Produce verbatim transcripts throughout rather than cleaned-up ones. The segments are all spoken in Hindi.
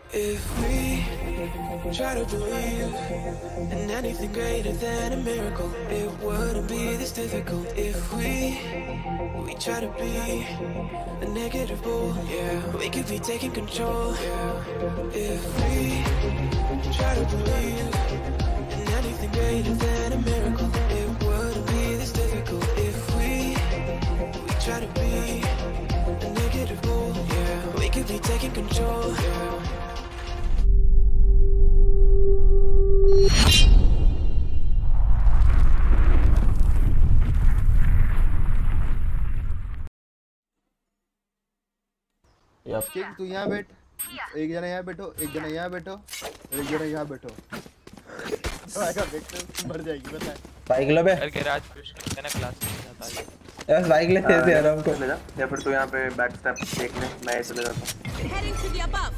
If we try to believe in anything greater than a miracle, it wouldn't be this difficult. If we we try to be a negative bull, yeah, we could be taking control. Yeah. If we try to believe in anything greater than a miracle, it wouldn't be this difficult. If we we try to be a negative bull, yeah, we could be taking control. Yeah. King तू यहाँ बैठ, एक जना यहाँ बैठो, एक जना यहाँ बैठो, एक जना यहाँ बैठो। आएगा बैठ मर जाएगी पता है। बाइक लो बे। यार गैराज पुश करके ना क्लास में जाता है। यार बाइक ले तेज यार हमको ले जा या फिर तू यहाँ पे बैक स्टेप देख ले, मैं ऐसे ले जाता हूँ। Heading to the above.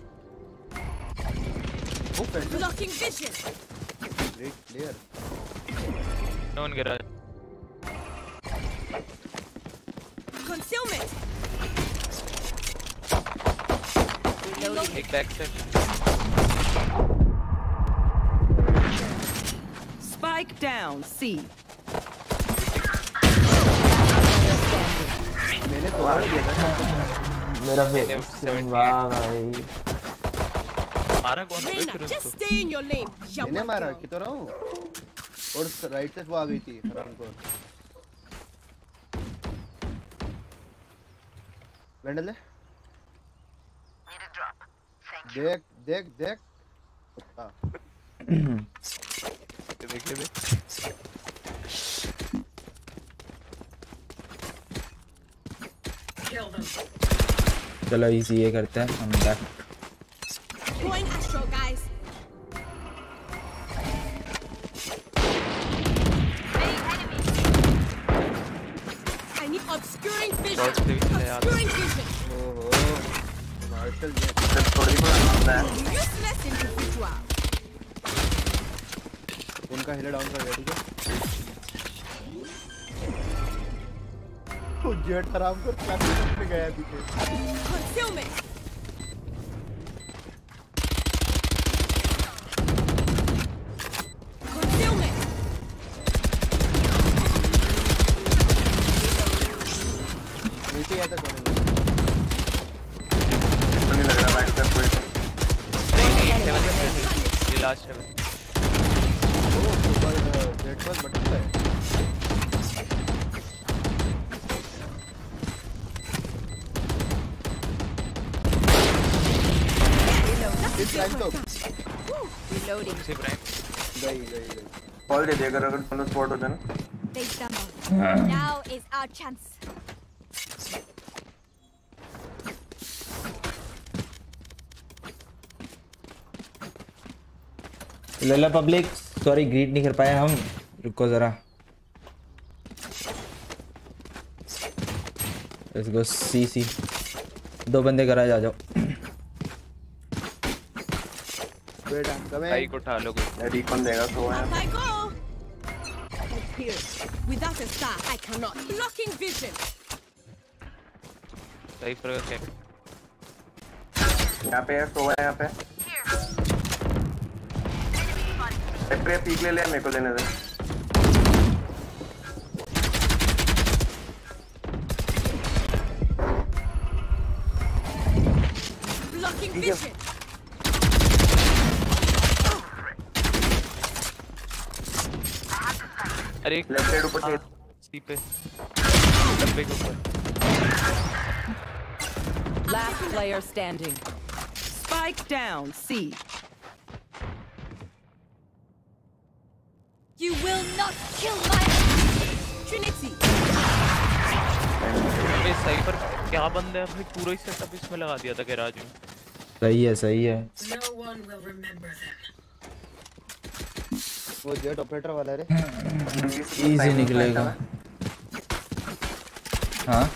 वो friend Blocking vision. Great player. Non garage. Concealment. एक back step. Spike down, C. मैंने तो आ दिया था। मेरा फेस वाह भाई मारा कौन है Reina, फिर just उसको? stay in your lane. मैंने मारा कि तो रहा हूँ और राइट से वो आ गई थी हराम को। वेंडल है? देख देख देख हाँ देख ले चलो इजी ये करते हैं हम back Going astro, guys. I need obscuring vision. Obscuring vision. ओहो मार्शल ये थोड़ी बहुत है। Useless individual. उनका हिल डाउन कर दिया ठीक है। वो जेट हराम को क्लास में गया पीछे। Concealment. Concealment. नीचे आता कौन है? नहीं लग रहा बैक स्टेप कोई। ये लास्ट है। ओ सुपर जेट पर बटन है। इस टाइम तो Reloading. से प्राइम। गई गई गई। कॉल दे दे अगर अगर दोनों स्पॉट हो जाए ना। They stumble. Now is our chance. लला पब्लिक सॉरी ग्रीट नहीं कर पाए हम रुको जरा लेट्स गो सी सी दो बंदे गराज आ जाओ बेटा कम है बाइक उठा लो कोई। रिकॉन देगा तो है। Up I go. Here. Without a star, I cannot. Blocking vision. सही पर क्या? यहाँ पे है तो है यहाँ पे। पे पीक ले ले मेरे को लेने दे। Blocking vision. अरे लेफ्ट साइड ऊपर से सी पे डब्बे के ऊपर। Last player standing. Spike down, C. You will not kill my Trinity. अबे सही पर क्या बंदे हैं भाई पूरा ही सेटअप इसमें लगा दिया था गैराज में। सही है सही है No one will remember them. वो जेट ऑपरेटर वाला है रे इजी निकलेगा हाँ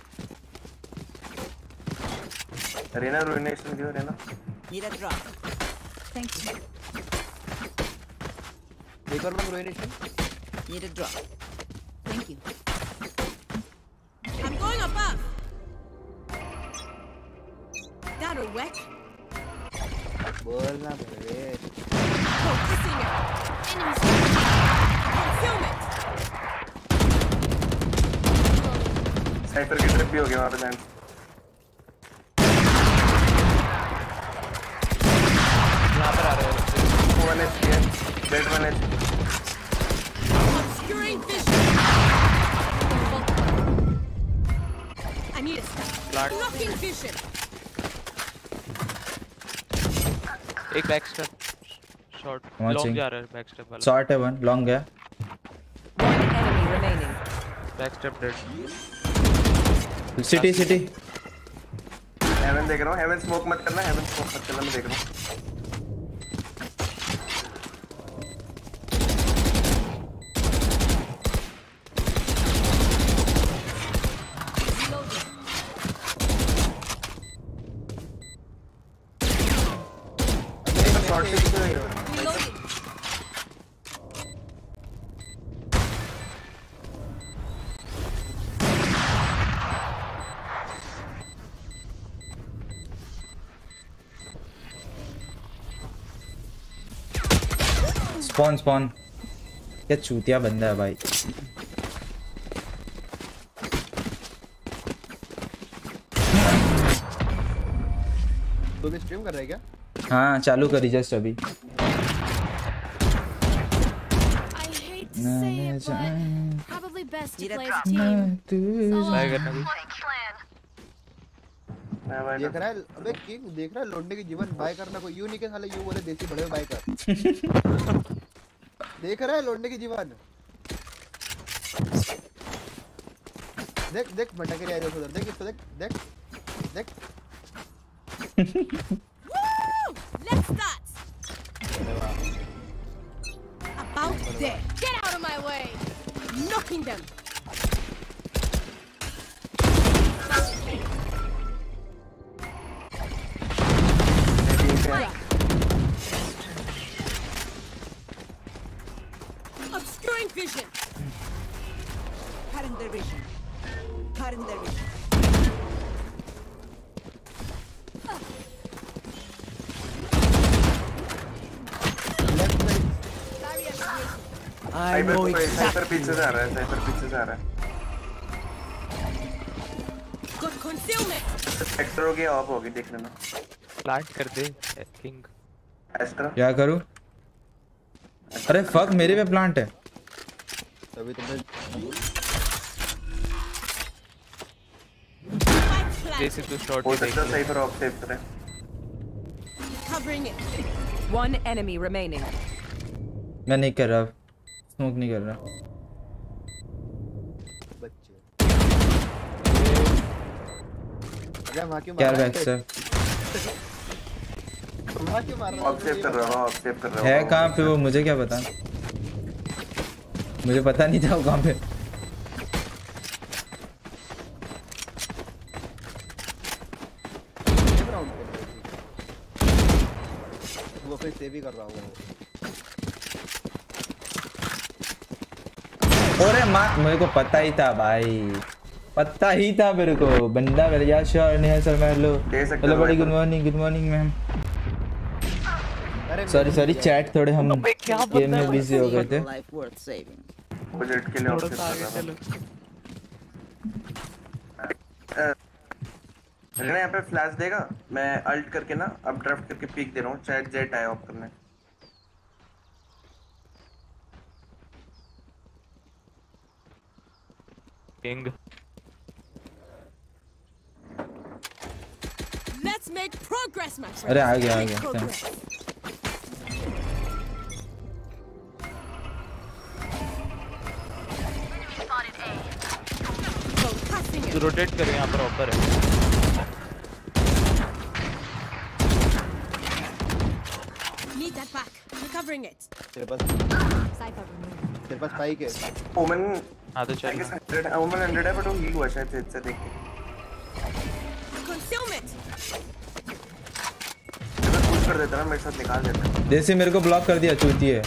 रेना रुइनेशन क्यों Raina Need a drop. Thank you. एक और बंद रुइनेशन Need a drop. Thank you. I'm going above. That'll wet. बोलना बे Focusing it. Enemies. Concealment. Cypher की ट्रिप भी हो गया वहाँ पे लैंड। यहाँ पर आ रहे हैं। वन एच है, dead one H. Obscuring vision. I need a stop. Blocking vision. एक back step shot Watching. Long जा रहा है बैक स्टेप वाला। शॉर्ट है वन लॉन्ग है One enemy remaining. Back step dead. City city Haven देख रहा हूँ, हेवन स्मोक मत करना, हेवन स्मोक मत करना, मैं देख रहा हूँ। शॉर्ट से किधर है? Reloading. स्पॉन स्पॉन क्या चूतिया बंदा है भाई तो भी स्ट्रीम कर रहा है क्या? हाँ चालू करी जस्ट अभी I hate to say it, but probably best to play as a team. So, bye uh, करना भी। मैं भाई देख रहा है अबे किंग देख रहा है लौंडे की जीवन बाय करना कोई यूं नहीं के साले यूं बोले देसी बड़े बाय कर देख रहा है लौंडे की जीवन देख देख भटक रहा है उधर देख इसको देख देख देख woo! Let's start. About there. Get out of my way. Knocking them. Fire. Obscuring vision. Cutting their vision. Cutting their vision. Cypher Cypher पीछे से आ रहा है, साइफर पीछे से आ रहा है। Got concealment. एक्स्ट्रा हो गया, ऑफ हो गई, देख लेना। प्लांट कर दे किंग। एक्स्ट्रा क्या करूं अरे फक मेरे पे प्लांट है तभी तुमने Spike plant. जैसे तू शॉट हो ही देख सकता है ले। साइफर ऑफ सेव करे। Covering it. One enemy remaining. मैं नहीं कर रहा स्मोक नहीं कर रहा बच्चे अरे वहां क्यों क्या मार रहा बैक से वहां क्यों मार रहा ऑफ सेव कर रहा हूँ, ऑफ सेव कर रहा हूँ। है कहाँ पे वो मुझे क्या पता मुझे पता नहीं था वो कहाँ पे वो फिर सेव ही कर रहा हूँ अरे माँ मेरे को पता ही था भाई पता ही था मेरे को बंदा मेरे यार श्योर नहीं है सर मैं लो दे सकते हेलो हो बड़ी भाई good morning good morning ma'am अरे सॉरी सॉरी चैट थोड़े हम अबे क्या गेम बंदा में है बिजी हो गए थे बजट के लिए ऑफ थोड़ा सेव सा कर आगे रहा चलो। हूँ। अगर यहाँ पे फ्लैश देगा, मैं अल्ट करके ना अब ड्राफ्ट करके पीक दे रहा हूँ, चैट जेट आया ऑफ करने। King Let's make progress, my friend. अरे आ गया आ Make गया progress. Go, passing तू it. रोटेट कर यहाँ पर ऑपर है। Need that back. Recovering it. तेरे पास Cypher removed. तेरे पास स्पाइक है ओमन हाँ तो आई चल। गेस हंड्रेड, ओमन हंड्रेड है बट वो हील हुआ शायद से इससे देख के। Concealment. अगर पुश कर देता ना मेरे साथ निकाल देता। जैसे मेरे को ब्लॉक कर दिया चूती है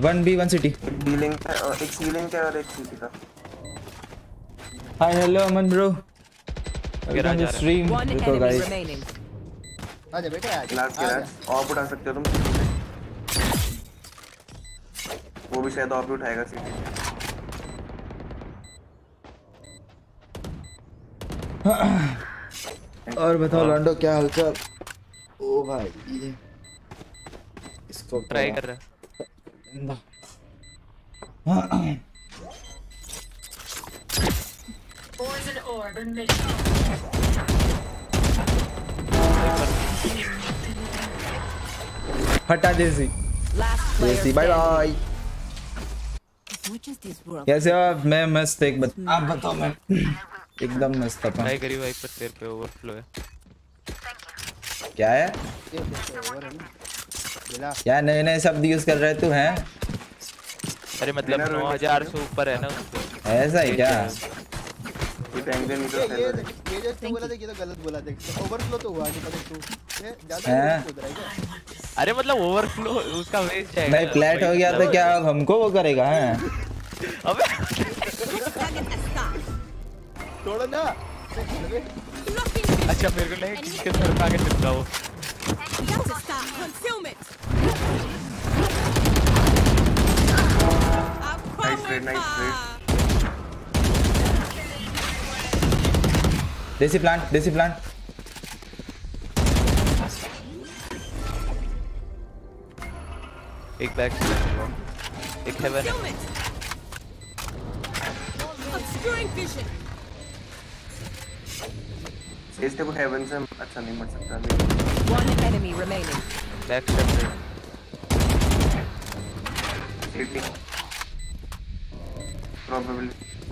one B one city. Dealing का और एक सीलिंग का और एक सीटी का। हाय हेलो अमन ब्रो, गिरा जा रहा है। स्ट्रीम One रुको enemy गाइस। remaining. आजा बेटे आजा। लास्ट के आजा। लास्ट ऑफ उठा सकते हो तुम। वो भी शायद ऑफ भी उठाएगा सीटी। और बताओ लॉन्डो क्या हालचाल? ओ भाई ये इसको ट्राई कर रहा है। Poison orb emitting. हटा देसी Last player देसी bye standing. Bye. As much as this world कैसे हो आप? मैं मस्त एक बत आप बताओ। मैं एकदम मस्त अपन। ट्राई करी वाइपर तेरे पे ओवरफ्लो है। क्या है? ये देखो ओवर है ना। मिला। क्या नए नए शब्द यूज कर रहे तू हैं? अरे मतलब नौ हज़ार से ऊपर है ना उसको। ऐसा ही क्या? ये टैंक दे नहीं ये तो ये सही ये जो तू बोला था ये तो गलत बोला था। ओवरफ्लो तो हुआ नहीं पता तू। ये ज्यादा हैं? कूद रहा है क्या? अरे मतलब ओवरफ्लो उसका वेस्ट जाएगा। नहीं फ्लैट हो गया तो क्या अब हमको वो करेगा हैं? अबे target a star. छोड़ो ना। Blocking vision. अच्छा मेरे को लगा किसके सर पे आके चिपका वो। That's a star. Concealment. Nice trade, nice trade. देसी प्लांट देसी प्लांट। एक बैक एक हेवन है। Concealment. Obscuring vision. इस पे को हेवन से अच्छा नहीं मर सकता लेकिन One enemy remaining. Back shot CT probably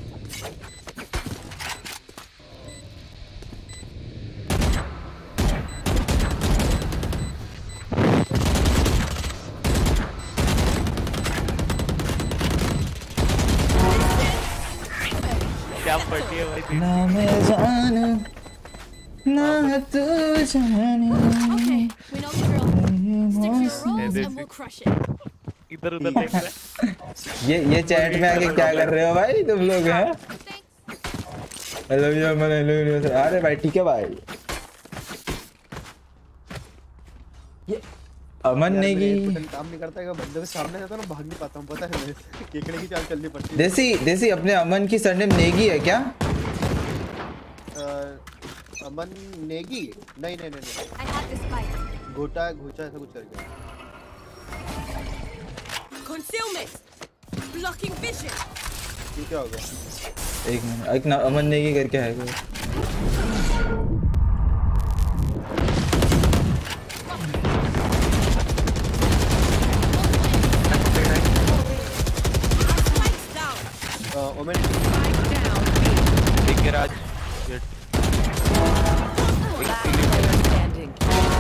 क्या पड़ी है भाई। ना मैं जानू ना तू जाने। Okay, we know the drill. Stick to your roles and we'll crush it. इधर उधर देख रहा है। ये ये चैट में आके क्या कर रहे हो भाई तुम लोग हैं? I love you Aman, I love you. अरे भाई ठीक है भाई। ये अमन ने की काम नहीं करता है। बंदे के सामने जाता ना भाग नहीं पाता हूँ पता है। मैं केकड़े की चाल चलनी पड़ती है। देसी देसी अपने अमन की सरनेम नेगी है क्या? अ, अमन नेगी नहीं नहीं नहीं नहीं I have this fight. घोटा घोचा ऐसा कुछ करके। Concealment. Blocking vision. ये क्या हो गया? एक मिनट एक ना अमन नेगी करके है कोई। Spikes down. Uh, Omen Spike down. एक garage Jett Last player standing.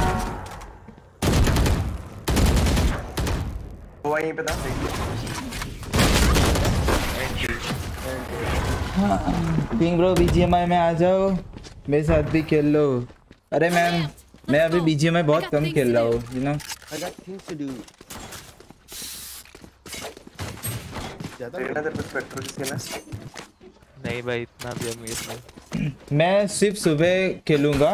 वो यहीं पे था किंग ब्रो बीजीएमआई में आ जाओ, मेरे साथ भी खेल लो। अरे मैम मैं अभी बीजीएमआई बहुत कम खेल रहा हूँ you know. I got things to do. ज्यादा देखना तेरे पे स्पेक्टर किसके ना नहीं भाई इतना भी अमीर नहीं। मैं सिर्फ सुबह खेलूंगा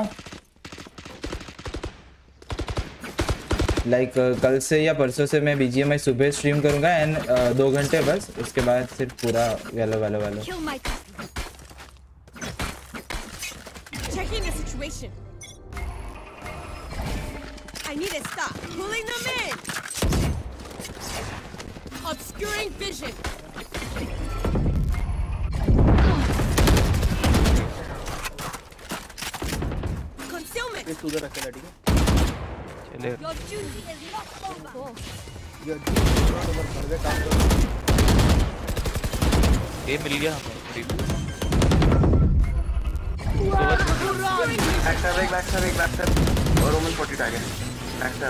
लाइक like, uh, कल से या परसों से मैं बीजीएमआई सुबह स्ट्रीम करूंगा एंड uh, दो घंटे बस, उसके बाद सिर्फ पूरा वेलो वेलो वेलो। Kill my customer. Checking the situation. I need a stop. Pulling them in. Obscuring vision. Concealment. ये उधर रख के ठीक है। चले Your duty is not over. ये ओवर कर दे काम करो। ये मिल गया हमें करीब। बैक स्टैब एक बैक स्टैब एक बैक स्टैब और Omen forty target back stab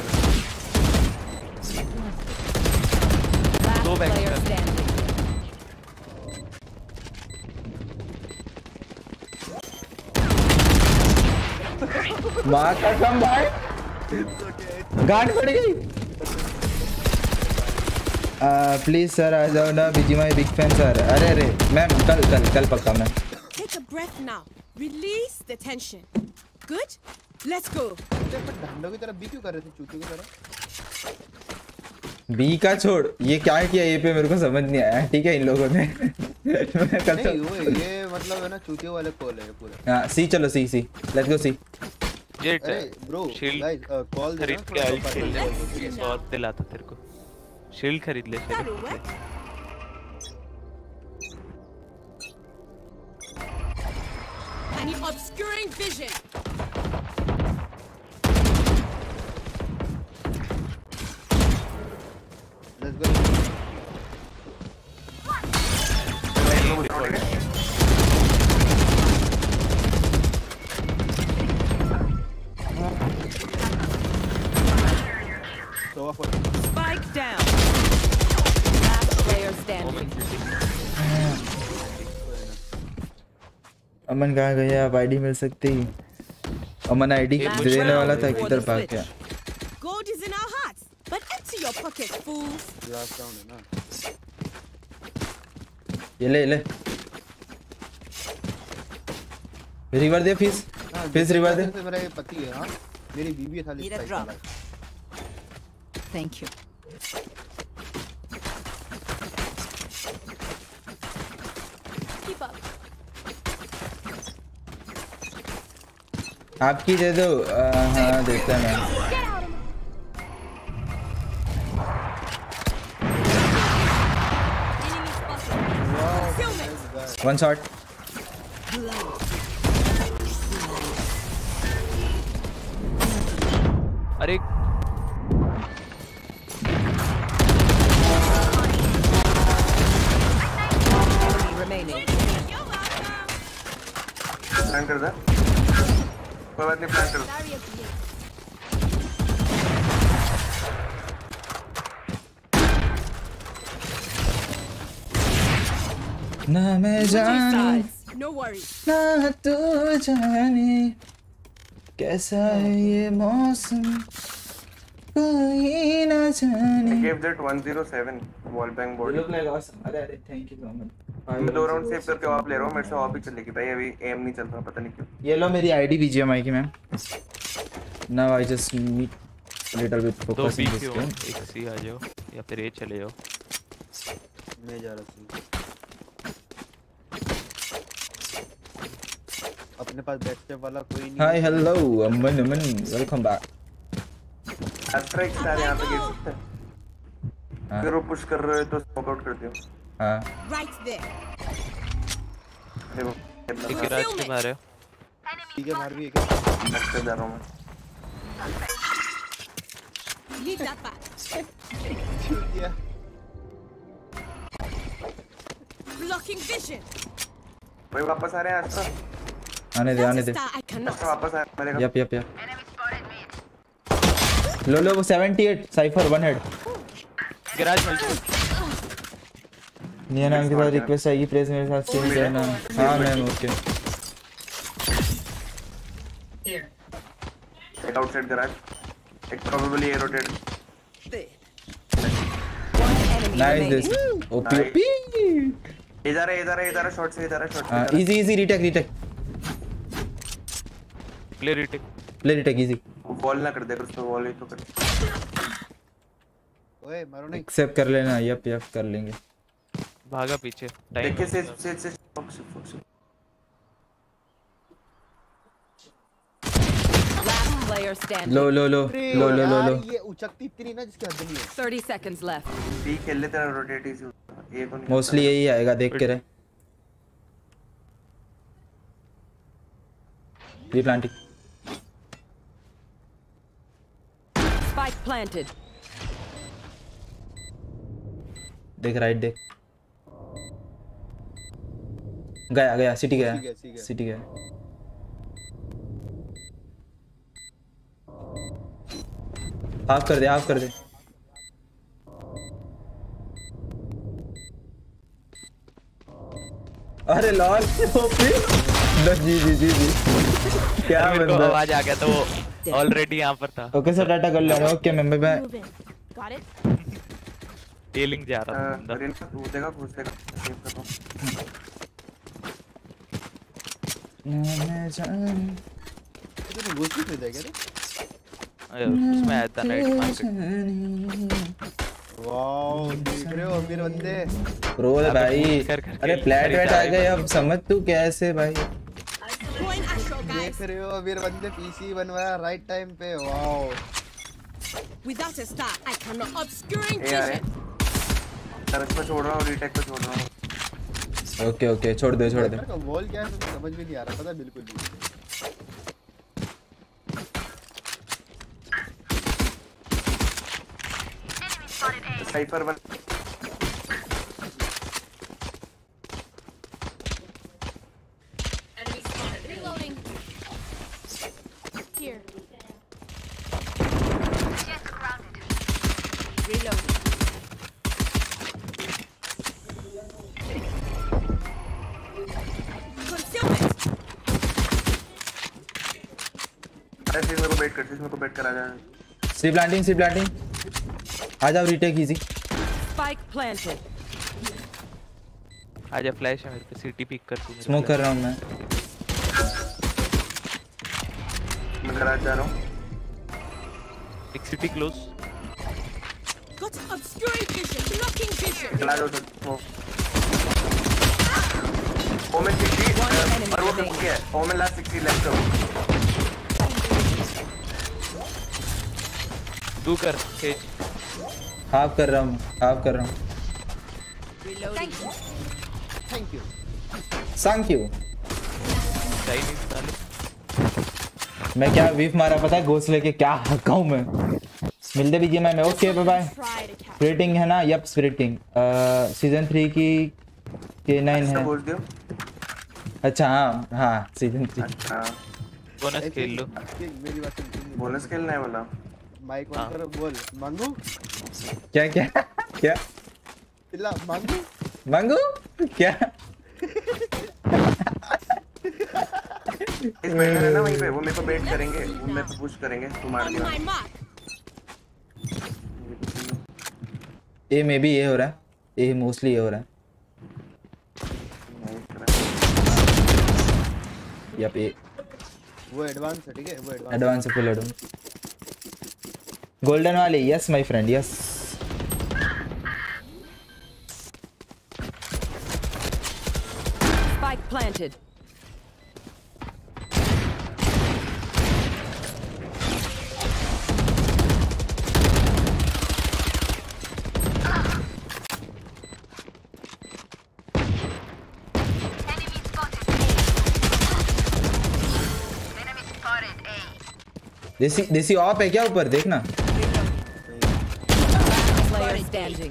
Last Go back, player sir. standing. माँ का कम भाई गांड पड़ गई। प्लीज सर आ जाओ ना, बीजीएमआई बिग फैन सर। अरे अरे मैम कल कल कल पक्का ma'am. Take a breath now. Release the tension. Good? Let's go. ढंडों की तरह बी क्यों कर रहे थे, चूतियों की तरह? बी का छोड़, ये क्या किया ये पे मेरे को समझ नहीं आया। ठीक है इन लोगों ने मैं कल नहीं वो ये मतलब है ना चूतियों वाले कॉल है पूरा। हाँ सी चलो C C let's go C. Jett अरे ब्रो शील्ड गाइस कॉल खरीद के आई शील्ड बहुत दिलाता तेरे को। शील्ड खरीद ले That'll work. Any obscuring vision? Let's go. So off. Spike down. Last player standing. Aman कहाँ गया? आप आईडी मिल सकती? अमन आईडी देने वाला था, किधर भाग गया? Gold is in our hearts, but empty your pockets, fools. Last round है ना। ये ले ले रिवर दे फीस फीस रिवर दे। मेरा ये पति है। हाँ मेरी बीवी है खाली। Need a drop. Thank you. Keep up. आपकी दे दो। आ, हाँ देता मैं। One shot. अरे Remaining. प्लान कर दे, कोई बात नहीं, प्लान कर। ना मैं जाने No worries. ना तू जाने कैसा है ये मौसम कोई ना जाने। I gave that one oh seven wall bang You body। look like awesome. अरे अरे थैंक यू सो मच। मैं दो राउंड सेव करके वापस ले रहा हूँ, मेरे से और भी चलेगी भाई, अभी एम नहीं चल रहा, पता नहीं क्यों। ये लो मेरी आईडी बीजीएमआई की ma'am. Now I just need little bit to focus be in this क्यों? गेम। एक सी आ जाओ या फिर ए चले जाओ। मैं जा रहा हूँ। अपने पास बैक स्टेप वाला कोई नहीं। Hi hello Aman Aman welcome back. Astra star यहाँ पे गिर सकता है। अगर वो पुश कर रहे हो तो स्मोक आउट कर दियो। हाँ Right there. देखो एक राज के मारे ठीक है बाहर भी एक है। नेक्स्ट जा रहा हूँ मैं। Leave that back. किया। Blocking vision. भाई वापस आ रहे हैं एस्ट्रा। आने दे आने That's दे। a star I cannot. Astra वापस आ मेरे का। यप यप यप लो लो वो अठहत्तर साइफर वन हेड। गैराज में निया नाम के साथ रिक्वेस्ट आएगी प्लीज मेरे साथ स्ट्रीम करना। हाँ मैम ओके। Here. एक आउटसाइड गैराज, एक probably A rotate. Enemy nice this remaining. OP OP. इधर है इधर है इधर है, शॉट से इधर है, शॉट हां से easy easy retake retake play retake play retake easy. Wall ना कर दे, कुछ तो वॉल ही तो कर। ओए मारो नहीं। एक्सेप्ट कर लेना। यप यप कर लेंगे। भागा पीछे टाइम। देखिए से से से fox fox. Last player standing. लो लो लो लो लो लो लो। ये उचकती इतनी ना जिसकी हद नहीं है। thirty seconds left. बी खेल ले, तेरा रोटेट इजी होता है। ए को नहीं मोस्टली यही आएगा, देख के रहे। ये प्लांटिंग Spike planted. देख राइट देख। गया गया सिटी गया सीख गया, सीख गया। सिटी गया। हाफ कर दे हाफ कर दे। अरे लॉल ओपी लो जी जी जी जी क्या मेरे को बंदा। आवाज आ गया तो वो ऑलरेडी यहाँ पर था। ओके सर टाटा कर लेना। ओके मैं bye bye. Move in. Got it? एलिंग जा रहा था बंदा। अरे ना तू देगा घुस देगा सेव कर दो। मैं जान तूने घुस भी नहीं देखा रे? अरे उसमें आया था नाइट मार्केट। वाओ देख रहे हो अमीर बंदे। रोल भाई। कर- कर- अरे कर- फ्लैट वेट आ खरीदारी गए अब समझ तू कैसे भाई। Going astral, guys. देख रहे हो अमीर बंदे पीसी बनवाया राइट टाइम पे। Wow Without a star, I cannot. Obscuring a यार vision. तरस को छोड़ रहा हूँ रीटेक को छोड़ रहा हूँ। ओके ओके छोड़ दे छोड़ दे। वॉल क्या है मुझे समझ में नहीं आ रहा पता बिल्कुल भी। Cypher one Enemy spotted. Reloading. Here. Reloading. Concealment. अरे चीज मेरे को बेट कर चीज मेरे को बेट करा जाए। सी प्लांटिंग सी प्लांटिंग आ जाओ रीटेक इजी। Spike planted. आजा फ्लैश है मेरे पे सिटी पिक कर तू। स्मोक कर रहा हूं मैं। मैं गराज जा रहा हूँ। एक city close. Got obscuring vision. Blocking vision. चला जाओ तो ओमेन सिक्सटी और वो फिफ्टी है। ओमेन लास्ट सिक्सटी लेफ्ट करो। तू कर सेज। हाफ कर रहा हूं हाफ कर रहा हूं। Reloading. Thank you. Thank you. Chinese साले। मैं क्या वीफ मारा पता है घोंस लेके क्या हक्का हूं मैं। मिलते भी मैं okay bye bye. Try to catch. स्प्रिटिंग है ना? यप स्प्रिटिंग सीजन थ्री की के नाइन इसका है। बोल दियो। अच्छा हाँ हाँ सीजन थ्री। अच्छा बोनस खेल लो। मेरी बात सुन। बोनस खेलना है वाला। माइक ऑन करो बोल मांगू क्या क्या क्या चिल्ला मांगू मांगू क्या? इस बैठे रहना वहीं पे वो मेरे को बेट करेंगे वो मेरे को पुश करेंगे तू मार On देना। my mark. ए में भी ये हो रहा है। ए मोस्टली ये हो रहा है। यप ए वो एडवांस है ठीक है वो advance. Advance full advance golden वाले yes my friend yes. Spike planted. देसी देसी ऑफ है क्या ऊपर देखना। Player standing.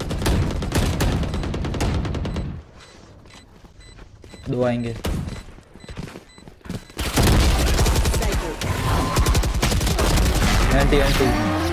दो आएंगे। आंटी आंटी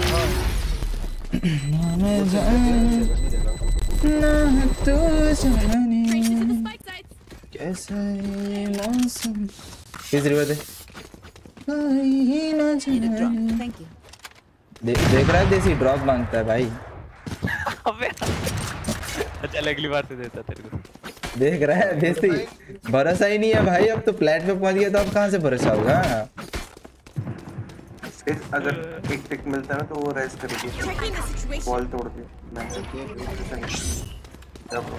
ना तू जाने Traces in the spike sites. कैसा ये मौसम। किस रिवर दे आई ना जाने। Thank you. दे, देख रहा है देसी ड्रॉप मांगता है भाई। अबे अच्छा अगली बार से देता तेरे को। देख रहा है देसी भरोसा ही नहीं है भाई। अब तो प्लेट पे पहुंच गया तो अब कहाँ से भरोसा होगा। इस अगर एक टिक मिलता है ना तो वो रेस्ट करेगी। Checking the situation. बॉल तोड़ दी मैं जब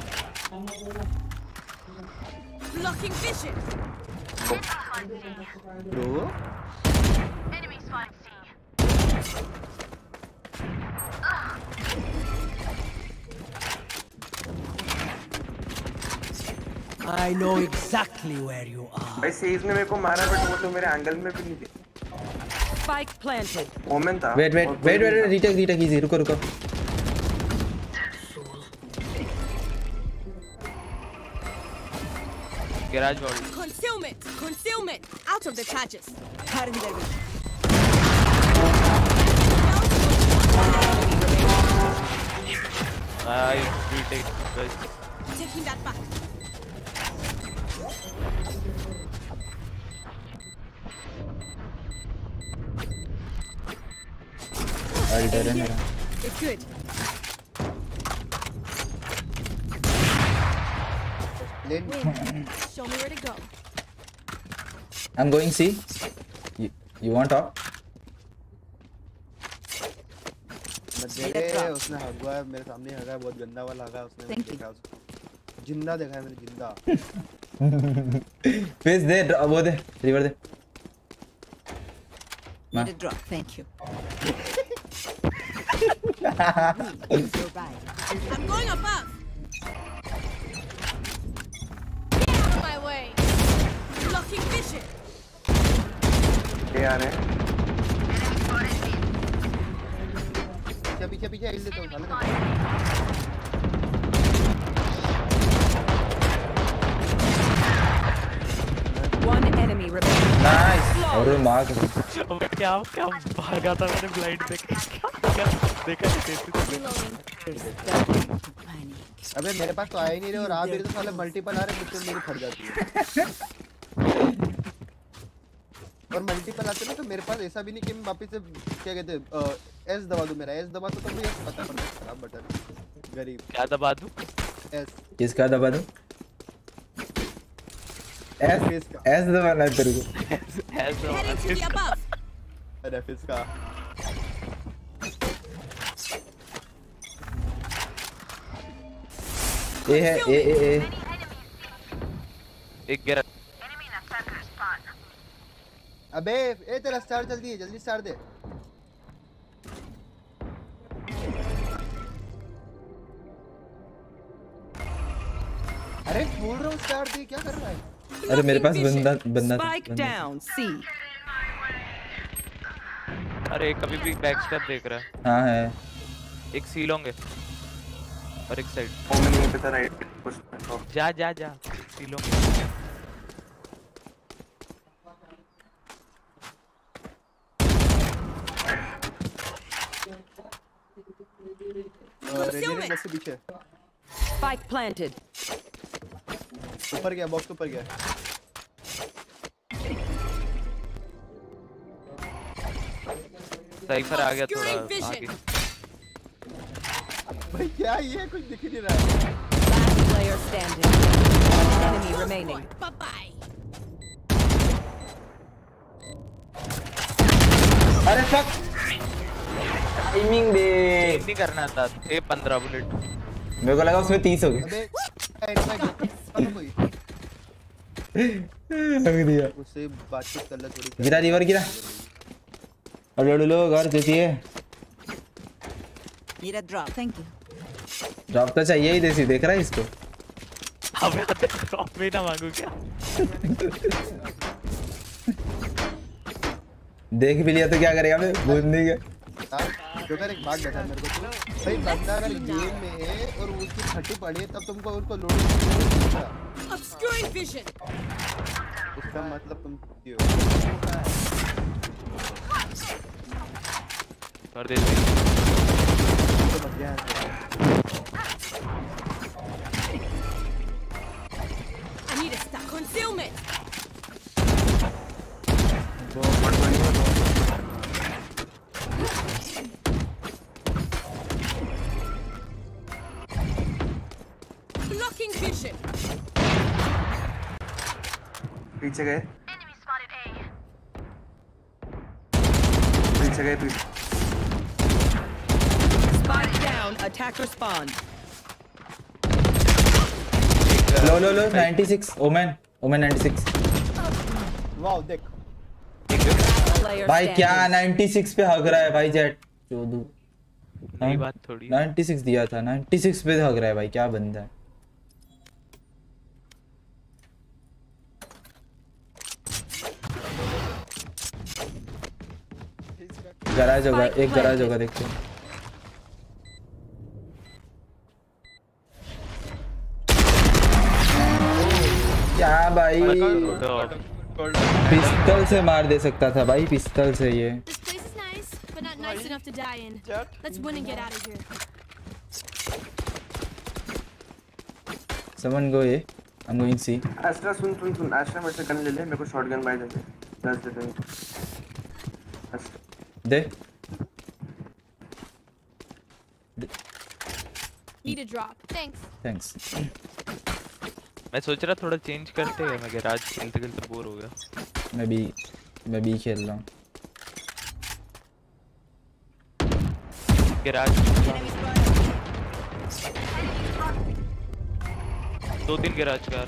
Blocking vision. Bro I know exactly where you are. भाई सेज ने मेरे को मारा बट वो तो मेरे एंगल में भी नहीं थी। Spike planted. ओमेन था। Wait wait wait wait retake retake easy रुको रुको। Garage wall. Concealment. Concealment. Out of the charges. Cutting their vision. I retake guys. Taking that back. अल्टर है मेरा। It's good. Lane Show me where to go. I'm going C. You, you want top? मेरे उसने हगवा है मेरे सामने हगा है बहुत गंदा वाला हगा उसने मैंने देखा उसको जिंदा देखा है मैंने जिंदा फेस दे वो दे रिवर दे Need a drop, thank you. I'm going above. Get out of my way. Blocking vision. ये आ रहे हैं पीछे पीछे पीछे हिल देता हूं साले One enemy remaining. नाइस और मार अबे क्या क्या भागा था मैंने ब्लाइंड देख के क्या देखा नहीं अबे मेरे पास तो आया ही नहीं रहे और आप मेरे तो साले मल्टीपल आ रहे मुझसे मेरी फट जाती है और मल्टीपल आते ना तो मेरे पास ऐसा भी नहीं कि मैं वापस से क्या कहते हैं एस दबा दूं मेरा एस दबा तो तब भी पता पड़ता है खराब बटन गरीब क्या दबा दूं एस किसका दबा दूं एस एस दबाना है तेरे को ऐसा Heading to the above. अरे फिर इसका ए है ए ए ए एक गिरा अबे ए तेरा स्टार जल्दी है जल्दी स्टार दे अरे बोल रहा हूँ स्टार दे क्या कर रहा है अरे मेरे पास बंदा बंदा Spike down, C. अरे कभी भी बैक स्टेप देख रहा है हाँ है एक सी लॉन्ग है और एक साइड ओमन यहीं पे था राइट कुछ जा जा जा सी लॉन्ग रेडिएटर बस से पीछे Spike planted. ऊपर गया बॉक्स ऊपर गया साइफर आ गया थोड़ा आगे भाई क्या ये कुछ दिख ही नहीं रहा है Last player standing. One enemy remaining. Bye bye. अरे फक टाइमिंग दे नहीं करना था ए पंद्रह बुलेट मेरे को लगा उसमें तीस हो गए अबे इतना खत्म हुई लग दिया उससे बातचीत कर ले थोड़ी गिरा रिवर गिरा और लड़ू लो घर देती है Need a drop, thank you. Drop तो चाहिए ही देसी देख रहा है इसको अब आते ड्रॉप भी ना मांगू क्या देख भी लिया तो क्या करेगा मैं बूंदी का जो कर एक बात बता मेरे को तू भाई बंदा अगर गेम में है और उसकी छठी पड़ी है तब तुमको उनको लोड Obscuring vision. इसका मतलब तुम दियो कर दे तो मत गया I need a stack concealment. वो मत बनी Blocking vision. पीछे गए पीछे गए पीछे Spike down, attacker spawn. लो लो लो छियानवे ओमेन ओमेन छियानवे वाओ देख Player भाई क्या standing. छियानवे पे हग रहा है भाई जेट चोदू नई बात थोड़ी है। छियानवे दिया था छियानवे पे हग रहा है भाई क्या बंदा है गराज होगा एक गराज होगा देखते हैं क्या भाई पिस्तल से मार दे सकता था भाई पिस्तल से ये This place is nice, but not nice enough to die in. Let's win and get out of here. someone go A I'm going C Astra सुन सुन सुन एस्ट्रा मेरे से गन ले ले मेरे को शॉटगन बाय दे दे दस दे दे दे Need a drop. Thanks. thanks मैं सोच रहा थोड़ा चेंज करते हैं, मैं गैराज खेलते खेलते बोर हो गया। मैं भी मैं भी खेल रहा हूँ गैराज। दो तीन गैराज कार।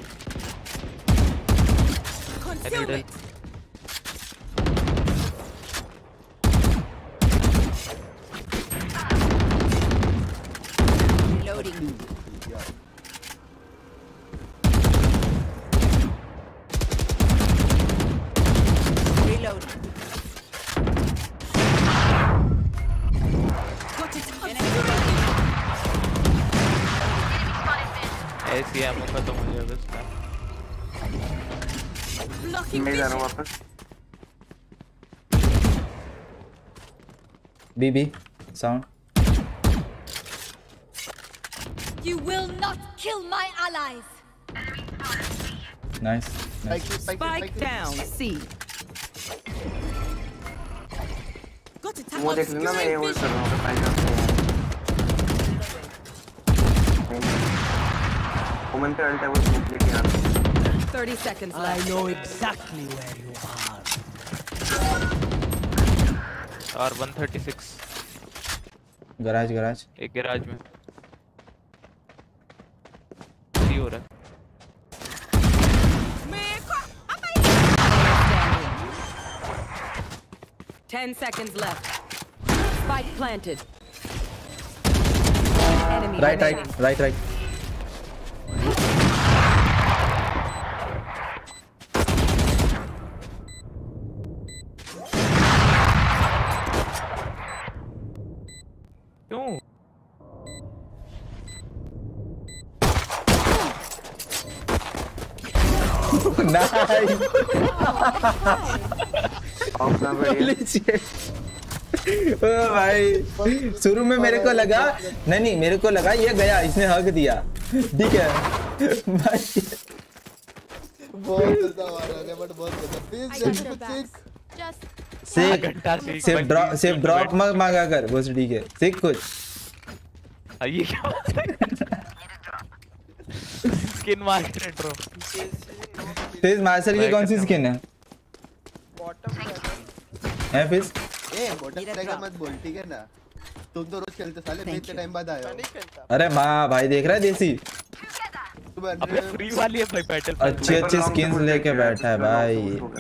Loading. ऐसी है मौका तो मुझे बस मैं जा रहा हूँ वापस। बीबी sound. You will not kill my allies. Nice Spike down. C. Got it. वो देख लेना, मैं ये वो कर रहा हूँ फाइट। वुमन पे अल्ट है, वो स्मोक लेके आ। thirty seconds I left. know exactly where you are. और one thirty-six गराज गराज एक गैराज में सी हो रहा है। Ten seconds left. Spike planted. Enemy right remaining. Right right right क्यों? नाइस ओ भाई शुरू में मेरे को लगा नहीं नहीं मेरे को लगा ये गया, इसने हक दिया ठीक है भाई। बहुत ज्यादा मारा है बट बहुत ज्यादा प्लीज सिक सिर्फ ड्रॉप सिर्फ ड्रॉप मत मांगा कर बस ठीक है सिक कुछ। ये क्या स्किन मार्केट ड्रॉप। फिर मार्शल की कौन सी स्किन है? है फिर ए बॉटम स्ट्राइकर मत बोल ठीक है ना, तुम तो रोज खेलते साले, मैं इतने टाइम बाद आया हूं। अरे माँ भाई देख रहा है देसी अबे फ्री वाली है भाई बैटल। अच्छी अच्छी स्किन्स लेके बैठा है भाई।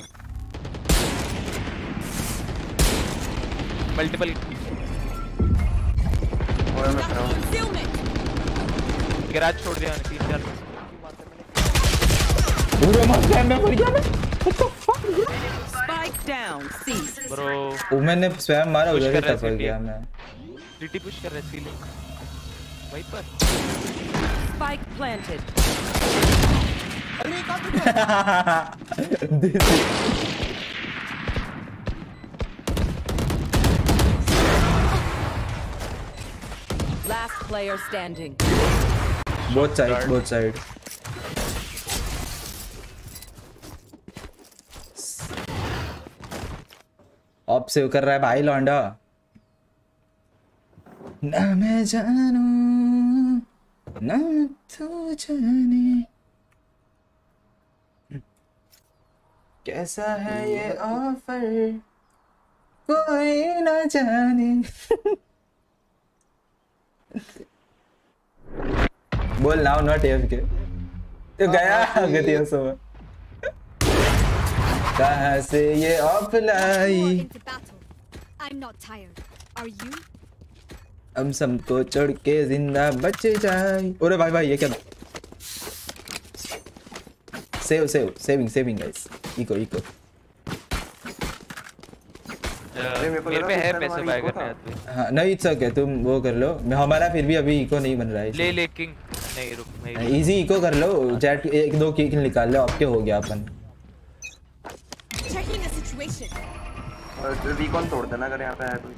मल्टीपल गैराज छोड़ दिया मैंने तीन चार पूरा मत टाइम में मर गया मैं। Spike down. C. ब्रो वो मैंने स्वयं मारा उधर ही टपक गया मैं। सीटी पुश कर रहा है सीलिंग वहीं पर। Spike planted. Last player standing. both side both side Op save कर रहा है भाई लौंडा। ना मैं जानू ना तू जाने कैसा है ये ऑफर कोई ना जाने। बोल नाउ नॉट एफ के तो गया गतिया सब कहाँ से ये ऑफ लाई। I'm not tired. Are you? हम सबको चढ़ के जिंदा बच जाए। अरे भाई भाई ये क्या? Save save saving saving guys. Eco eco मेरे पे है पैसे बाय करने आते हैं। हाँ नहीं इट्स ओके तुम वो कर लो, हमारा फिर भी अभी इको नहीं बन रहा है। ले ले किंग नहीं रुक मैं इजी इको कर लो, जेट एक दो किल निकाल लो आपके हो गया अपन। Checking the situation. रिकॉन तोड़ देना अगर यहाँ पे है कोई।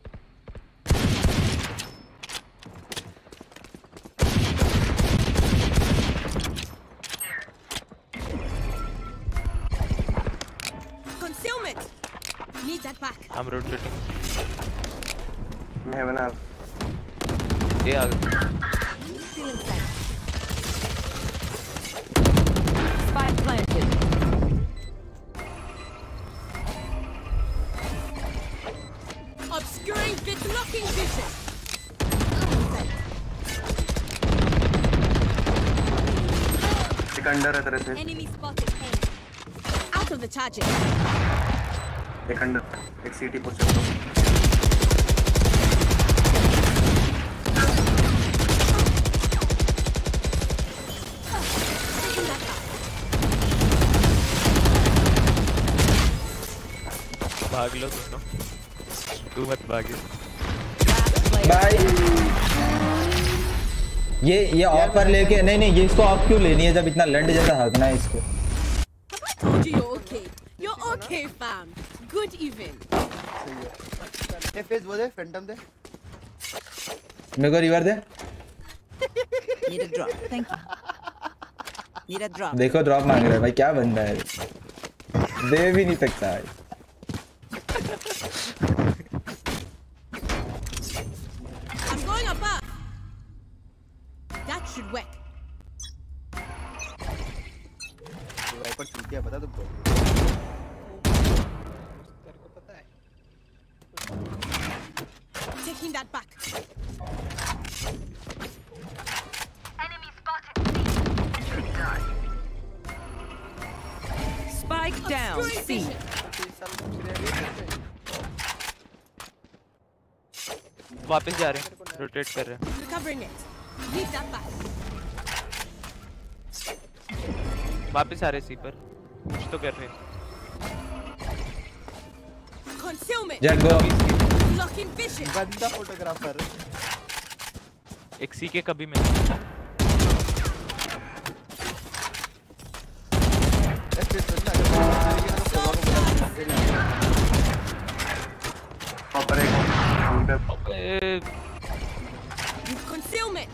Concealment. Need that back. I'm rotating. मैं बना ये आ Still inside. एक अंडर है तेरे से। Enemy spotted. A. Out of the charges. एक अंडर, एक सीटी पुश कर दो। भाग लो दोनों, तू मत भागियो। भाई ये ये ऑफ पर लेके नहीं नहीं ये इसको ऑफ क्यों लेनी है जब इतना लंड जैसा हकना है इसको। I told you you're okay. You're okay, fam. Good even. ए फेस वो दे, फैंटम दे। मेरे को रिवर दे। Need a drop. Thank you. Need a drop. देखो ड्रॉप मांग रहा है भाई, क्या बंदा है, दे भी नहीं सकता है। I'm going above. That should work. Viper चूतिया क्या पता तुमको? Taking that back. Enemy spotted. Spike down. Obscuring C. vision. वापस जा रहे हैं, रोटेट कर रहे हैं। Recovering it. Leave that back. वापस आ रहे सी पर, कुछ तो कर रहे हैं। Concealment. Jett go. Blocking vision. गंदा फोटोग्राफर। एक सी के कभी में। ऊपर एक Concealment.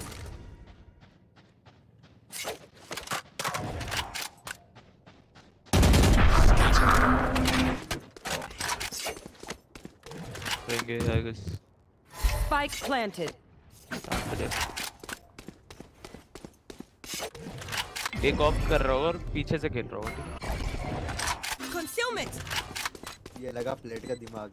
रहेंगे I guess। Spike planted. एक ऑफ कर रहा हूँ और पीछे से खेल रहा हूँ। Concealment. ये लगा प्लेट का दिमाग।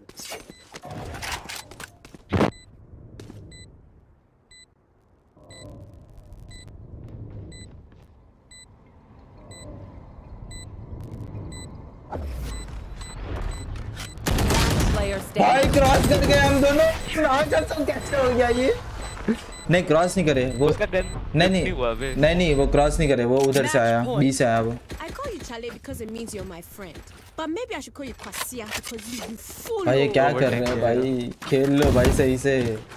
भाई क्रॉस कर गए हम दोनों। कैसे हो गया ये? नहीं क्रॉस नहीं करे वो, नहीं नहीं नहीं नहीं वो क्रॉस नहीं करे, वो उधर से आया, बी से आया वो। I call you Chale because it means you're my friend, but maybe I should call you Kwasia because you you fool. भाई ये क्या कर रहे हैं भाई, खेल लो भाई सही से।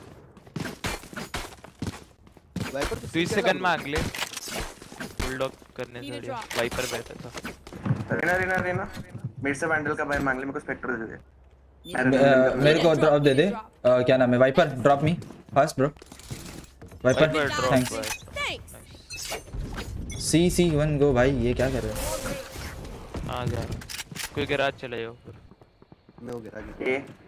तू इससे गन मांग ले, बुलडॉग करने से वाइपर बेहतर था। रेना रेना रेना मेरे से वैंडल का भाई मांग ले, मेरे को स्पेक्टर दे दे। मेरे को ड्रॉप दे दे। क्या नाम है? Viper drop me fast bro. Viper thanks. C C one go भाई, ये क्या कर रहे हो? आ जा, कोई गैराज चले जाओ। मैं वो garage A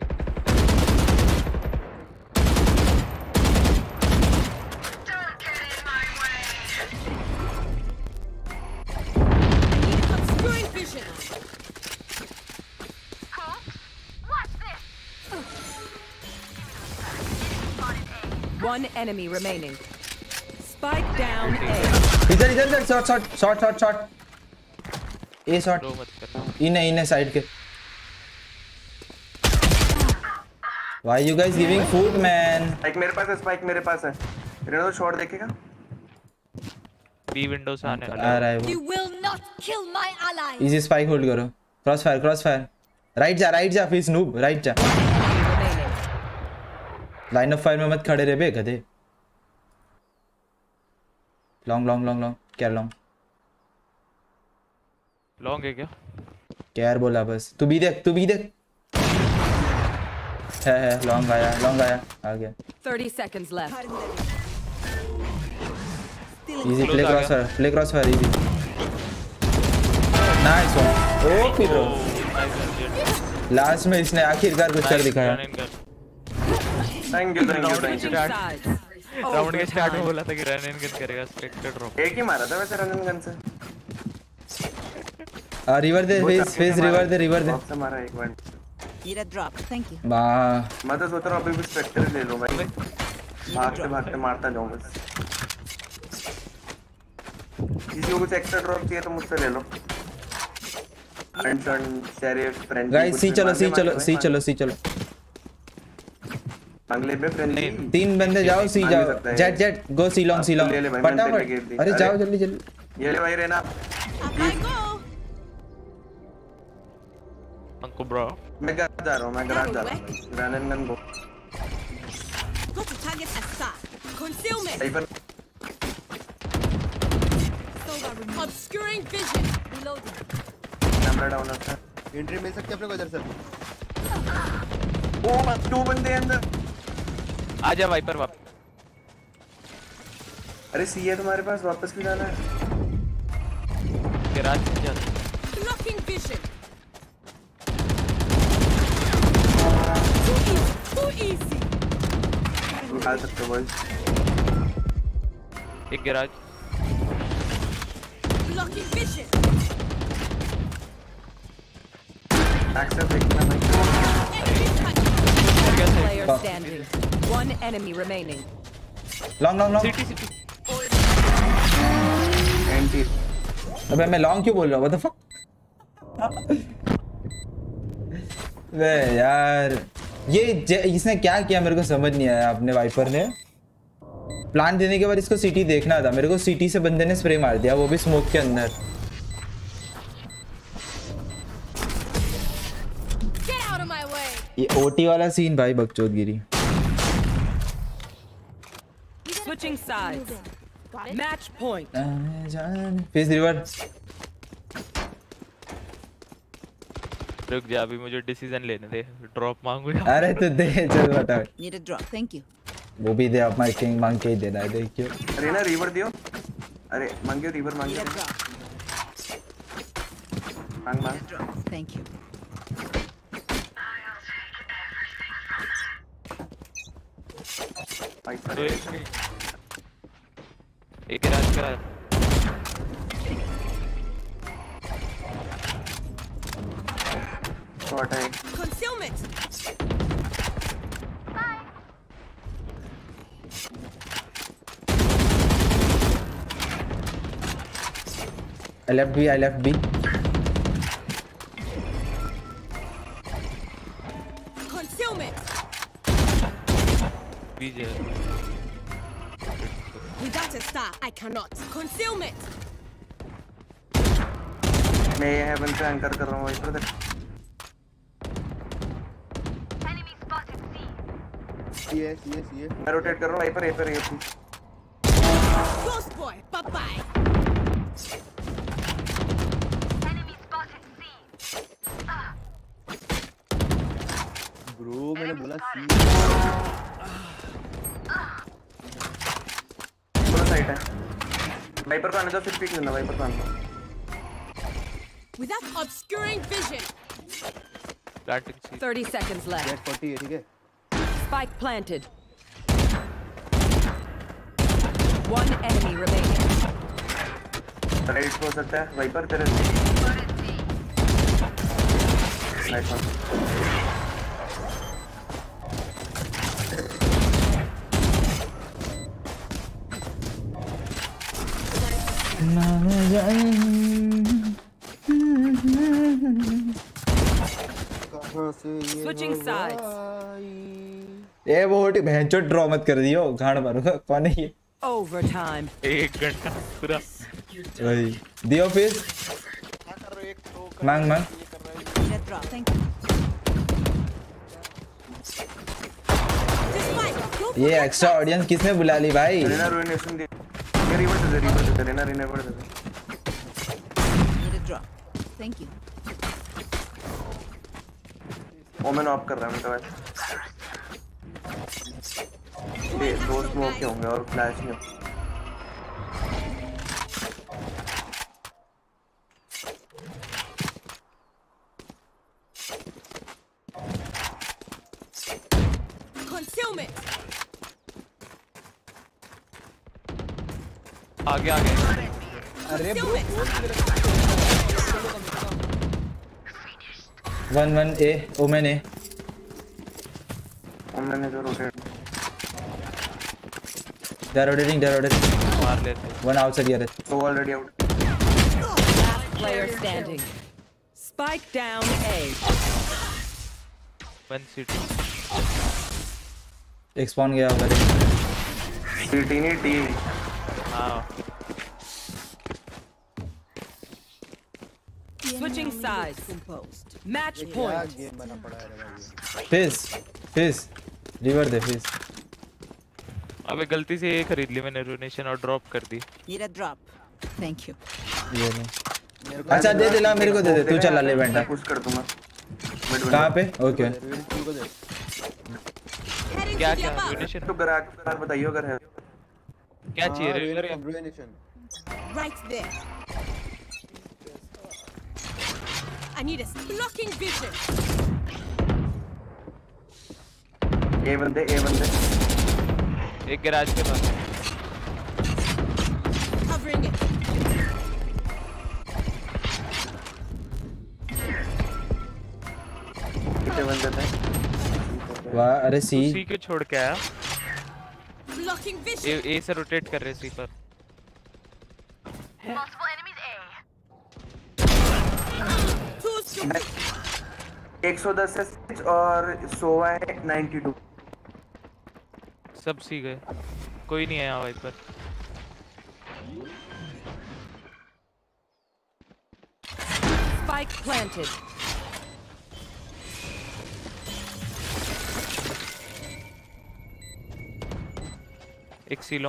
Obscuring vision. One enemy remaining. Spike down A. इधर इधर इधर shot shot shot shot shot a shot लो मत करना। इन इन साइड के। Why you guys giving food man? Spike मेरे पास है, स्पाइक मेरे पास है। रेना तो शॉट देखेगा। बी विंडो से आने आ रहा है वो। You will not kill my ally. Easy spike hold करो। Cross fire cross fire. Right जा राइट जा फिर नूब राइट जा। लाइन ऑफ फायर में मत खड़े रहे बे गधे। लॉन्ग लॉन्ग लॉन्ग लॉन्ग क्या लॉन्ग लॉन्ग है क्या? क्या बोला बस। तू भी देख तू भी देख। है है लॉन्ग आया लॉन्ग आया आ गया। thirty seconds left. Easy play cross fire play cross fire easy. Nice one. ओ फिर लास्ट में इसने आखिरकार कुछ कर दिखाया। Thank you thank you thank you. Round के स्टार्ट में बोला था कि रन इन गन करेगा, स्पेक्टर ड्रॉप एक ही मारा था वैसे रन गन से। आ रिवर दे फेस फेस रिवर दे रिवर दे। बॉक्स से मारा एक बार। Need a drop. Thank you. वाह मैं तो सोच रहा हूं अभी भी स्पेक्टर ले लूं भाई, भागते भागते मारता जाऊं बस। किसी को कुछ एक्स्ट्रा ड्रॉप चाहिए तो मुझसे ले लो। गाइस सी चलो सी चलो सी चलो सी चलो अगले पे फ्रेंडली तीन बंदे जाओ सी जाओ Jett Jett go C long C long फटाफट अरे जाओ जल्दी जल्दी ये ले भाई रहना अंको ब्रो मैं घर जा रहा हूं मैं घर जा रहा हूं ग्रेनेड गन को Got to target Assad. Concealment. Cypher Obscuring vision. Reloading. Camera down है एंट्री मिल सकती है अपने को इधर से ओ मत दो बंदे अंदर आजा वाइपर वापस अरे सी है तुम्हारे पास वापस भी जाना है गैराज में जा Blocking vision. Too easy. Too easy. उठा सकते हो बॉयज एक गैराज Blocking vision. एक्सेस देखना भाई Player standing. One enemy remaining. Long long long city city anti अबे मैं लॉन्ग क्यों बोल रहा हूँ व्हाट द फक वे यार ये इसने क्या किया मेरे को समझ नहीं आया अपने वाइपर ने प्लान देने के बाद इसको सिटी देखना था मेरे को सिटी से बंदे ने स्प्रे मार दिया वो भी स्मोक के अंदर Get out of my way. ये ओटी वाला सीन भाई बकचोदगिरी Switching sides. Match point. Face river रुक जा अभी मुझे डिसीजन लेने दे ड्रॉप मांगू या अरे तो दे चल बता Need a drop. Thank you. वो भी दे आप माय किंग मांग के ही देना है देख क्यों अरे ना रिवर दियो अरे मांगियो रिवर मांगियो Need a drop. मांग Need मांग a drop. Thank you. Viper एक गैराज का शॉट है Concealment. I left B I left B Concealment. बीजे Without a star, I cannot. Concealment. मैं ये हेवन पे एंकर कर रहा हूं वाइपर देख Enemy spotted C. सी है सी है सी है मैं रोटेट कर रहा हूं वाइपर ए पर A Ghost boy. Bye bye. Enemy spotted C. Bro मैंने बोला सी पूरा साइड है वाइपर को आने दो फिर पिक लेना वाइपर को आने दो Without obscuring vision. Planting C thirty seconds left. Jett forty है ठीक है Spike planted. One enemy remaining. Right हो सकता है वाइपर तेरे नाइस वन Switching sides. ये वो होटी भैंचो ड्रॉ मत कर दियो गांड मारूंगा कौन है ये Overtime. एक घंटा पूरा वही दियो फिर मांग मांग Need a drop. Thank you. Despite your ये एक्स्ट्रा ऑडियंस किसने बुला ली भाई रेना रुइनेशन दे ये रिवर दे रिवर दे रेना रिवर दे Need a drop. Thank you. Omen off कर रहा है मतलब ये दो स्मोक के होंगे और फ्लैश नहीं concealment. आगे आगे अरे bro one one A Omen A Omen ने जो rotate they are rotating they are rotating मार लेते वन आउटसाइड हियर तो already out player standing. Spike down A. One city. एक spawn गया उधर। टी नहीं टी। हाँ। Switching sides. Match point. Game बना पड़ा है रे भाई। Fizz, Fizz, रिवर दे Fizz। अबे गलती से ये खरीद ली मैंने रुनेशन और ड्रॉप कर दी। Need a drop. Thank you. ये नहीं। अच्छा दे दे ला मेरे को दे दे तू चला ले बेटा। पुश कर दूंगा। कहाँ पे? ओके। क्या क्या रुनेशन? तो गराग बार बताइए अगर है। क्या चाहिए river? Ruination. Right there. I need a blocking vision. ए बंदे ए बंदे। एक गैराज के पास। Covering it. कितने बंदे थे? वाह अरे सी। सी को छोड़ के आया। Blocking vision. ए ए से रोटेट कर रहे सी पर। Multiple enemies A. एक सौ दस है और सोवा है बानवे। सब सी गए। कोई नहीं आया वाइपर। Spike planted. एक सीलो।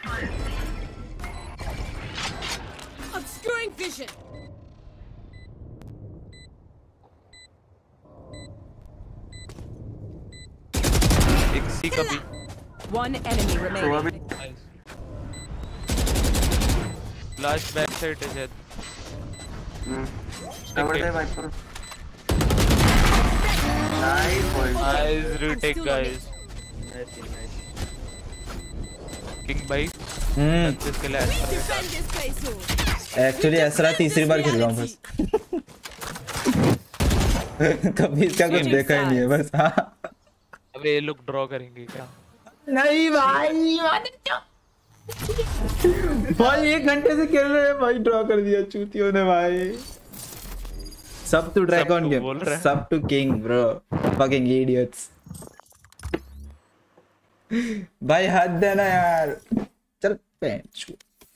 Obscuring vision. एक सी का भी। One enemy सोवा भी। remaining. लास्ट बैक साइड है शायद। कवर दे Viper. Nice boy. Nice retake guys. King भाई। हम्म। इसके लिए Defend this place all. Actually ऐसा तीसरी बार खेल रहा हूँ बस। कभी इसका कुछ देखा ही नहीं है बस। हाँ। अबे ये लोग ड्रॉ करेंगे क्या? नहीं भाई भाई एक घंटे से खेल रहे हैं भाई ड्रॉ कर दिया चूतियों ने भाई। सब टू ड्रैगन गेम सब two king bro fucking idiots. भाई हाथ देना यार चल पेंच।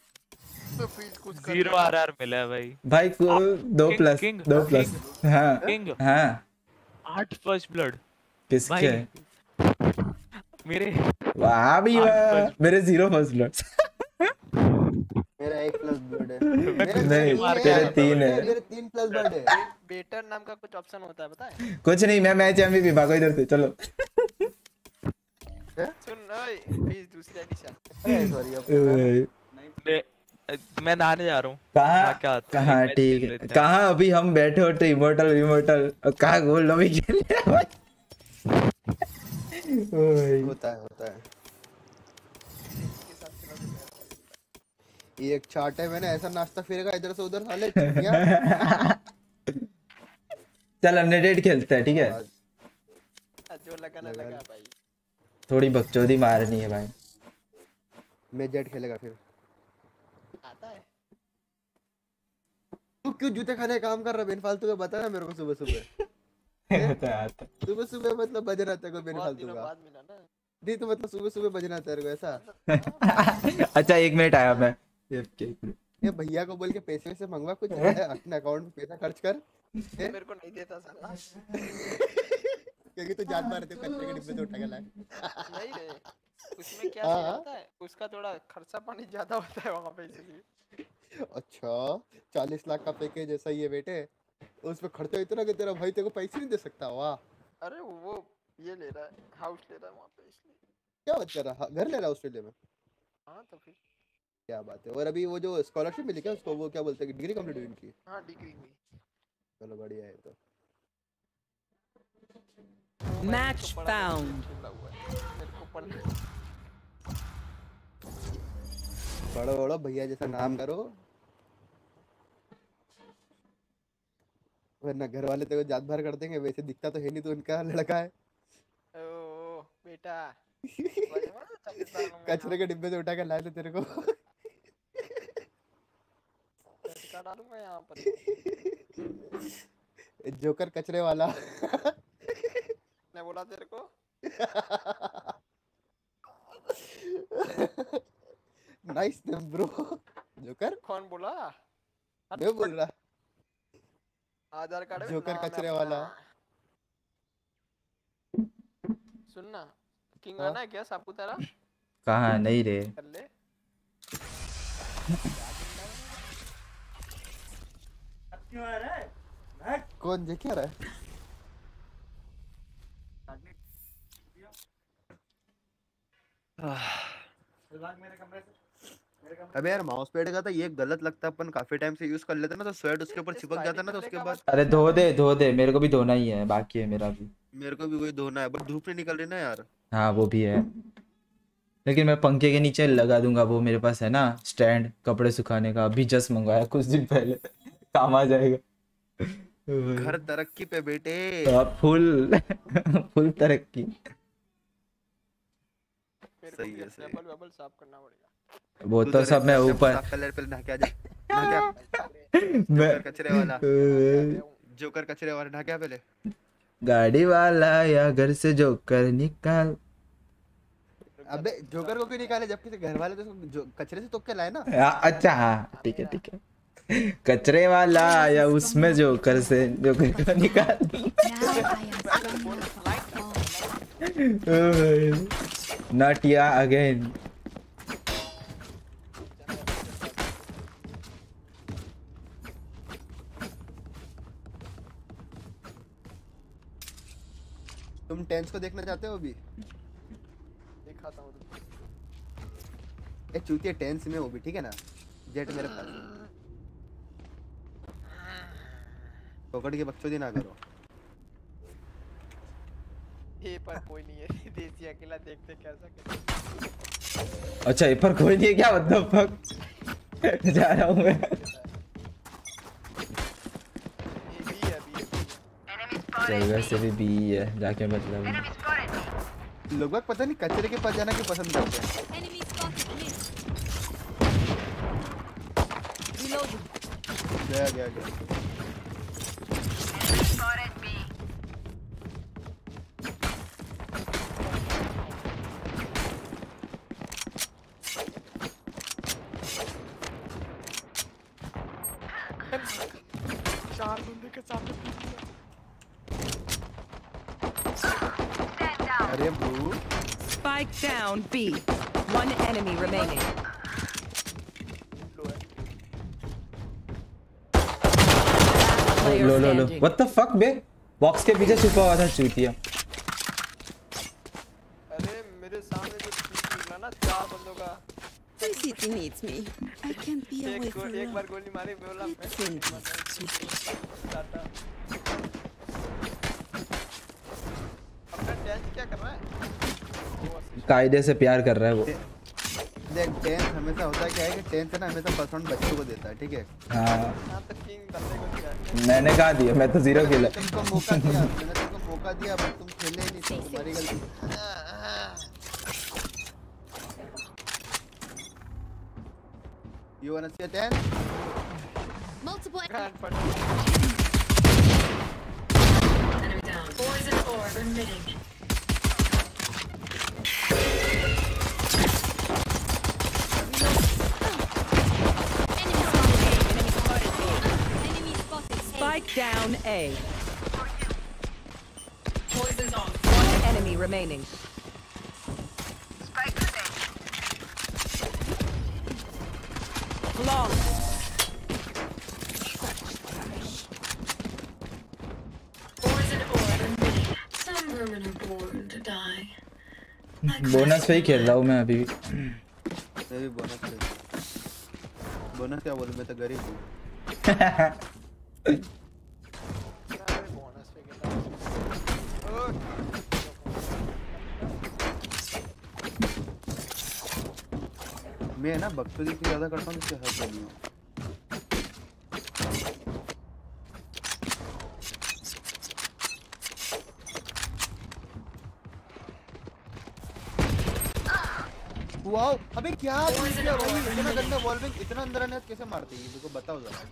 जीरो आरआर मिला है भाई। भाई को दो किंग, प्लस किंग, दो प्लस हाँ किंग। हाँ आठ फर्स्ट ब्लड। किसके? मेरे। वाह भी वाह मेरे जीरो फर्स्ट ब्लड। मेरा एक प्लस ब्लड है। नहीं तेरे तीन है। मेरे तीन प्लस ब्लड है। बेटर नाम का कुछ ऑप्शन होता है पता है? कुछ नहीं मैं मैच एमवीपी भागो इधर से चलो। सुन ओए प्लीज दूसरी एडिशन। सॉरी मैं मैं नहाने जा रहा हूँ। कहाँ क्या कहाँ ठीक है कहाँ अभी हम बैठे होते इमोर्टल इमोर्टल कहाँ गोल्ड लॉबी खेल रहे हैं भाई। होता है होता है। ये एक चार्ट है मैंने ऐसा नाश्ता फिरेगा इधर से उधर साले चल अनरेटेड खेलते हैं ठीक है। जो लगा ना लगा भाई। थोड़ी बकचोदी मारनी है भाई। मैं जेट खेलेगा फिर। आता है। तू क्यों जूते खाने का काम कर रहा है बेन फालतू का बता ना मेरे को सुबह सुबह। सुबह सुबह मतलब बजना तेरे को बेन फालतू का। नहीं तो मतलब सुबह सुबह बजना तेरे को ऐसा। अच्छा एक मिनट आया मैं। ये भैया को बोल के पैसे से मंगवा कुछ अपने अकाउंट में पैसा खर्च कर। मेरे को नहीं देता साला। क्योंकि तू जान मारते हो कचरे के डिब्बे से उठा के लाए। नहीं रे उसमें क्या होता है उसका थोड़ा खर्चा पानी ज्यादा होता है वहां पे इसलिए। अच्छा चालीस लाख का पैकेज ऐसा ही है बेटे उसमें खर्चा इतना कि तेरा भाई तेरे को पैसे नहीं दे सकता। वाह। अरे वो ये ले रहा है हाउस ले रहा है वहां पे इसलिए। क्या बात कर रहा घर ले रहा है ऑस्ट्रेलिया में? हाँ तो फिर क्या बात है। और अभी वो जो स्कॉलरशिप मिली क्या उसको वो क्या बोलते हैं डिग्री कंप्लीट हुई उनकी? हाँ डिग्री हुई। चलो बढ़िया है तो। Match found. बड़ो बड़ो भैया जैसा नाम करो वरना घर वाले तेरे को जात भर कर देंगे। वैसे दिखता तो है नहीं तो उनका लड़का है। ओ बेटा कचरे के डिब्बे से उठा के लाए थे तेरे को। इसका डालूंगा यहाँ पर। जोकर कचरे वाला। मैं बोला तेरे को। Nice name bro. जोकर कौन बोला? मैं बोल रहा। आधार कार्ड में जोकर नाम है कचरे अपना। वाला। सुनना किंग आना है क्या सापुतारा? कहाँ नहीं रे। कर ले। क्यों आ रहा है? कौन जे क्या रहा है? अबे यार माउस पैड का तो ये गलत लगता है, अपन काफी टाइम से यूज कर लेते ना तो स्वेट उसके ऊपर चिपक जाता ना तो उसके बाद। अरे धो दे धो दे, मेरे को भी धोना ही है, बाकी है मेरा भी। मेरे को भी वही धोना है, बट धूप नहीं निकल रही ना यार। हाँ वो भी है, लेकिन मैं पंखे के नीचे लगा दूंगा, वो मेरे पास है ना स्टैंड कपड़े सुखाने का, अभी जस्ट मंगवाया कुछ दिन पहले, काम आ जाएगा। घर तरक्की पे बेटे। फुल फुल तरक्की। सही है सही। एप्पल वेपल साफ करना पड़ेगा। वो तो सब मैं ऊपर कलर पे नहा के आ जा। नहा मैं कचरे वाला। जोकर कचरे वाला नहा के आ पहले। गाड़ी वाला या घर से जोकर निकाल। अबे जोकर को क्यों निकाले जबकि घर वाले तो जो कचरे से तो के लाए ना। अच्छा हाँ ठीक है ठीक है। कचरे वाला या उसमें जोकर से जोकर को निकाल। Not yeah again. तुम टेंस को देखना चाहते हो अभी? दिखाता हूँ। ए चूतिया टेंस में हो भी ठीक है ना? जेट मेरे पास। पकड़ के बकचोदी ना करो। ये पर कोई नहीं है, देसी अकेला देखते कैसा कैसा। अच्छा ये पर कोई नहीं है क्या? मतलब फक जा रहा हूँ मैं। ये भी है भी है। चल वैसे भी बी है जाके मतलब। लोग बाग पता नहीं कचरे के पास जाना क्यों पसंद करते हैं। गया गया गया। चार बंदे के सामने। अरे bruh. Spike down B. One enemy remaining. लो लो लो What the fuck बे? बॉक्स के पीछे छुपा हुआ था चूतिया। अरे मेरे सामने जो निकला ना चार बंदों का। The city needs me. I can't be away एक, for एक long. बार गोली मारी बोला मैं टाटा। अपना टेंस क्या कर रहा है? कायदे से प्यार कर रहा है वो। देख टेंस हमेशा होता है क्या है कि टेंस है ना हमेशा फर्स्ट राउंड बच्चों को देता है ठीक है। हाँ यहाँ तक किंग बंदे को दिया। मैंने कहा दिया, मैं तो जीरो खेला। तुमको मौका दिया, मैंने तुमको मौका दिया बट तुम खेले ही नहीं, तो तुम्हारी गलती। You wanna see a ten? Multiple. Enemy down. Poison orb emitting. Spike down A. Poison's on. One enemy remaining. Spike today. Long. Poison orb emitting. Some women are born to die. Bonus पे ही खेल रहा हूँ मैं अभी भी। मैं भी बोनस पे। बोनस क्या बोलूं, मैं तो गरीब हूँ। मैं ना बकचोदी की ज्यादा करता हूँ इससे हद नहीं हो। वाओ अबे क्या किया भाई इतना गंदा वॉल्विंग इतना अंदर आने कैसे मारते हैं मेरे को बताओ जरा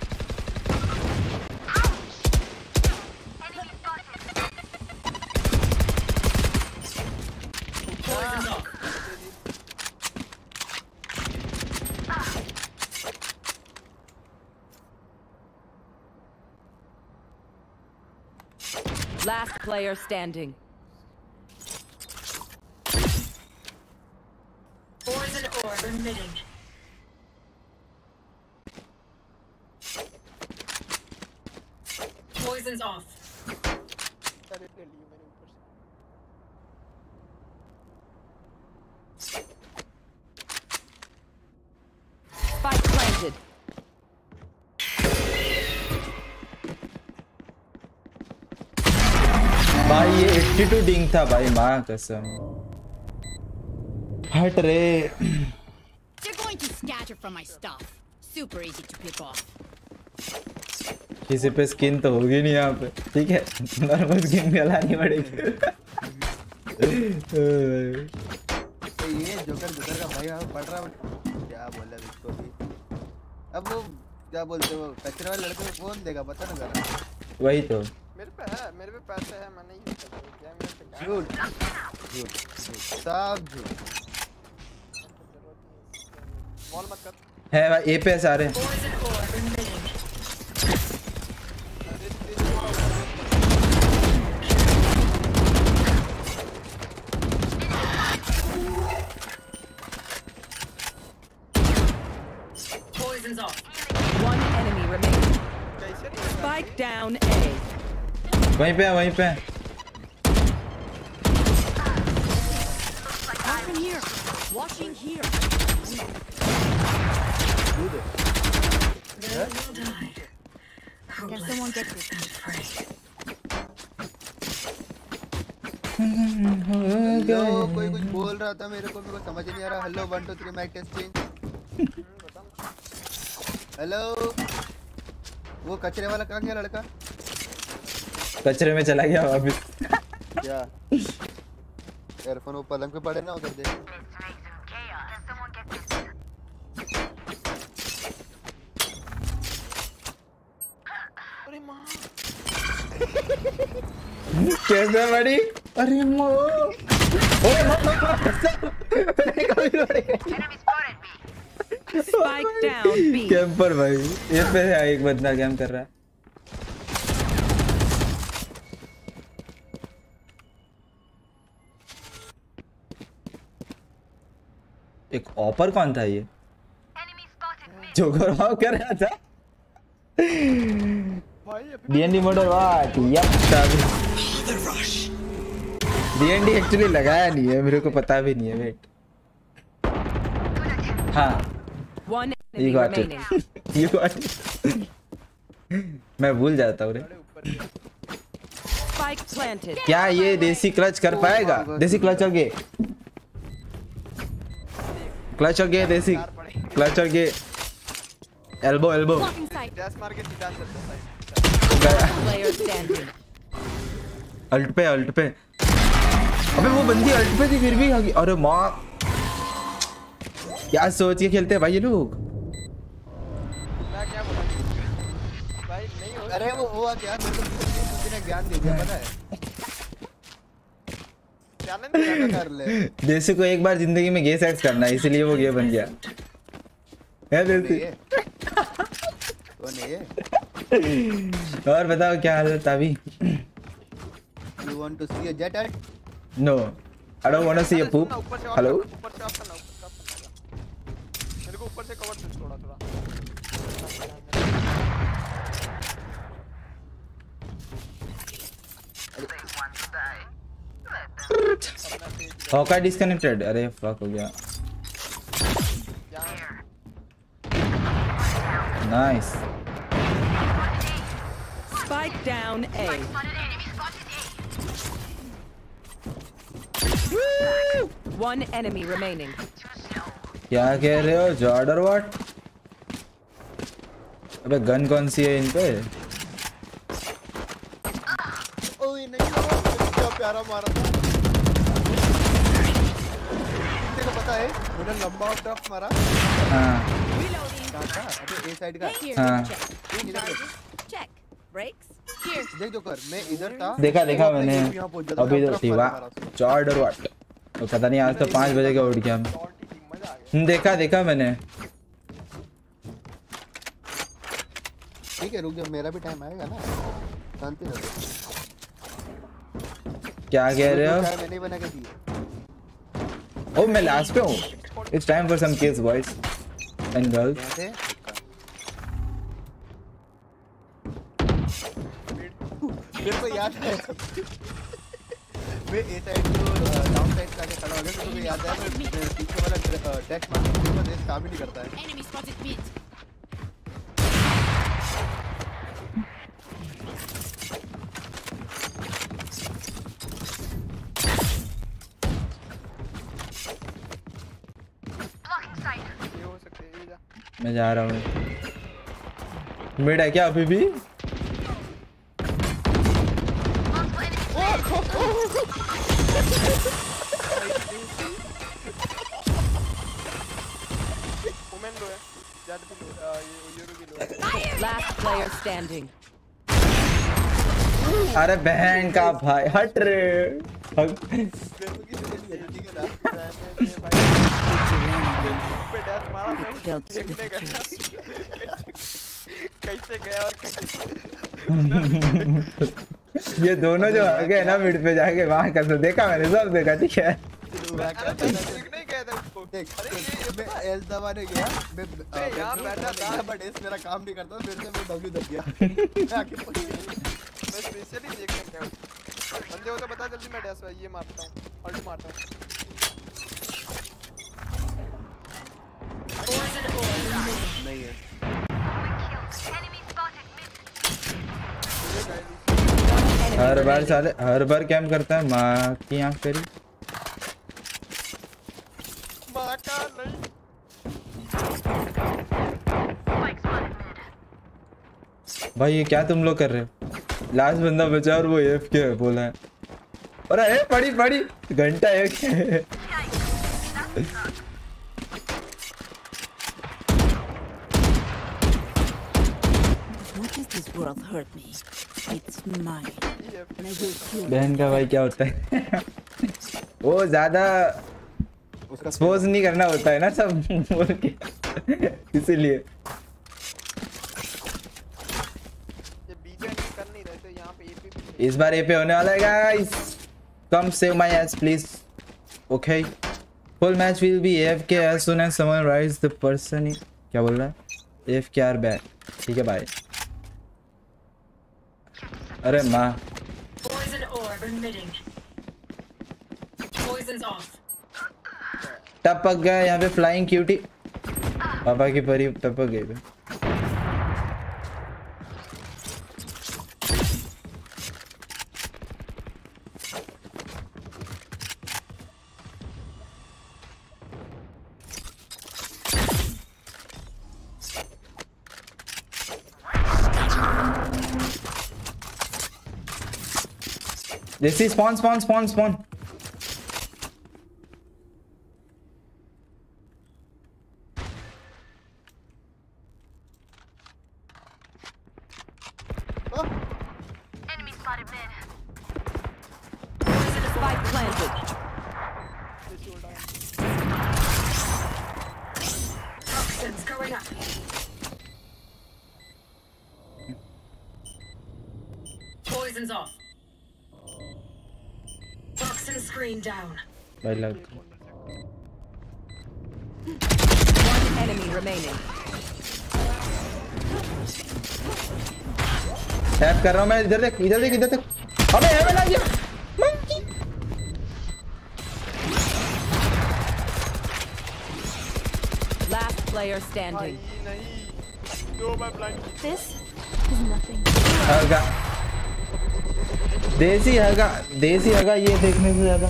Last player standing. Poison orb emitting. Poison's off. Spike planted. भाई ये बयासी डिंग था भाई माँ कसम हट रे They're going to scatter from my stuff. Super easy to pick off. किसी पे स्किन तो होगी नहीं यहाँ पे ठीक है नॉर्मल स्किन भी लानी पड़ेगी ये जोकर जोकर का भाई पढ़ रहा क्या बोला इसको भी अब वो क्या बोलते हो कचरे वाले लड़के को कौन देगा पता ना जरा वही तो मेरे पे है मेरे पे पैसे है मैं नहीं यूज करता क्या मेरे पे झूठ झूठ सब झूठ मॉल मत कर है भाई ए पे सारे Poison's off. One enemy remaining. Spike down A. वहीं पे है वहीं पे है Watching here. Watching here. Can someone get this? Hello कोई कुछ बोल रहा था मेरे को मेरे को समझ नहीं आ रहा hello one two three mic testing hello वो कचरे वाला कहाँ गया लड़का कचरे में चला गया वापस क्या एयरफोन वो पलंग पे पड़े ना उधर देख अरे माँ कैसे बड़ी अरे मो ओए Spike down B. कैंपर भाई ये पे है एक बंदा कैंप कर रहा है एक ऑपर कौन था ये जो गौरव कर रहा था DND model what yup DND actually लगाया नहीं है मेरे को पता भी नहीं है वेट हाँ One You enemy got it. remaining. You got it. मैं भूल जाता हूँ रे Spike planted. क्या ये देसी क्लच कर पाएगा देसी क्लच हो गए क्लच हो गए देसी क्लच हो गए एल्बो एल्बो डैश मार के सीधा चलता है Player standing. अल्ट पे अल्ट पे अबे वो बंदी अल्ट पे थी फिर भी आ गई अरे माँ क्या सोच के खेलते हैं भाई ये लोग मैं क्या बोला भाई नहीं हो अरे वो हुआ क्या मेरे को किसी ने ज्ञान दे दिया पता है चैलेंज क्या कर ले देसी को एक बार जिंदगी में गे सेक्स करना है इसलिए वो गे बन गया है देसी कौन है ये और बताओ क्या हाल है Tawi You want to see a jet ad? No, I don't want to see a poop. Hello? ऊपर से ऑफ करना ऊपर से ऑफ करना मेरे को ऊपर से कवर दे थोड़ा थोड़ा Hawkeye disconnected. अरे fuck हो गया. Nice. Spike down A. One enemy remaining. क्या कह रहे हो जॉर्डर व्हाट? अबे गन कौन सी है इन पे? ओए नहीं क्या प्यारा मारा था। तेरे को पता है मैंने लंबा टफ मारा। हाँ कहाँ था? अबे ए साइड का। हाँ Check. Brakes. Here. देख जो कर, मैं इधर था। देखा देखा मैंने यहाँ पहुंच जाता, अभी मैं तो टफ ठीक मारा हुआ मारा उसको। चौड़ और वाट तो पता नहीं आज तो पाँच बजे का उठ गया मैं। देखा देखा मैंने। ठीक है रुक जा, मेरा भी टाइम आएगा ना, शांति रहो। क्या कह रहे हो? चाय मैंने बना के दी। ओ मैं लास्ट पे हूँ। It's time for some kids boys and girls. मेरे को याद है मैं ए साइड को डाउन साइड का के खड़ा हो गया तो मुझे याद है मैं पीछे वाला टैक्स मारने के बाद ये काम ही नहीं करता है। Enemy spotted mid. मैं जा रहा हूँ। मिड है क्या अभी भी? Last player standing. अरे बहन का भाई हट रे। कैसे गया और ये दोनों जो आ गए ना मिड पे जाके वहां का तो देखा मैंने सब देखा ठीक है। मैं एल दबाने गया, मैं यहाँ बैठा था बट एस मेरा काम नहीं करता, फिर से मैं डब्ल्यू दब गया। मैं स्पेशली देखने गया हूँ, बंदे हो तो बता जल्दी, मैं डैश ये मारता हूँ, अल्ट मारता हूँ। नहीं है। हर बार साले हर बार कैम करता है माँ की आँख तेरी। माँ का नहीं। भाई ये क्या तुम लोग कर रहे हो? लास्ट बंदा बचा और वो एफ के बोला है। अरे ए पड़ी पड़ी घंटा एक What does this world hurt me? It's mine. And I will kill बहन का भाई क्या होता है? वो ज्यादा एक्सपोज नहीं करना होता है ना सब बोल के इसीलिए। इस बार ए पे होने वाला है guys. Come save my ass please. Okay full match will be AFK as soon as someone writes the person। क्या बोल रहा है? AFK are back. ठीक है भाई। अरे माँ टपक गया यहाँ पे फ्लाइंग क्यूटी। पापा की परी टपक गई पे। This is spawn, spawn, spawn, spawn. Oh. Enemy spotted mid. Spike planted. Toxins going up. Poison's off. Toxin screen down. By luck. One enemy remaining. Tap कर रहा हूँ मैं। इधर देख इधर देख इधर देख। अबे हेवन आ गया। Monkey. Last player standing. This is nothing. हगा देसी हगा देसी हगा ये देखने से ज्यादा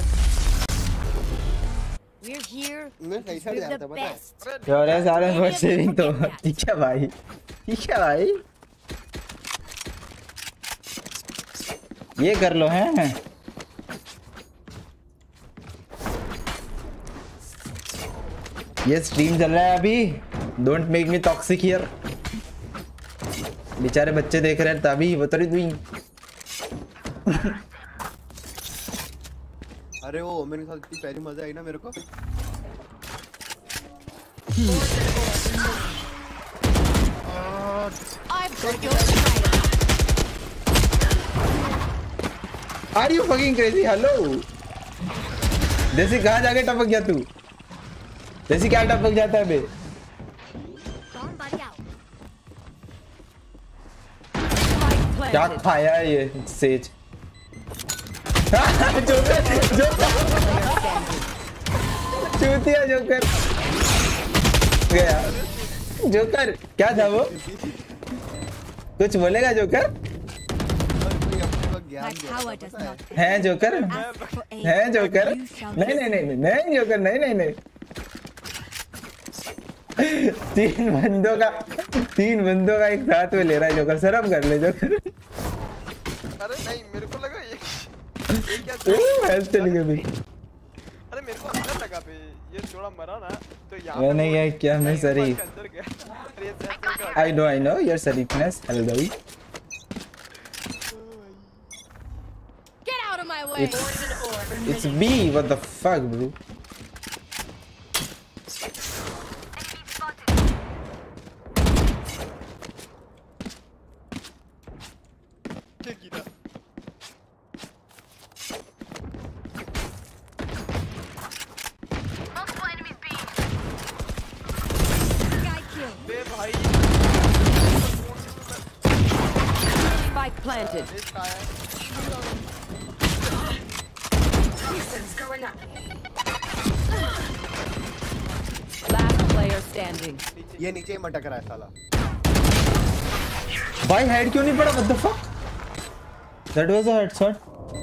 We're here. मैं सही से जानता पता है। यार ये सारे वर्ड सेविंग तो ठीक है भाई ठीक है भाई ये कर लो हैं। ये स्ट्रीम चल रहा है अभी, don't make me toxic here. बेचारे बच्चे देख रहे हैं तभी बता रही तू। अरे वो मेरे साथ इतनी पहली मजा आई ना मेरे को। Are you fucking crazy? Hello. देसी कहाँ जाके टपक गया तू? देसी क्या टपक जाता है बे? क्या खाया है ये सेज? जोकर, जोकर, चूतिया जोकर गया। जोकर क्या था वो? कुछ बोलेगा जोकर? है जोकर? है जोकर? नहीं नहीं नहीं नहीं जोकर नहीं नहीं नहीं। तीन बंदों का तीन बंदों का एक साथ में ले रहा है जोकर, शर्म कर ले जोकर। अरे नहीं मेरे को लगा ये हेल्थ चली गई। अरे मेरे को अच्छा लगा बे, ये थोड़ा मरा ना तो यहाँ मैं नहीं है क्या मैं सरी। I know I know your sheriffness, hello buddy. Get out of my way. It's, it's B, what the fuck bro? Spike planted. Last player standing. ये नीचे ही मटक रहा है साला। भाई हेड क्यों नहीं पड़ा? What the fuck? That was a headshot.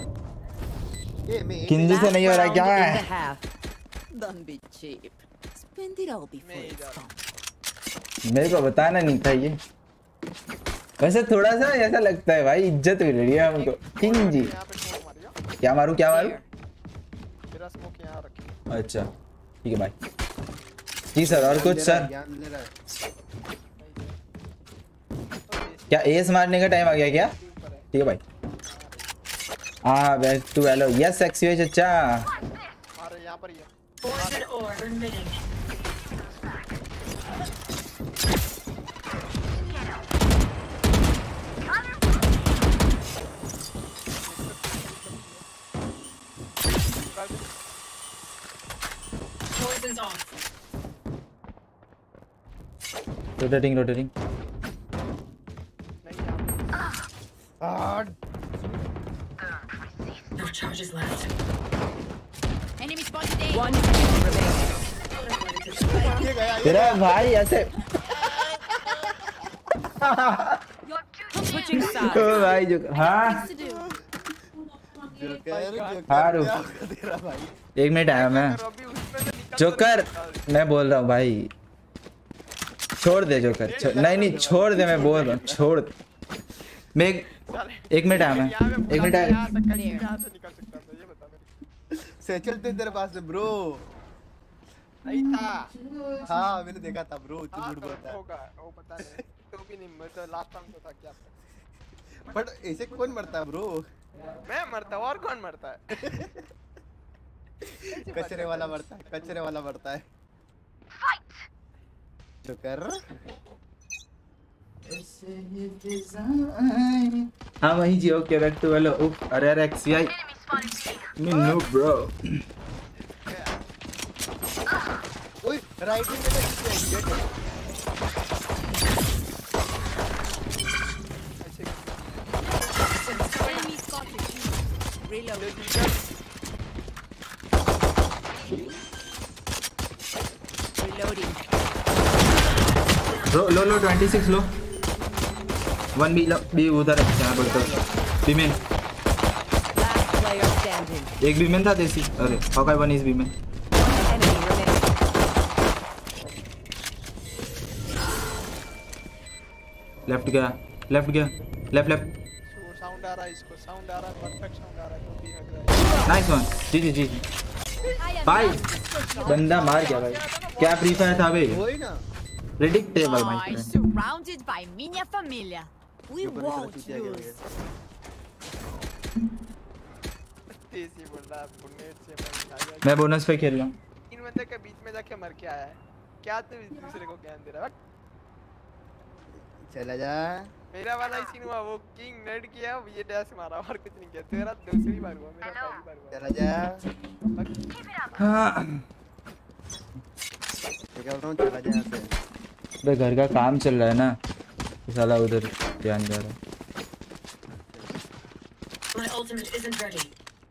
किंजू से नहीं हो रहा क्या है? Don't be cheap. Spend it all before it's gone. मेरे को बताना नहीं था ये। वैसे थोड़ा सा ऐसा लगता है भाई, इज्जत मिल रही है हमको। किंजी क्या मारूं क्या मारूं? मेरा स्मोक यहाँ रखिए। अच्छा ठीक है भाई। जी सर और कुछ सर? क्या एस मारने का टाइम आ गया क्या? ठीक है भाई। हाँ बैक टू हेलो यस एक्सयूएच अच्छा। अरे यहाँ पर ही है। Rotating rotating No charges left. Enemy spotted A. One enemy remaining. तेरा भाई ऐसे Switching sides. ओ भाई जो हाँ हाँ रुक एक मिनट आया मैं। जोकर मैं बोल रहा हूँ भाई, छोड़ दे जोकर। नहीं नहीं छोड़ दे, मैं बोल रहा हूँ छोड़ दे। मैं एक, एक मिनट आया मैं एक मिनट आया। से चलते तेरे पास से ब्रो नहीं था। हाँ मैंने देखा था ब्रो, तू झूठ बोलता है। होगा वो पता नहीं तो भी नहीं, मैं तो लास्ट टाइम तो था क्या। बट ऐसे कौन मरता है ब्रो? मैं मरता हूँ और कौन मरता है? कचरे वाला मरता है, कचरे वाला मरता है। तो कर हाँ वही जी। Okay back to hello. उफ अरे अरे एक्सआई मी नो ब्रो। ओए राइट में मेरा गेट है। Enemy spotted. Reload. Reloading. लो लो लो छब्बीस लो। वन बी बी उधर है क्या बोलते हो? बी में Last player standing. एक बी में था देसी। अरे हॉकाई वन इज बी में। Enemy remaining. लेफ्ट गया लेफ्ट गया लेफ्ट लेफ्ट। साउंड आ रहा है, इसको साउंड आ रहा है, परफेक्ट साउंड आ रहा है, तो भी हग रहा है। Nice one G G G. भाई बंदा मार गया भाई। क्या फ्री फायर था भाई? वही ना। प्रेडिक्टेबल भाई। Surrounded by minha família. We won't lose. तेजी बोल रहा है बुनेट से मैं मैं बोनस पे खेल रहा हूँ। इन बंदे के बीच में जाके मर के आया है। क्या तू दूसरे को ज्ञान दे रहा है? चला जा। मेरा वाला ही सीन हुआ, वो किंग नेड किया, ये डैश मारा और कुछ नहीं किया। तेरा दूसरी बार हुआ, मेरा पहली बार हुआ। चला जा। हाँ। क्या बोल रहा हूँ, चला जा यहाँ से। बे घर का काम चल रहा है ना, साला उधर ध्यान जा रहा है। My ultimate isn't ready.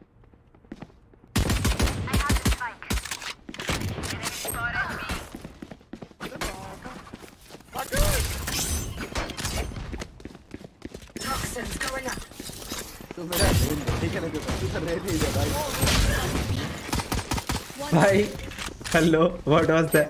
Toxins going up. तू मेरा ठीक है ना, जो तू कर रहे थे भाई। भाई हेलो, व्हाट वाज दैट?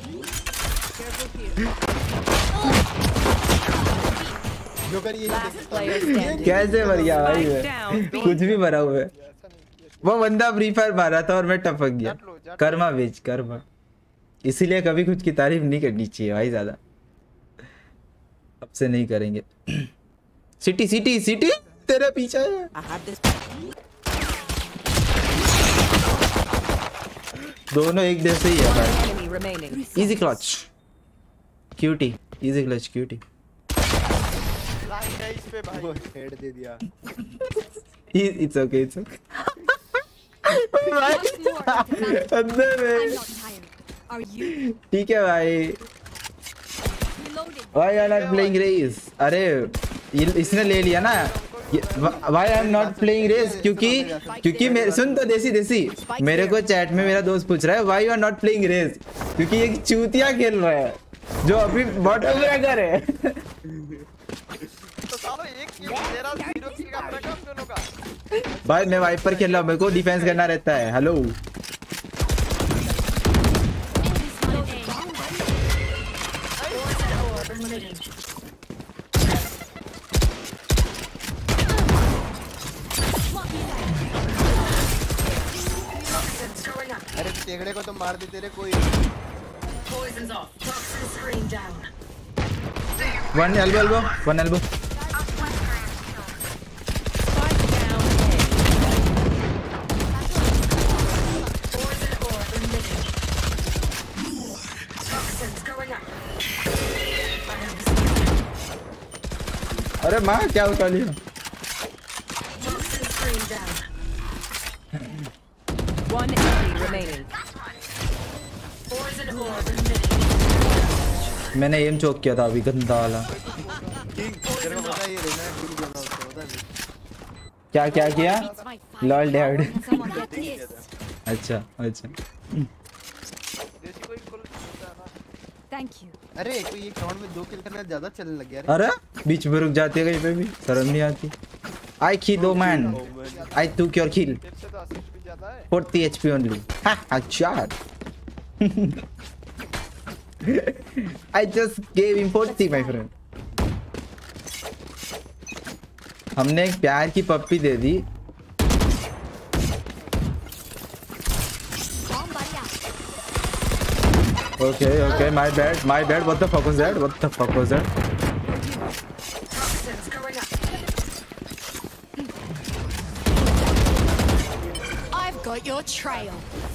जो करिए कैसे मर गया भाई मैं? कुछ भी मरा हुआ है। वो बंदा फ्री फायर मारा था और मैं टपक गया। कर्मा बेच कर्मा। इसीलिए कभी कुछ की तारीफ नहीं करनी चाहिए भाई ज्यादा। अब से नहीं करेंगे। सिटी सिटी सिटी तेरे पीछे है। दोनों एक जैसे ही है भाई। Easy clutch QT, easy clutch QT. वो हेड दे दिया। It's okay, it's okay. अंदर है। ठीक है भाई। Why are you not playing race? अरे इसने ले लिया ना। Why I am not playing race? क्योंकि क्योंकि मेरे सुन तो देसी देसी मेरे को चैट में मेरा दोस्त पूछ रहा है Why you are not playing race? क्योंकि एक चूतिया खेल रहा है जो अभी बॉटम में अगर है। भाई मैं वाइपर खेल रहा हूँ, मेरे को डिफेंस करना रहता है। हेलो अरे टेगड़े को तो मार दे तेरे कोई। One elbow elbow one elbow. अरे माँ क्या उठा लिया? One enemy remaining. मैंने एम चोक किया था अभी, गंदा वाला। क्या क्या किया? Lol dad. अच्छा अच्छा। Thank you. अरे कोई एक राउंड में दो किल करना ज्यादा चलने लग गया। अरे बीच में रुक जाती है कहीं पे भी, शर्म नहीं आती। I killed the man. I took your kill. forty H P only. Ha ha shot. I just gave him forty, my friend. हमने एक प्यार की पप्पी दे दी। Okay, okay, my bad, my bad. What the fuck was that? What the fuck was that? I've got your trail.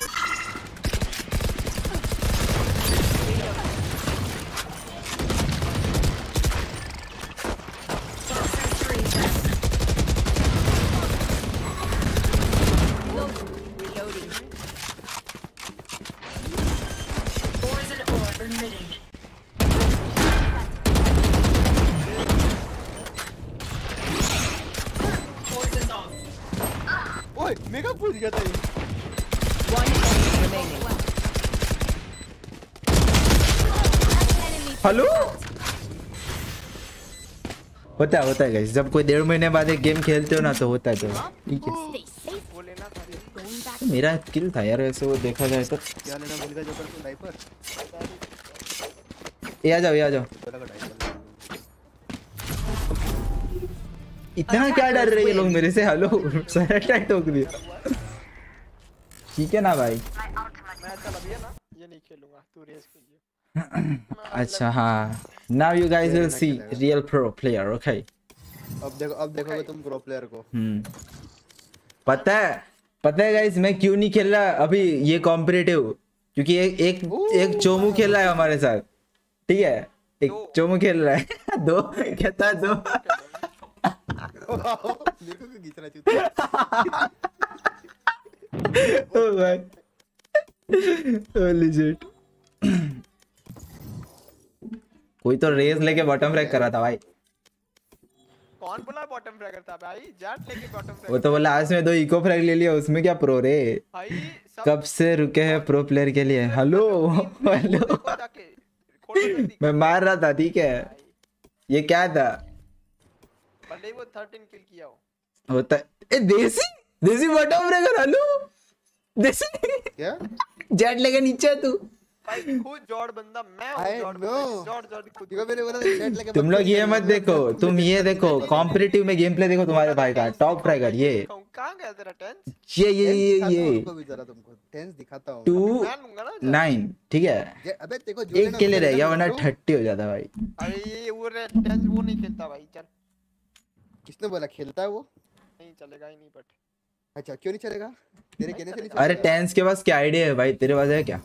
Mega पूछ गया था ये। हेलो होता है होता है गाइस, जब कोई डेढ़ महीने बाद एक गेम खेलते हो ना तो होता है। तो ठीक है, मेरा किल था यार वैसे वो देखा जाए तो। क्या लेना भूल गया जो कर तू स्नाइपर? ये आ जाओ ये आ जाओ। इतना क्या डर रहे हैं लोग मेरे से? हेलो सारा अटैक ठोक दिया। ठीक है ना भाई? मैं चल अभी है ना ये नहीं खेलूंगा, तू रेस खेलियो। अच्छा हाँ, now you guys will see real pro player, okay? अब देखो अब देखोगे तुम प्रो प्लेयर को। हम्म पता है पता है गाइस मैं क्यों नहीं खेल रहा अभी ये कॉम्पिटिटिव, क्योंकि एक एक एक चोमू खेल रहा है हमारे साथ, ठीक है? एक चोमू खेल रहा है दो कहता है दो देखो कि घिस रहा ओ भाई होली शिट। कोई तो रेस लेके बॉटम फ्रैग कर रहा था भाई। कौन बोला बॉटम फ्रैगर था भाई? जैट लेके बॉटम फ्रैगर। वो तो बोला आज में दो इको फ्रैग ले लिया, उसमें क्या प्रो रे भाई? कब से रुके हैं प्रो प्लेयर के लिए? हेलो हेलो मैं मार रहा था, ठीक है? ये क्या था? भले वो थर्टीन किल किया हो होता ए देसी देसी बॉटम फ्रैगर। हेलो देसी क्या जेट लेके नीचे है तू भाई? खुद जॉर्ड बंदा मैं हूं। जॉर्ड जॉर्ड जॉर्ड खुद देखो मैंने बोला जेट लेके। तुम लोग ये मत देखो, तुम ये देखो कॉम्पिटिटिव में गेम प्ले देखो तुम्हारे भाई का टॉप फ्रैगर। ये कहां गया तेरा टेंस? ये ये ये ये उनको भी जरा तुमको टेंस दिखाता हूं। टू नाइन ठीक है? अबे देखो एक के लिए रह गया वरना थर्टी हो जाता भाई। अरे ये वो टेंस वो नहीं खेलता भाई। चल किसने बोला खेलता है वो? नहीं चलेगा ही नहीं। बट अच्छा क्यों नहीं चलेगा? तेरे कहने से नहीं चलेगा? अरे टेंस के पास क्या आईडिया है भाई? तेरे पास है क्या?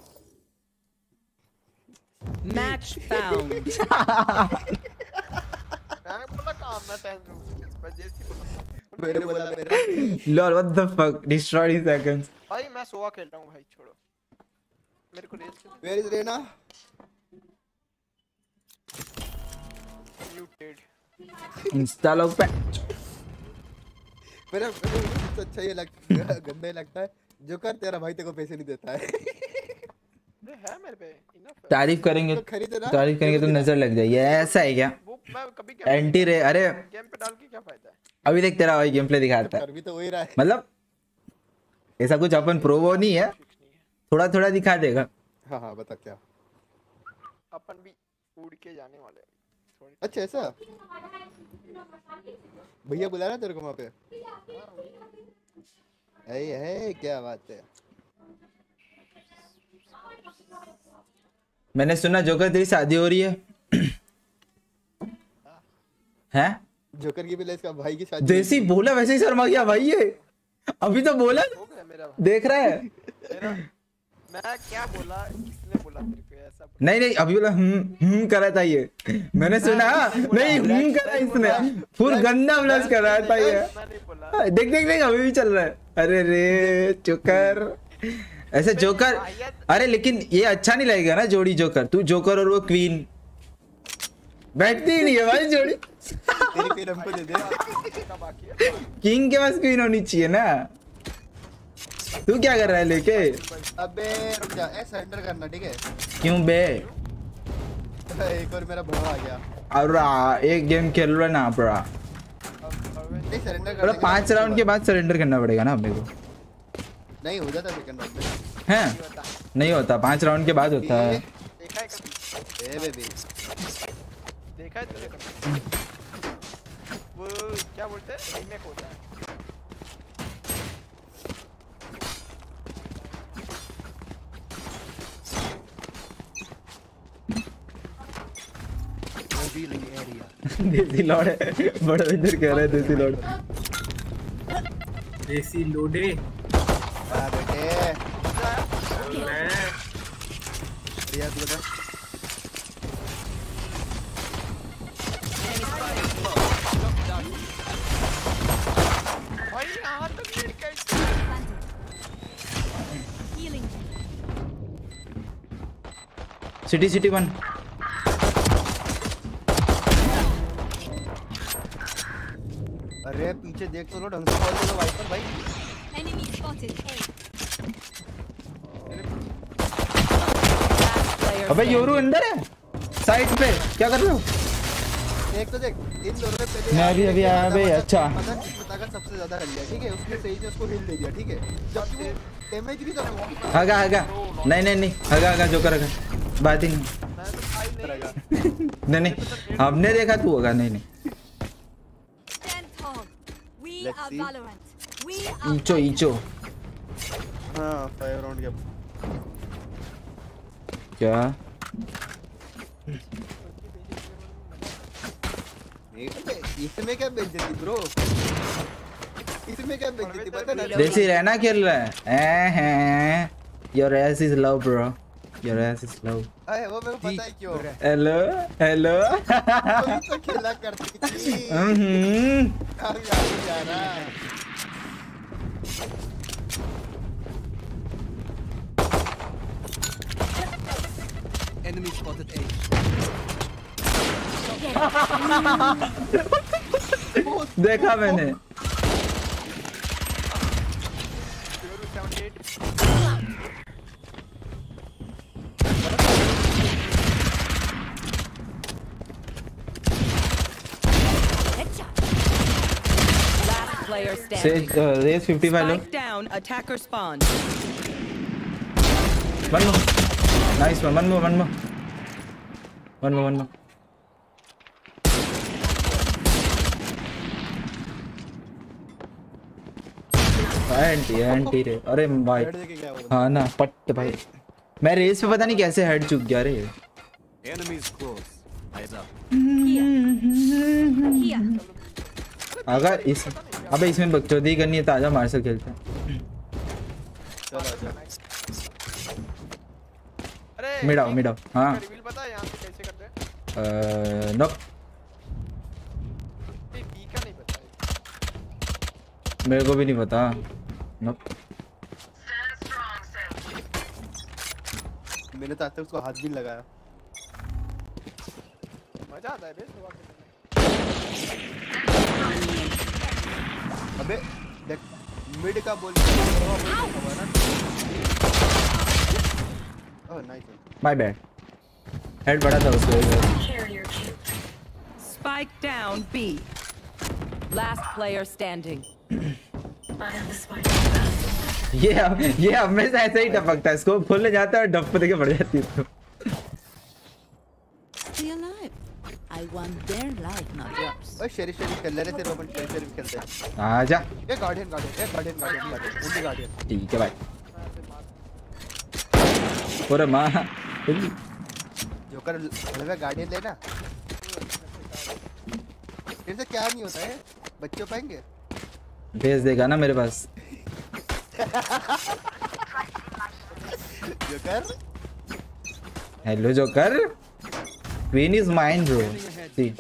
Match found. मैंने बोला काम ना टेंस पर जैसी बोला। मैंने बोला मेरा lol what the fuck destroyed his seconds. भाई मैं सोवा खेल रहा हूं भाई, छोड़ो मेरे को रेस खेल। Where is Reyna? Muted instalock पे मेरा सबसे अच्छा ये लगता गंदा ही लगता है जोकर तेरा भाई तेरे को पैसे नहीं देता है। है मेरे पे इनफ। तारीफ करेंगे तो तारीफ करेंगे तो नजर लग जाएगी, ऐसा है क्या? वो मैं कभी क्या एंटी रे अरे गेम पे डाल के क्या फायदा है? अभी देख तेरा भाई गेम प्ले दिखाता है, अभी तो वही रहा है। मतलब ऐसा कुछ अपन प्रो वो नहीं है, थोड़ा थोड़ा दिखा देगा। हाँ हाँ बता क्या? अपन भी उड़ के जाने वाले हैं। अच्छा ऐसा भैया बुला रहा तेरे को वहाँ पे? है है क्या बात है? मैंने सुना जोकर तेरी शादी हो रही है हैं? जोकर की भी इसका भाई की शादी। देसी बोला वैसे ही शर्मा गया भाई ये, अभी तो बोला देख रहा है। मेरा मैं क्या बोला? किसने बोला तेरे को ऐसा? नहीं नहीं अभी बोला हम्म हम्म कर रहा था ये, मैंने सुना। नहीं हम्म करा इसने, फुल गंदा ब्लश कर रहा था ये। देख देख देख अभी भी चल रहा है। अरे रे जोकर ऐसे जोकर। अरे लेकिन ये अच्छा नहीं लगेगा ना जोड़ी जोकर, तू जोकर और वो क्वीन बैठती ही नहीं है भाई जोड़ी। तेरी क्वीन हमको दे दे। किंग के पास क्वीन होनी चाहिए ना। तू क्या कर रहा है लेके? अबे रुक जा, ए सरेंडर करना ठीक है? क्यों बे? एक और मेरा भाव आ गया। और एक गेम खेल रहा ना ब्रा। नहीं सरेंडर कर। पांच राउंड के बाद सरेंडर करना पड़ेगा ना अपने को। नहीं हो जाता सेकंड राउंड में। हैं? नहीं होता, पांच राउंड के बाद होता है। देखा है कभी? ए बेबी देखा है तूने? वो क्या बोलते हैं रीमेक होता है। देसी लॉर्ड है बड़ा इधर कह रहा है देसी लॉर्ड। देसी लोडे आ बेटे मैं बढ़िया तू बता। भाई यहाँ तो गिर कैसे? City city one. अरे पीछे देख तो लो ढंग से बॉल दे वाइपर भाई। Enemy spotted. अबे योरू अंदर है साइड पे, क्या कर रहे हो? देख तो देख इन दोनों ने पहले मैं अभी अभी आया बे। अच्छा ताकत सबसे ज्यादा कर लिया ठीक है, उसने सही ने उसको हिल दे दिया ठीक है। जब वो डैमेज नहीं था हगा हगा नहीं नहीं नहीं हगा हगा जो करेगा बात ही नहीं। नहीं नहीं हमने देखा तू होगा। नहीं नहीं ईचो ईचो हाँ फाइव राउंड गया क्या इसमें क्या बेइज्जती ब्रो इसमें क्या बेइज्जती पता ना देसी रहना खेल रहा है ए हैं your ass is love bro your ass is love अरे वो मेरे को पता है क्यों हेलो हेलो तो खेला करती थी हम्म अब याद जा रहा Enemy spotted A. देखा मैंने Player standing. Say, uh, raise fifty-five low. Spike down. Attacker spawn. One more. Nice one. One more. One more. One more. One more. Anti anti रे अरे भाई हाँ ना पट भाई मैं रेस पे पता नहीं कैसे हेड चुक गया रे अगर इस अबे इसमें बकचोदी करनी है तो आजा मार्शल खेलते हैं मिडाओ मिडाओ हाँ रिवील पता है यहाँ पे कैसे करते हैं नो बी का नहीं पता मेरे को भी नहीं पता नो मैंने तो आज तक उसको हाथ भी लगाया मजा आता है बे सुबह के अबे देख मिड का बोल oh nice my bad head बड़ा था उसको Spike down B. Last player standing. ये ये हमेशा ऐसे ही टपकता है इसको फुल जाता है और डप देके बढ़ जाती है Stay alive. I want their life, not yours. ओए शेरी शेरी खेल रहे थे रोमन शेरी शेरी खेलते हैं आजा ये गार्डियन गार्डियन ये गार्डियन गार्डियन गार्डियन उनकी गार्डियन ठीक है भाई और मां जोकर हलवा गार्डियन लेना फिर से क्या नहीं होता है बच्चे पाएंगे भेज देगा ना मेरे पास joker hello joker queen is mine bro C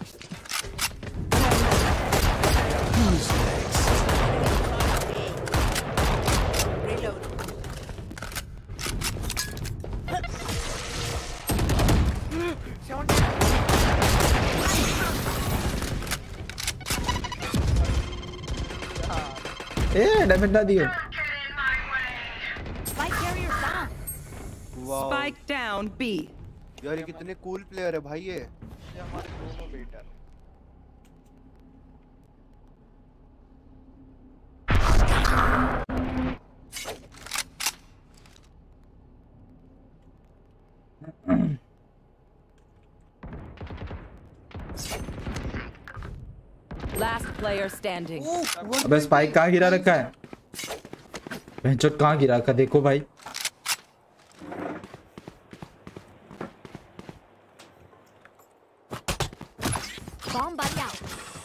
A damage ना दियो Spike carrier down. Spike down B. यार ये कितने कूल प्लेयर है भाई ये ये हमारे दोनों बेटर Last player standing. अबे स्पाइक कहाँ गिरा रखा है बेंचोट कहाँ गिरा रखा देखो भाई Bomb buddy out.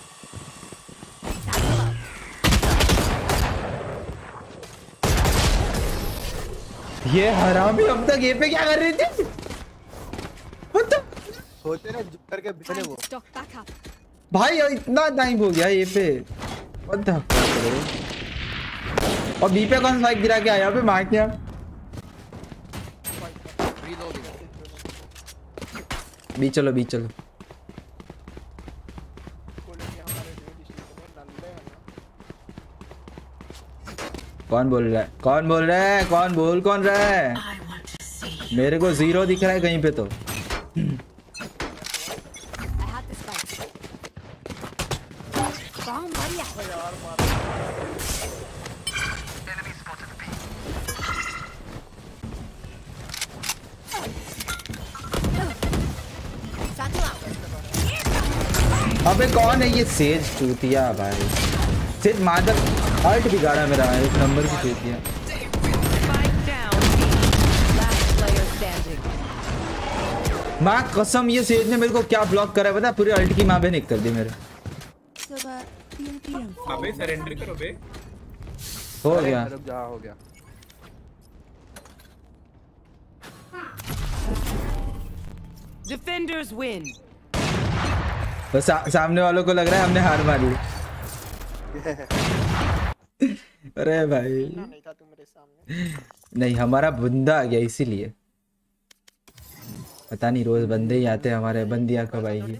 ये हरामी अब तक ये पे क्या कर रही थी होते ना जोकर के बिचने वो Stock back up. भाई इतना टाइम हो गया ये पे What the fuck? और बी पे कौन स्पाइक गिरा के आया पे मार क्या बी चलो बी चलो कौन बोल रहा है कौन बोल रहा है कौन बोल कौन रहा है मेरे को जीरो दिख रहा है कहीं पे तो Bomb buddy out. अबे कौन है ये सेज चूतिया भाई सेज मादर अल्ट बिगाड़ा मेरा एक नंबर की चूतिया माँ कसम ये सेज ने मेरे को क्या ब्लॉक करा है पता है? पूरी अल्ट की माँ बहन एक कर दी मेरे। अबे सरेंडर करो बे। हो गया। रुक जा, हो गया। Defenders win. तो सा, सामने वालों को लग रहा है हमने हार मान ली। अरे भाई नहीं था तू मेरे सामने। नहीं, हमारा बंदा आ गया इसीलिए। पता नहीं रोज बंदे ही आते हैं हमारे। बंदियां कब आएगी?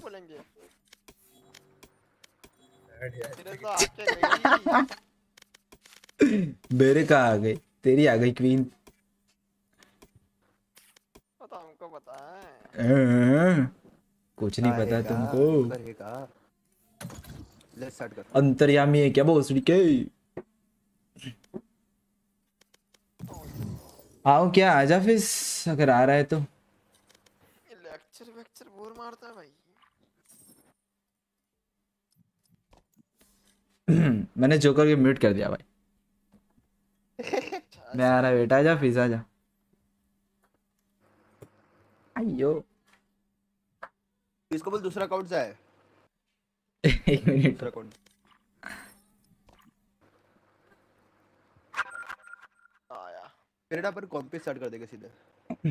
मेरे कहाँ आ गई? तेरी आ गई क्वीन। पता हमको पता है। कुछ नहीं पता तुमको। लेट्स स्टार्ट कर। अंतर्यामी है क्या भोसड़ी के? आओ क्या, आजा फिर अगर आ रहा है तो। लेक्चर वेक्चर बोर मारता है भाई। मैंने जोकर के म्यूट कर दिया भाई। मैं आ रहा बेटा, आजा फिर आजा। अयो इसको बोल दूसरा अकाउंट से है। एक मिनट। दूसरा अकाउंट आया। कनाडा पर कॉम्पी स्टार्ट कर देगा सीधे।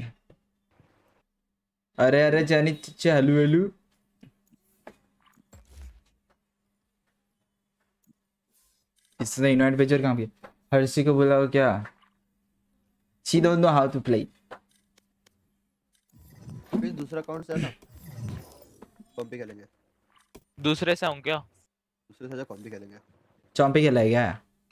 अरे अरे जानी चालू हेलू। इसने इनवाइट पेजर कहाँ किया? हर्षी को बुलाओ क्या? She don't know how to play. फिर दूसरा अकाउंट से है ना, कॉम्पी खेलेंगे। दूसरे से हूँ क्या? दूसरे से कॉम्पी खेलेंगे। चॉम्पी खेला क्या?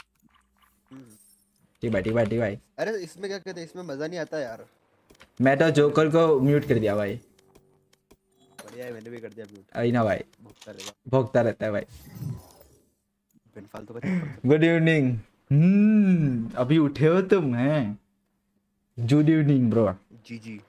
ठीक भाई ठीक भाई ठीक भाई। अरे इसमें क्या कहते हैं, इसमें मजा नहीं आता यार। मैं तो जोकर को म्यूट कर दिया भाई। बढ़िया है, मैंने भी कर दिया म्यूट। आई ना भाई, भोगता रहेगा। भोगता रहता है भाई। फालतू का। Good evening. हम्म अभी उठे हो तुम? हैं गुड इवनिंग ब्रो। जी जी।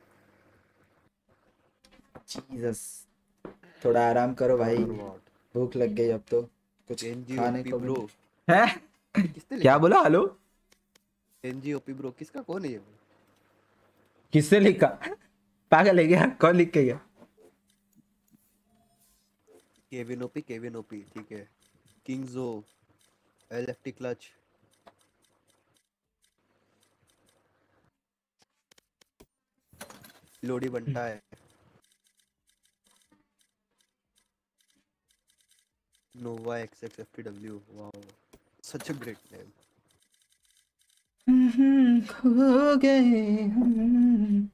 जीसस, थोड़ा आराम करो भाई, भूख लग गई अब तो कुछ खाने को ब्रो है। क्या बोला? हेलो एनजीओपी ब्रो किसका? कौन है ये? किसने लिखा? पागल है क्या? कौन लिख के गया? केविन ओपी केविन ओपी ठीक है। किंगजो एलएफटी क्लच लोडी बनता है। Nova XXFTW wow such a great name. खो गए हम।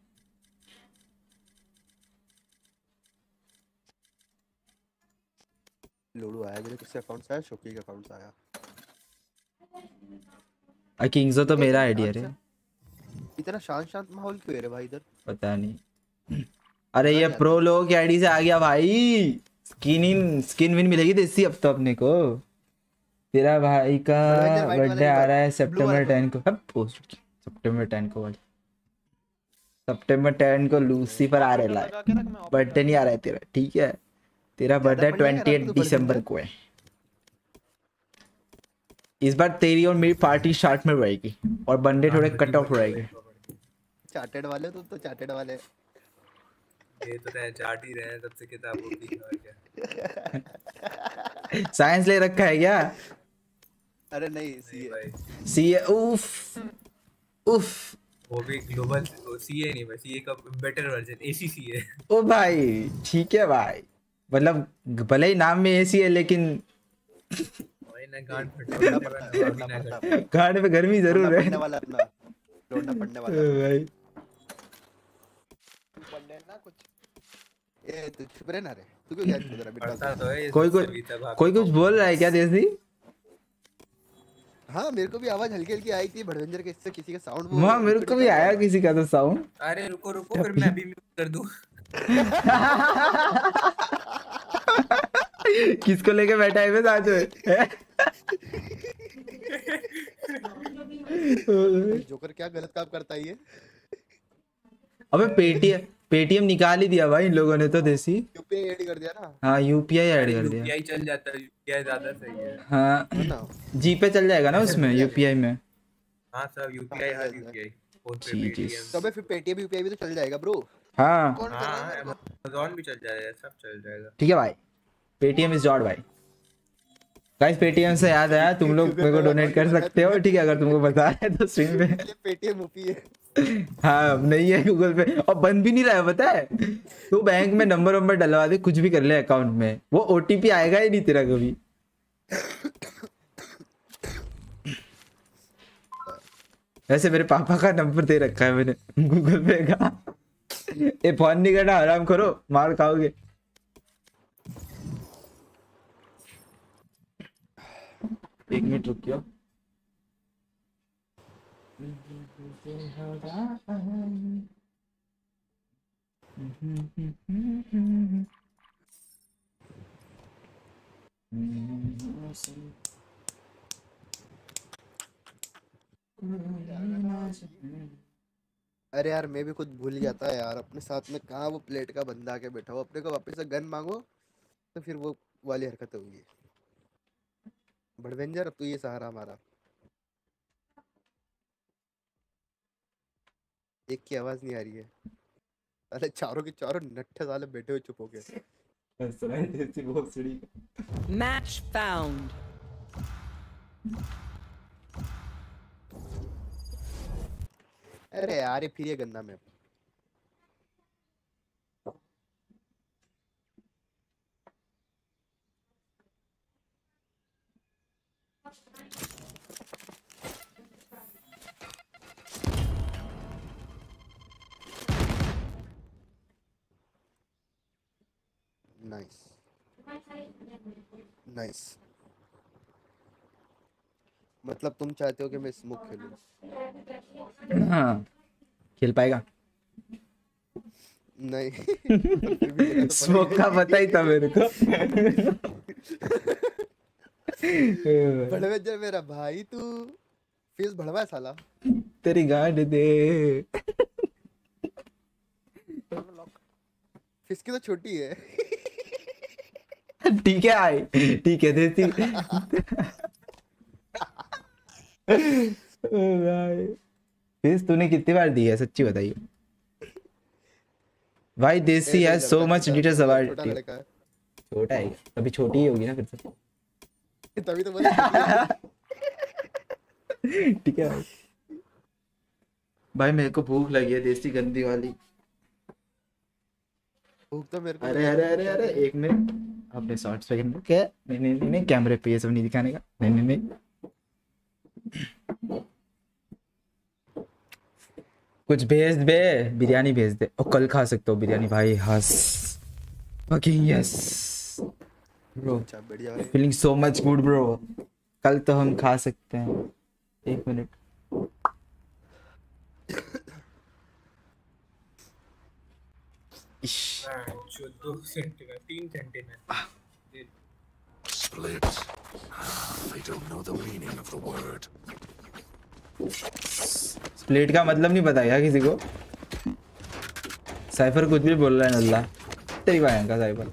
लोडू आया मेरे किसके अकाउंट से आया? शोकी के अकाउंट से आया। आ किंग्सो तो मेरा आईडी है रे। इतना शांत शांत माहौल क्यों है रे भाई इधर? पता नहीं। अरे ये प्रो लोगों की आईडी से आ गया भाई। स्किन इन स्किन विन मिलेगी देसी अब तो अपने को। तेरा भाई का बर्थडे आ रहा है सितंबर टेन को। अब पोस्ट सितंबर टेन को भाई। सितंबर टेन को लूसीफर आ रहा है। बर्थडे नहीं आ रहा है तेरा, ठीक है? तेरा बर्थडे अट्ठाईस दिसंबर को है। इस बार तेरी और मेरी पार्टी शार्ट में रहेगी और बंदे थोड़े कट ऑफ रहेंगे। चार्टेड वाले तो तो चार्टेड वाले ये तो रहे चार्ट ही रहे सबसे किताबों की और क्या। साइंस ले रखा है क्या? अरे नहीं सीए सीए उफ उफ वो भी ग्लोबल सीए नहीं, बस सीए का बेटर वर्जन एसीसी है। ओ भाई ठीक है भाई, मतलब भले ही नाम में एसी है लेकिन गांड पे गर्मी जरूर है वाला अपना लौंडा पड़ने वाला भाई। पढ़ने ना कुछ ए तू चुप रह ना रे, तू क्यों याद कर रहा है? कोई कोई कोई कुछ बोल रहा है क्या देसी? हाँ मेरे को भी आवाज हल्की हल्की आई थी भड़वंजर के, इससे किसी का साउंड वो हाँ मेरे को भी आया किसी का तो साउंड। अरे रुको रुको फिर मैं अभी म्यूट कर दूं। किसको लेके बैठा है मैं साथ में? जोकर क्या गलत काम करता है ये? अबे पेटीएम पेटीएम निकाल ही दिया भाई इन लोगों ने तो देसी। यूपीआई ऐड कर दिया ना। हाँ यूपीआई ऐड कर दिया। यूपीआई चल जाता है, यूपीआई ज्यादा सही है। हाँ जीपे चल जाएगा ना उसमें यूपीआई में। हाँ सब यूपीआई हर यूपीआई फोन पे पेटीएम तो फिर पेटीएम यूपीआई भी तो चल जाएगा ब्रो। हाँ अमेज़न भी चल जाएगा, सब चल जाएगा। ठीक है भाई, पेटीएम इज जॉड भाई। गाइस पेटीएम से याद आया, तुम लोग मेरे को डोनेट कर सकते हो, ठीक है, अगर तुमको पता है तो स्ट्रीम पे। पेटीएम ओपी है। हाँ नहीं है गूगल पे, और बंद भी नहीं रहा है पता है। तू बैंक में नंबर वंबर डलवा दे, कुछ भी कर ले अकाउंट में, वो ओटीपी आएगा ही नहीं तेरा कभी। वैसे मेरे पापा का नंबर दे रखा है मैंने गूगल पे का। ये फोन नहीं करना, आराम करो, मार खाओगे। एक मिनट रुकियो। अरे यार मैं भी कुछ भूल जाता है यार, अपने साथ में कहाँ वो प्लेट का बंदा आके बैठा हो, अपने को वापस से गन मांगो तो फिर वो वाली हरकत होगी। बड़वेंजर अब तू ये सहारा हमारा। एक की आवाज नहीं आ रही है, अरे चारों के चारों नट्ठे साले बैठे हुए चुप हो गए। Match found. अरे यार ये फिर ये गंदा मैप। नाइस नाइस, मतलब तुम चाहते हो कि मैं स्मोक खेलूं? हाँ खेल पाएगा? नहीं स्मोक का पता ही था मेरे को। बड़वेंजर मेरा भाई, तू फीस बढ़वा है साला। तेरी गांड दे। फीस की तो छोटी है। ठीक है आई, ठीक है देती। भाई फीस तूने कितनी बार दी है सच्ची बताइए भाई? देसी है सो मच डिटेल्स अबाउट। छोटा है तभी छोटी ही होगी ना फिर से, तभी तो बोला। ठीक है भाई। भाई मेरे को भूख लगी है देसी गंदी वाली भूख तो मेरे को। अरे अरे अरे अरे एक मिनट, अपने शॉर्ट्स पे क्या? नहीं नहीं नहीं नहीं कैमरे पे ये सब नहीं दिखाने का। नहीं नहीं नहीं कुछ भेज दे, बिरयानी भेज दे, और कल खा सकते हो बिरयानी भाई। हंस fucking yes bro, feeling so much good bro. कल तो हम खा सकते हैं। एक मिनट जो दो घंटे का तीन घंटे में Split. They don't know the meaning of the word. Split का मतलब नहीं पता क्या किसी को? साइफर कुछ भी बोल रहा है नल्ला, तेरी भाई का साइफर।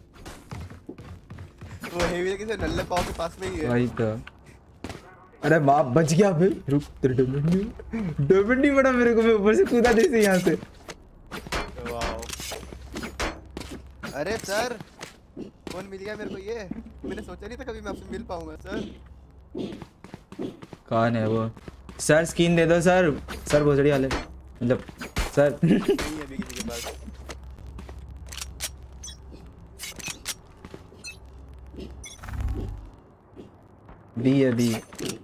वो हेवी किसे नल्ले पाव के पास में ही है। वही तो। अरे बाप बच गया भाई, रुक तेरे डबल नहीं डबल नहीं पड़ा मेरे को, मैं ऊपर से कूदा जैसे यहाँ से। वाओ अरे सर कौन मिल गया मेरे को? ये मैंने सोचा नहीं था कभी मैं आपसे मिल पाऊंगा सर। कौन है वो? सर स्किन दे दो सर। सर भोसड़ी वाले मतलब सर। नहीं है अभी किसी के पास। बी है B.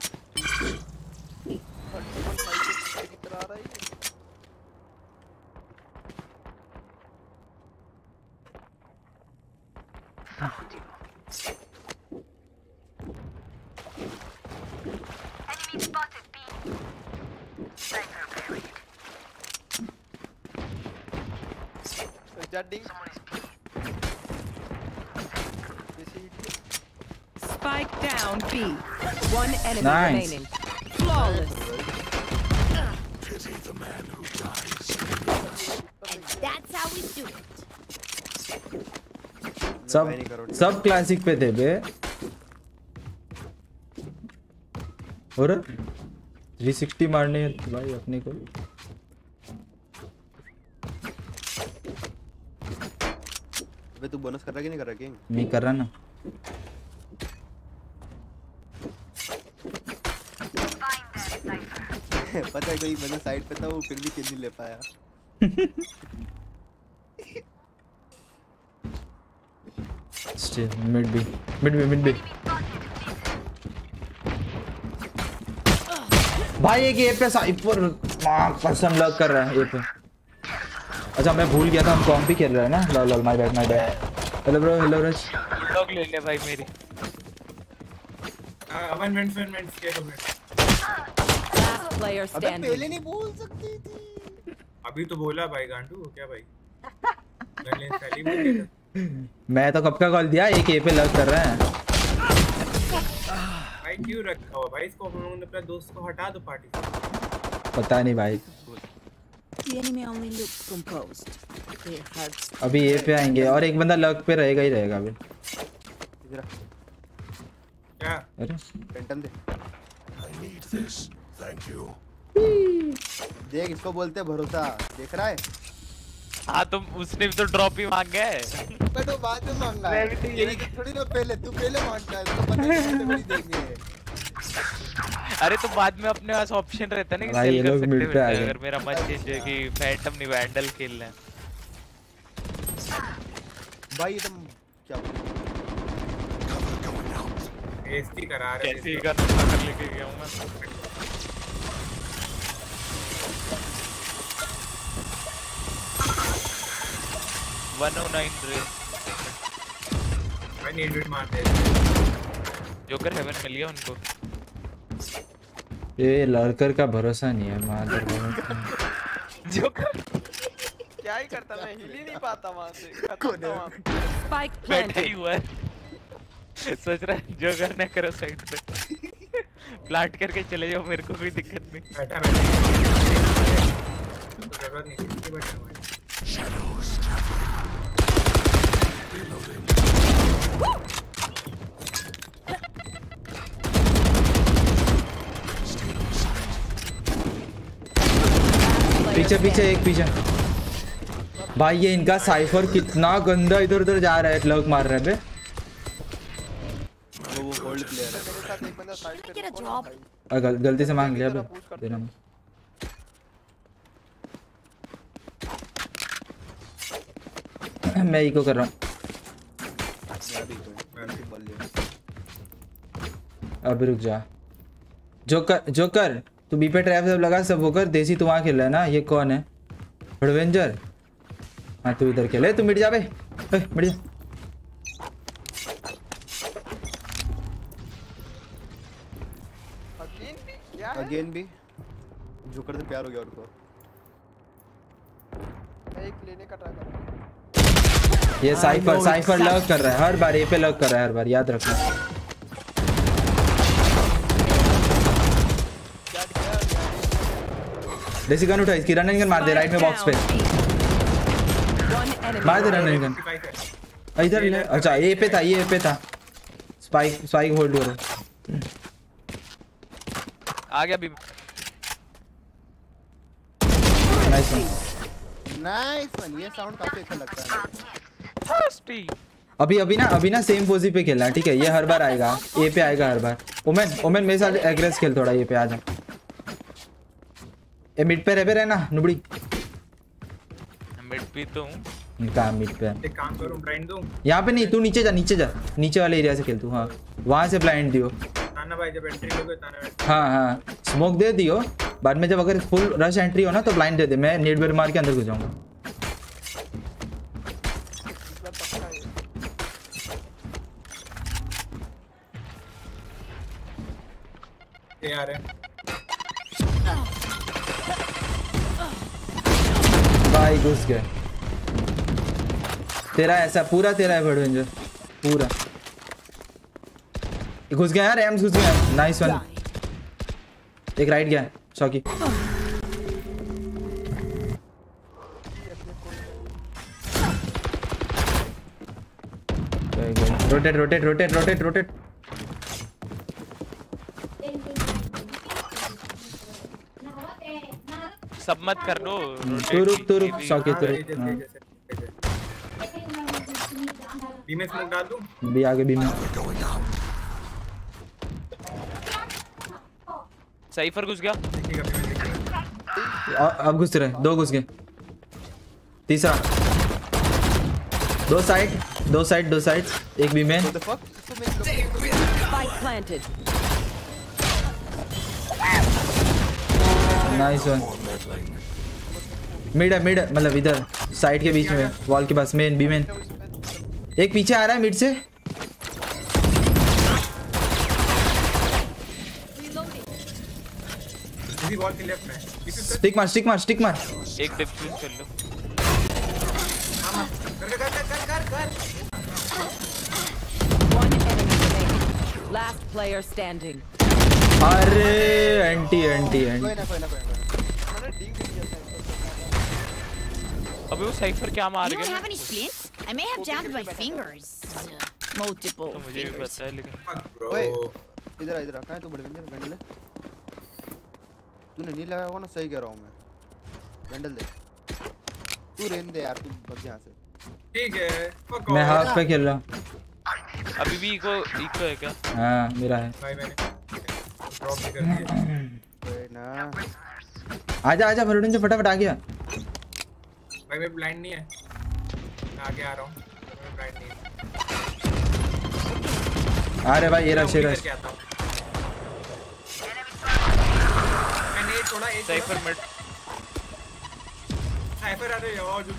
Spike down B. One enemy Nice. remaining. Flawless. Pity the man who dies. That's how we do it. सब सब क्लासिक पे थे बे। और थ्री सिक्सटी मारने भाई अपने को। अबे तू बोनस कर रहा है कि नहीं कर रहा किंग? मैं कर रहा ना। पता है कोई बंदा साइड पे था वो फिर भी किल नहीं ले पाया। Still mid B, mid B, mid B. भाई एक ए पे साइपर कसम लग कर रहा है ए पे। अच्छा मैं भूल गया था हम कॉम्प भी खेल रहे हैं ना। Lol lol my bad my bad. Hello bro hello Raj. लॉग ले ले भाई मेरी। अपन मिनट मिनट के दो मिनट। Player अबे standing. पहले नहीं बोल सकती थी। अभी तो बोला भाई गांडू क्या भाई? मैंने पहले बोल दिया था। मैं तो कब का कॉल दिया एक ए पे लग कर रहा है। भाई क्यों रखा हुआ भाई इसको? हम अपने दोस्त को हटा दो पार्टी से। पता नहीं भाई। The enemy only looks composed. Their hearts. अभी ए पे आएंगे और एक बंदा लग पे रहेगा ही रहेगा अभी। क्या? अरे पेंटम दे। I need this. Thank you. देख इसको बोलते हैं भरोसा। देख रहा है? हाँ तुम उसने भी तो ड्रॉप ही मांगा है। बट वो बाद में मांगा है। मैं भी तो यही थोड़ी ना पहले तू पहले मांगता है तो पता नहीं कितने बड़ी देंगे। अरे तो बाद में अपने पास ऑप्शन रहता है ना कि भाई ये सेल कर लोग सकते मिड पे आ हैं गए। अगर मेरा मन चेंज है कि फैंटम नहीं वैंडल खेलना है। भाई ये तुम क्या बेइज्जती करा रहे कैसे ही करना कर लेके गया हूं मैं। one oh nine रे। भाई नीड विट मारते जोकर हेवन मिल गया उनको। ये लड़कर का भरोसा नहीं है मादर। जोकर क्या ही करता मैं हिल ही नहीं पाता वहां से। खत्म था वहां पे। Spike बैठा ही planted. हुआ है। सोच रहा है जोकर ने करो साइड पे। प्लांट करके चले जाओ मेरे को कोई दिक्कत नहीं। बैठा बैठा तो जरूरत नहीं थी बैठा हुआ Shadows. Reloading. पीछे पीछे एक पीछे। भाई ये इनका साइफर कितना गंदा इधर उधर जा रहा है। लग मार रहा है बे। वो होल्ड प्लेयर है। मेरे साथ एक बंदा साइड पे Get a रुको ना drop. भाई। और गल, गलती से मांग लिया बे। तेरा मैं इको कर रहा हूँ। अभी रुक जा। जोकर जोकर तू बी पे ट्रैप सब लगा सब वो कर। देसी तू वहाँ खेल रहा है ना। ये कौन है? एडवेंचर। हाँ तू इधर खेले। तू मिट जा बे। मिट जा। अगेन भी क्या है? अगेन भी जोकर से प्यार हो गया उनको। मैं एक लेने का ट्राई कर रहा हूं। ये साइफर साइफर लग कर रहा है हर बार। ए पे लग कर रहा है हर बार। याद रखना। देसी गन उठा। इसकी रनिंग गन मार दे राइट में बॉक्स पे। मार दे रनिंग गन। इधर ले। अच्छा ए पे था ये ए पे था। स्पाइक स्पाइक होल्ड करो। आ गया भी। Nice one. Nice one. ये साउंड काफी अच्छा लगता है मेरे को। थर्स्टी। अभी अभी ना अभी ना सेम पोजी पे खेलना है ठीक है। ये हर बार आएगा। ए पे आएगा हर बार। ओमेन ओमेन मेरे साथ एग्रेस खेल थोड़ा। ये पे आ जा। ए मिड पे रह पे रहना नुबड़ी। मिड पे तो हूं। कहां मिड पे? एक काम करूं ब्लाइंड दूं। यहाँ पे नहीं। तू नीचे जा नीचे जा। नीचे वाले एरिया से खेल तू। हाँ वहां से ब्लाइंड दियो। ताना भाई जब एंट्री लोगे ताना। हाँ हाँ स्मोक दे दियो। बाद में जब अगर फुल रश एंट्री हो ना तो ब्लाइंड दे दे। मैं नेट बेर मार के अंदर घुस जाऊंगा। ये आ रहे हैं। भाई घुस गए। तेरा ऐसा पूरा तेरा है एडवेंचर पूरा। घुस गया यार। एम्स घुस गया। Nice one. एक राइट गया शॉकी। Rotate rotate rotate rotate rotate. सब मत कर लो। तू रुक तू रुक शॉकी तू रुक। बी में स्मोक डाल दूं? बी आगे बी में। साइफर घुस गया। अब घुस रहे, दो घुस गए। तीसरा, दो साइड, दो साइड, दो साइड, एक बी में। Nice one. मिड है, मिड मतलब इधर साइड के बीच में, वॉल के पास, मेन बी मेन। एक पीछे आ रहा है मिड से। इसी वॉल के लेफ्ट में। स्टिक मार, स्टिक मार, स्टिक मार। एक डिफ्यूज कर लो। कर कर कर कर कर। One enemy remaining. Last player standing. अरे एंटी एंटी एंटी। कोई ना कोई ना कोई ना। मैंने डी भी किया था। अबे वो साइफर क्या मार You गया? don't have any splints? I may have jammed my fingers. Multiple तो मुझे भी fingers. पता है लेकिन। ओए इधर इधर कहां है तू? बड़े बंदे बंडल है। तूने नहीं लगाया होगा ना, सही कह रहा हूं मैं। बंडल दे तू, रेन दे यार, तू बच यहां से। ठीक है मैं हाफ पे खेल रहा हूं। अभी भी इको इको है क्या? हां मेरा है भाई। मैंने ड्रॉप भी कर दिया। ओए ना आजा आजा भरोडन से फटाफट आ गया। भाई मैं ब्लाइंड नहीं है, मैं आगे आ रहा हूं। मैं ब्लाइंड नहीं है। अरे भाई ये रश रश। मैंने एक छोड़ा, एक साइफर मिड। साइफर आ रहे यार जो।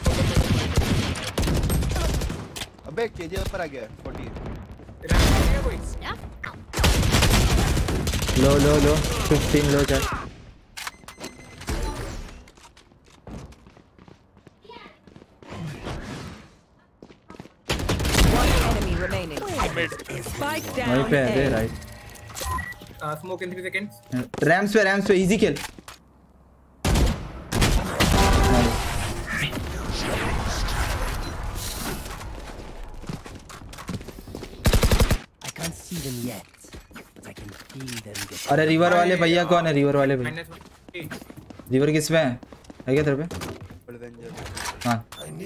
अबे केजे ऊपर आ गया चालीस। तेरा नहीं है कोई? लो लो लो पंद्रह लो चल। One enemy remaining. Spike down. वहीं पे है दे right. Smoke in three seconds. Ramps पे, रैम्स पे इजी किल। अरे रिवर वाले भैया कौन है? रिवर वाले भैया, रिवर किस पे है? है क्या तेरे पे? हाँ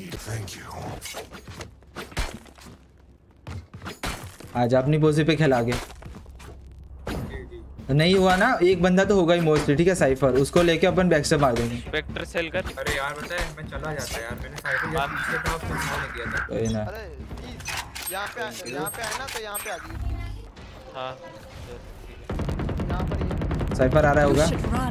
आज अपनी पोजी पे खेल आगे। नहीं हुआ ना, एक बंदा तो होगा ही मोस्टली, ठीक है साइफर, उसको लेके अपन बैक से मार देंगे। स्पेक्टर सेल कर। अरे यार पता है मैं चला जाता यार, मैंने साइफर जब पीछे था उसको नहीं किया था। कोई ना। अरे यहाँ पे यहाँ पे है ना, तो यहाँ पे आ जाइए। हाँ यहाँ पर ही साइफर आ रहा होगा।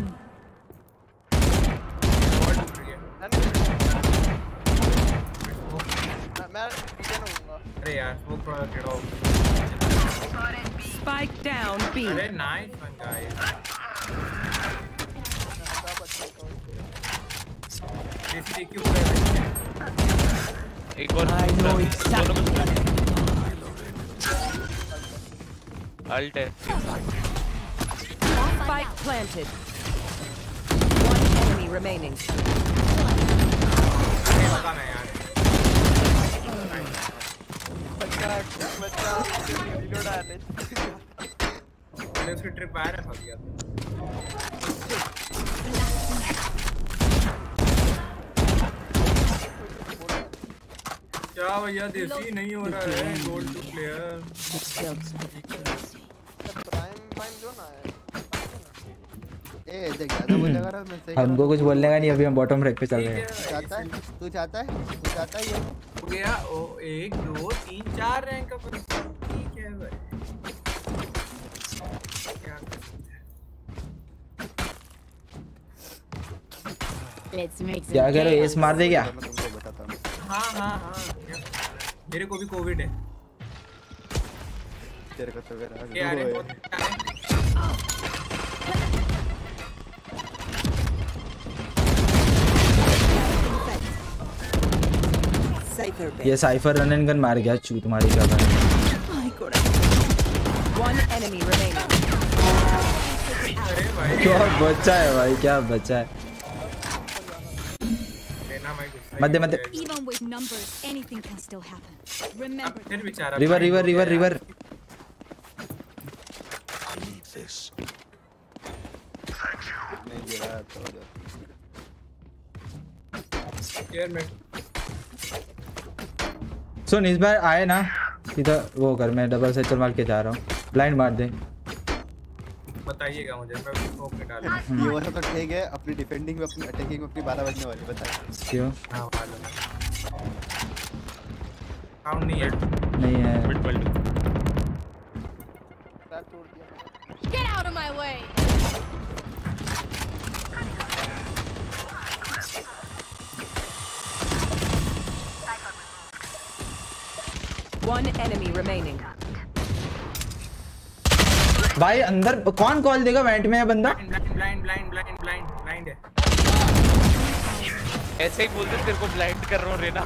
मैं पीछे ना हूँगा। अरे यार वो थोड़ा टेढ़ा हो गया। Spike down B. अरे नाइस वन गाइस। देसी देखिए ऊपर एक और अल्ट है। Spike planted. One enemy remaining. पता नहीं यार। बच्चा बच्चा रिलोड आ रहा है। मैंने उसकी ट्रिप आया ना फंस गया। क्या भैया देसी नहीं हो रहा है gold two player. Prime prime जो ना है। ए देख ज्यादा बोलेगा ना, मैं सही हमको कुछ बोलने का नहीं, अभी हम बॉटम रैक पे चल रहे हैं। चाहता है तू चाहता है तू चाहता है ये हो गया। ओ एक दो तीन चार रैंक का पर ठीक है भाई। क्या Let's make some क्या कह रहे हो? एस मार दे क्या? मैं तुमको बताता हूं। हाँ हाँ हाँ मेरे को भी कोविड है। तेरे को तो मेरा यार ये बहुत ये साइफर रन एंड गन मार गया चू तुम्हारी क्या बात है। One enemy remaining. क्या बच्चा है भाई, क्या बच्चा है। मत दे मत दे। Even with numbers, anything can still happen. Remember. फिर बेचारा रिवर रिवर रिवर रिवर। नहीं दे रहा तो यार मैं सुन इस बार आए ना सीधा वो कर, मैं डबल सेचर मार के जा रहा हूँ, ब्लाइंड मार दे। बताइएगा मुझे, मैं स्मोक में डालूंगा। ये वाला तो ठीक है, अपनी डिफेंडिंग में अपनी अटैकिंग में अपनी बारह बजने वाली बताइए क्यों? हां मालूम है। साउंड नहीं है नहीं है टैप तोड़ दिया। Get out of my way. One enemy remaining. भाई अंदर कौन कॉल देगा? वेंट में है बंदा। Blind blind blind blind blind है। ऐसे ही बोलते तेरे को ब्लाइंड कर रहा हूँ रेना।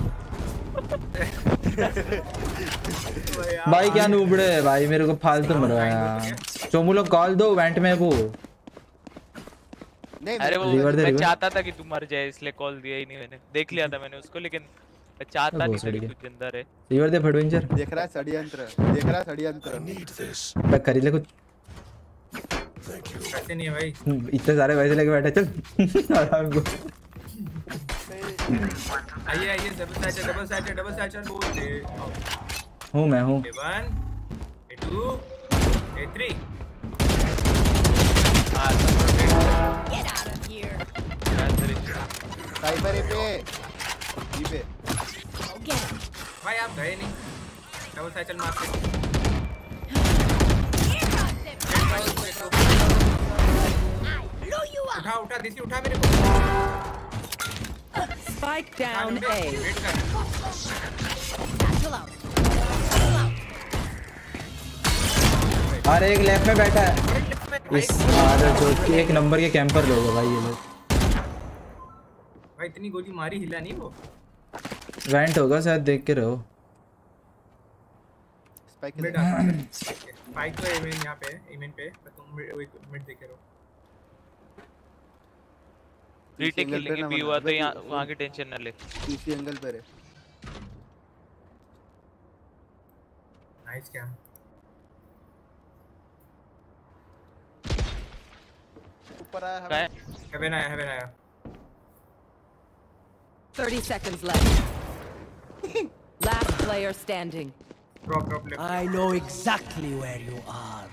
भाई क्या नूबड़े है भाई, मेरे को फालतू मरवाया। चोमू लोग कॉल दो, वेंट में वो। नहीं अरे वो मैं चाहता था कि तू मर जाए इसलिए कॉल दिया ही नहीं मैंने। देख लिया था मैंने उसको, लेकिन मैं चाहता नहीं था कि तू जिंदा रहे। रिवर दे एडवेंचर देख रहा है षड्यंत्र, देख रहा है षड्यंत्र। मैं कर ले कुछ। पैसे नहीं है भाई, इतने सारे पैसे लेके बैठा, चल आराम को। आइए आइए double side double side double side बोल दे। हूं मैं हूं। One two three. Get out of here. Cypher पे जी पे भाई आप गए नहीं, डबल साइकिल मारते। उठा उठा दिसी उठा मेरे को। Spike down A. अरे एक लेफ्ट में बैठा है इस अरे जो एक नंबर के कैंपर लोग हैं भाई ये लोग। भाई इतनी गोली मारी, हिला नहीं वो। वेंट होगा शायद, देख के रहो। स्पाइक स्पाइक तो एमेन यहां पे, एमेन पे तुम मिड देखे रहो। रीटेक खेलेंगे भी हुआ तो यहां वहां की टेंशन ना ले। पीसी एंगल पे है। Nice cam. ऊपर आया है, हेवन आया हेवन आया। thirty seconds left. Last player standing. Drop drop left. I know exactly where you are.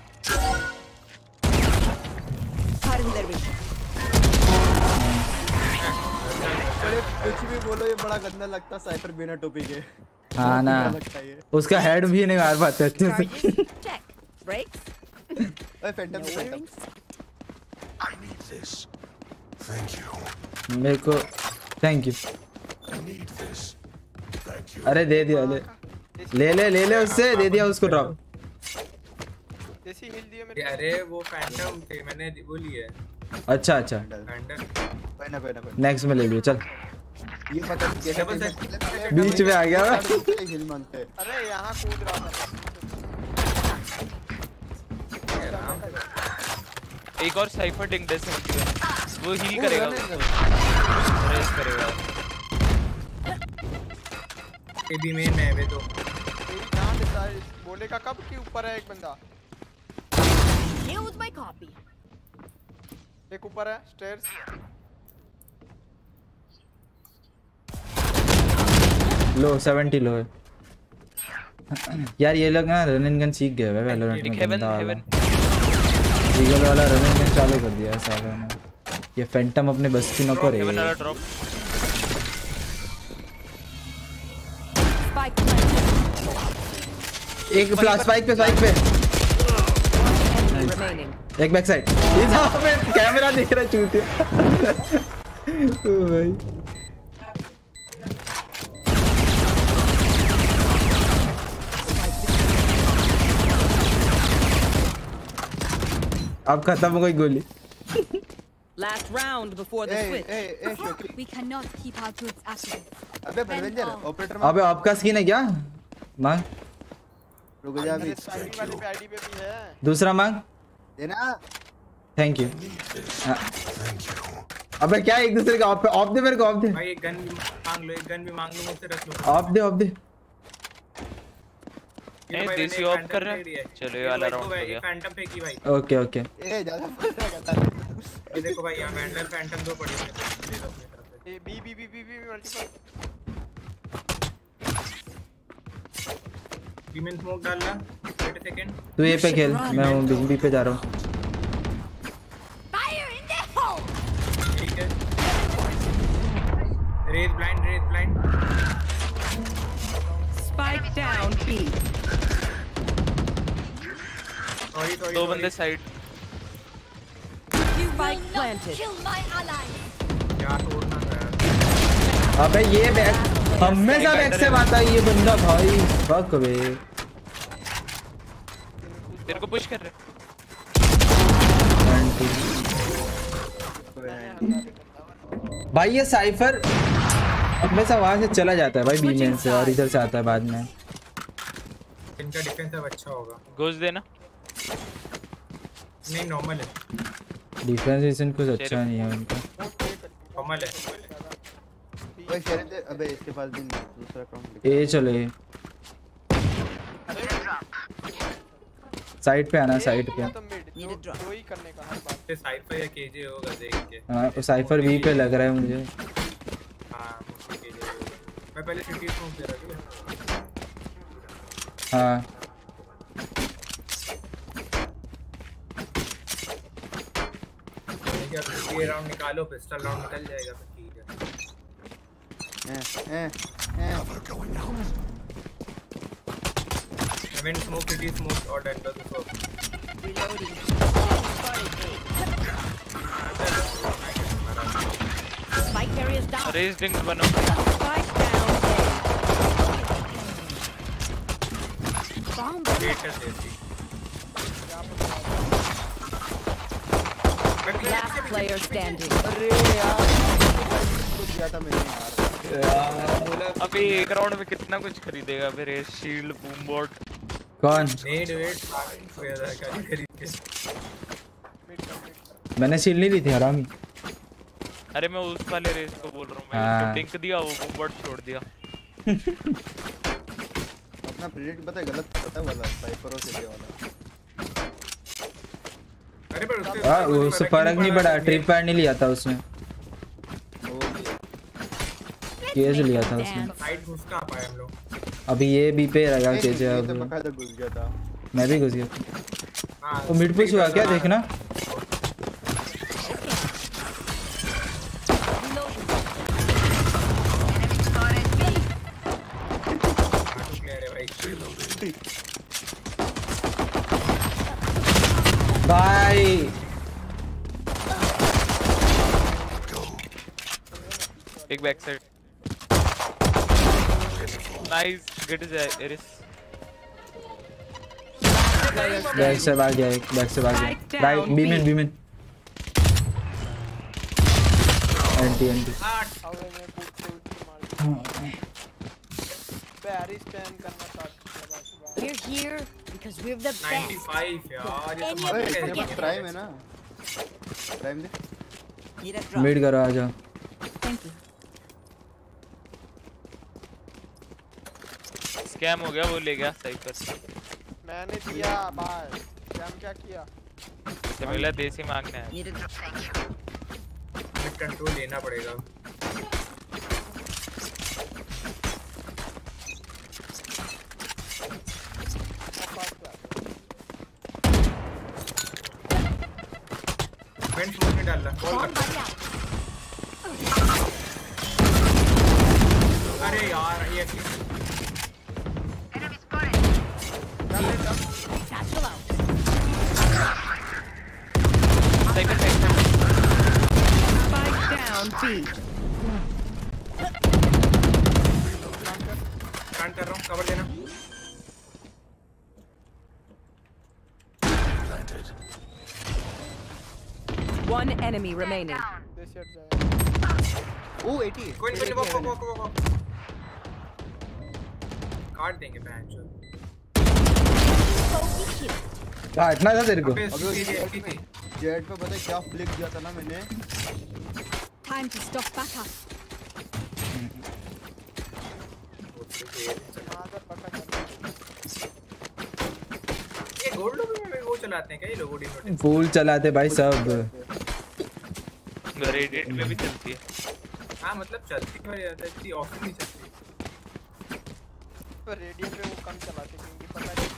कुछ भी बोलो ये बड़ा गंदा लगता साइफर बिना टोपी के। हाँ ना, उसका हेड भी नहीं मार पाते अच्छे से। Check. Brakes. ओए phantom phantom. I need this. Thank you. मेरे को thank you. I need this. Thank you. अरे दे दिया ले ले ले ले ले उससे दे दिया उसको ड्रॉप। जैसी हिल दिया मेरे। अरे वो फैंटम थे, मैंने वो लिया है। अच्छा अच्छा फैंटम पहना पहना नेक्स्ट में ले लियो चल। ये पता नहीं कैसे बीच में आ गया हिल मानते। अरे यहाँ कूद रहा था। एक और साइफर डिंग दे सकती है, वो हील करेगा, रेस करेगा। ये भी मेन में है वे तो। तेरी जान डिसाइड बोलेगा कब कि ऊपर है एक बंदा। Killed my copy. एक ऊपर है स्टेयर्स। लो सेवेंटी लो है यार। ये लोग ना रन एंड गन सीख गए हैं वैलोरेंट में। हेवन हेवन ईगल वाला रन एंड गन चालू कर दिया है सालों ने। ये फैंटम अपने बस की न करे। हेवन वाला ड्रॉप। एक प्लस स्पाइक पे स्पाइक पे एक बैक साइड। इधर पे कैमरा दिख रहा चूतिया। ओ भाई अब खत्म हो गई गोली। Last round before the switch. We cannot keep our goods after this. अबे बलवेंजर ऑपरेटर। अबे आपका स्किन है क्या? मांग। रुक जा अभी। साइड वाले पे आईडी पे भी है। दूसरा मांग। देना। Thank you. अबे क्या एक दूसरे का ऑफ ऑफ दे मेरे को ऑफ दे। भाई एक गन भी मांग लो, एक गन भी मांग लो मुझसे, रख लो। ऑफ दे ऑफ दे। नहीं देसी ऑफ कर रहा है। चलो ये वाला राउंड हो गया। फैंटम फेंकी भाई। Okay okay. ए ज्यादा करता ये देखो भाई यहां फैंटम फैंटम दो पड़ी है। A B B B B B multiple. B main smoke डाल ला थर्टी सेकंड तू ए पे खेल, मैं हूँ बी पे जा रहा हूँ। ठीक है Raze blind Raze blind spike down B sorry sorry दो बंदे साइड स्पाइक प्लांटेड क्या तोड़ना है अबे ये बैक हमेशा बैक से मारता है ये बंदा भाई। फक बे तेरे को पुश कर रहे भाई। ये साइफर हमेशा वहां से चला जाता है भाई बीमेन से और इधर से आता है बाद में। इनका डिफेंस अब अच्छा होगा। गोज देना नहीं नॉर्मल है डिफरेंशिएशन कुछ अच्छा नहीं है उनका। नॉर्मल है भाई शेयर दे। अबे इसके पास भी दूसरा अकाउंट ए चले साइड पे आना, साइड पे। दो ही करने का हर बात पे साइफर या केजे होगा देख के। हां वो साइफर बी पे लग रहा है मुझे। हां मुझे केजे होगा। मैं पहले सिटी स्मोक दे रहा हूं। हां क्या ये राउंड निकालो पिस्टल राउंड निकल जाएगा तो ठीक है। A A A going out. I mean smoke city smoke or enter the smoke. Reloading. Spike carriers down. Raze डिंग बनो। Spike down. Bomb. Wait कर देती। Last player standing. अरे यार कुछ किया था मैंने यार। अभी एक राउंड में कितना कुछ खरीदेगा फिर ये शील्ड बूम बोर्ड। कौन? नेड वेट क्या खरीद के। मैंने शील्ड नहीं ली थी हरामी। अरे मैं उस वाले रेस को बोल रहा हूँ। मैं हाँ। उसको टिंक दिया वो बूम बोर्ड छोड़ दिया। अपना प्रेडिक्ट पता है गलत पता है वाला साइफर और सीधे वाला। अरे पर उससे हां उससे फर्क नहीं पड़ा। ट्रिप पैड नहीं लिया था उसने। केज लिया था उसने। साइड घुस कहां पाए हम लोग। अभी ये बी पे रहेगा केज ये तो अब। पक्का तो घुस गया था। मैं भी घुस गया था। हां वो मिड पुश हुआ क्या देखना। भाई एक बैक साइड नाइस गुड एरिस। बैक से भाग गया एक बैक से भाग गया right B main B main anti anti हवे में कूद के उछल मार बैरी स्पैम करना स्टार्ट किया बस। We're here because we're the best. ninety-five यार ये तो Any मत of कर। you प्राइम है ना। प्राइम दे। मिड करो आ जाओ। Thank you. स्कैम हो गया वो ले गया साइफर। मैंने दिया भाई स्कैम क्या किया। तो मिला देसी मांगना है। कंट्रोल लेना पड़ेगा। वेंट फ्लोर में डालना बॉल कर। अरे यार ये Satchel out. Cypher Cypher Spike down B. कांट कर रहा हूं कवर देना। One enemy remaining. this shit जाए। ओ eighty कोई नहीं वो वो वो वो काट देंगे पैंच। काटना था तेरे को। अबे उसकी जेट पे पता है क्या फ्लिक किया था ना मैंने। Time to stock back up. ये गोल्ड लोग में वो चलाते हैं क्या ये लोग ओडी फूल चलाते भाई सब। रेडिएट में भी चलती है। हां मतलब चलती है यार इतनी ऑफ नहीं चलती। पर रेडियन पे वो कम चलाते क्योंकि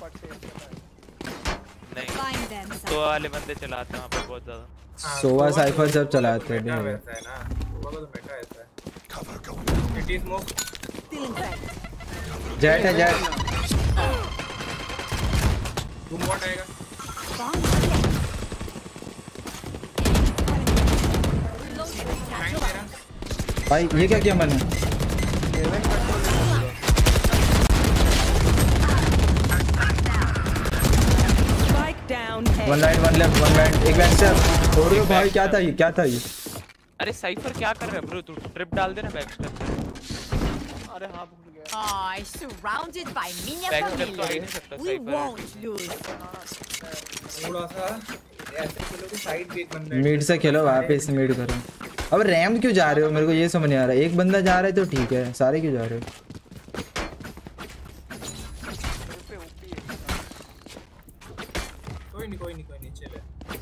फट से नहीं तो वाले बंदे चलाते हैं वहाँ पे बहुत ज़्यादा। सोवा साइफर सब चलाते हैं वैसा है ना, वो तो मेटा ऐसा है। It is smoke. जेट है जेट। तुम व्हाट आएगा? भाई ये क्या किया मैंने? One light one left one right एक वेंचर। और भाई क्या था ये क्या था ये? अरे साइफर क्या कर रहा है ब्रो? तू ट्रिप डाल देना बैक स्टेप पे। अरे हाँ भूल गया। Oh, surrounded by minion familiars. We won't lose. थोड़ा सा ऐसे खेलो कि साइड पे एक बंदा मिड से खेलो वापस से मिड करो। अब रैम क्यों जा रहे हो? मेरे को ये समझ नहीं आ रहा। एक बंदा जा रहा है तो ठीक है, सारे क्यों जा रहे हो? कोई नहीं कोई नहीं कोई नहीं चले।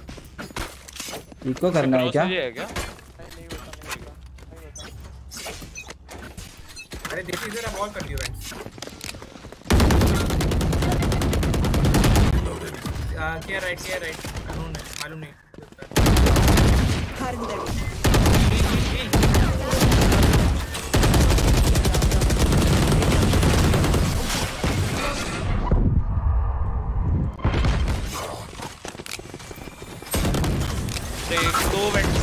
इको करना है क्या? अरे देखिए जरा बॉल कर दियो फ्रेंड्स। आ क्या राइट क्या राइट मालूम नहीं मालूम नहीं। दो वेंट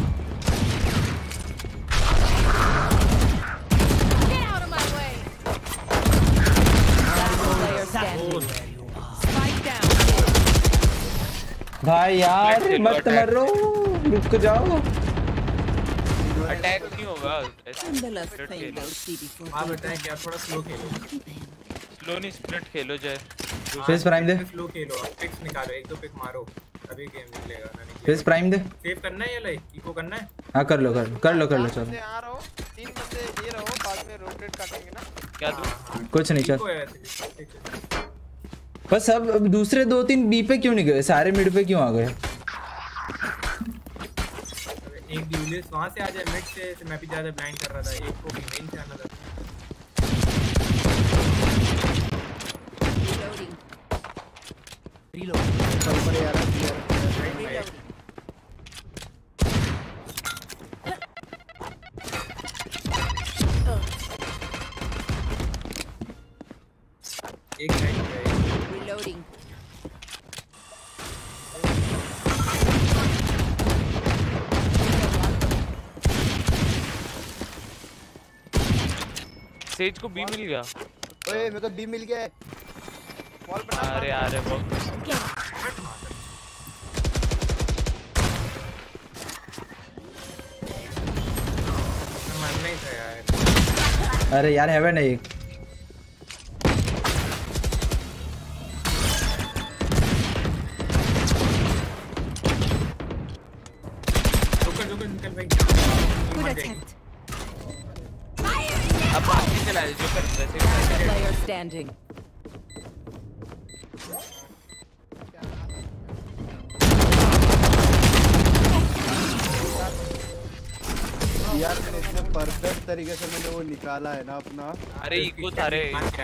भाई यार मत मरो, रुक जाओ। अटैक क्यों होगा? आप अटैक क्या थोड़ा स्लो खेलो। स्लो नहीं स्प्लिट खेलो जय। फेस प्राइम दे। स्लो खेलो, पिक्स निकालो, एक दो पिक मारो तभी गेम निकलेगा ना। फेस प्राइम दे। सेव करना है या लाइक इको करना है? हां कर लो कर लो कर लो कर लो चलो। आ रहो तीन बंदे ये रहो, बाद में रोटेट काटेंगे ना। क्या तू? कुछ नहीं चल। बस अब अब दूसरे दो तीन बी पे क्यों नहीं गए? सारे मिड पे क्यों आ गए? एक ड्यूलिस वहां से आ जाए मिड से, तो मैं भी ज्यादा ब्लाइंड कर रहा था। एक को भी मेन चैनल था। रीलोड ऊपर यार एक साइड पे रीलोडिंग। सेज को बी मिल गया। ओए मेरे को बी मिल गया है। बॉल बना। अरे अरे वो मारना ही था यार। अरे यार हेवन है एक। जोकर जोकर निकल भाई। अब बाकी चला दे जोकर वैसे Player standing. यार मैंने इतने परफेक्ट तरीके से मैंने वो निकाला है ना अपना। अरे इको थारे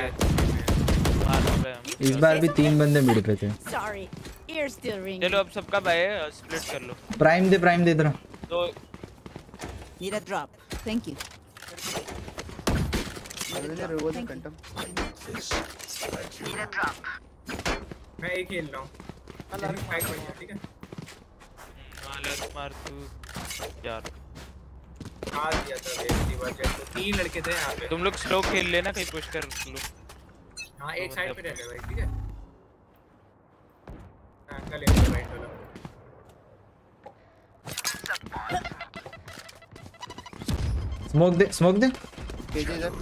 इस बार भी तीन बंदे मिड पे थे। Sorry, ears still ringing. चलो अब सबका बाय स्प्लिट कर लो। प्राइम दे प्राइम दे इधर। तो Need a drop. Thank you. मैंने रोज कंटम। Need a drop. मैं एक खेल रहा हूँ। अलग फाइट करेंगे ठीक है? हाँ लेट्स मार तू यार। आ दिया था वेस्ट बार जब तो तीन लड़के थे यहाँ पे। तुम लोग स्लो खेल लेना, कहीं पुश कर लो। हाँ एक साइड पे रह ले भाई ठीक है? हाँ कर ले राइट वाला। स्मोक दे स्मोक दे। केजे इधर।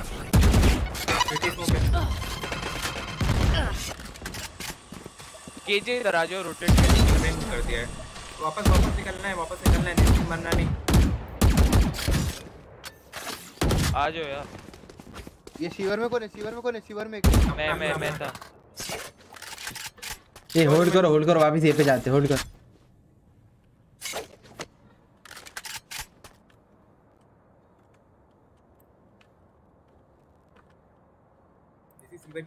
केजे इधर आ जाओ, रोटेट कर दिया है। वापस वापस निकलना है, वापस निकलना है, नहीं मरना नहीं। आ जाओ यार। ये सीवर में कौन है? सीवर में कौन है? सीवर में मैं मैं मैं था। ये होल्ड करो होल्ड करो, वापस ये पे जाते होल्ड कर।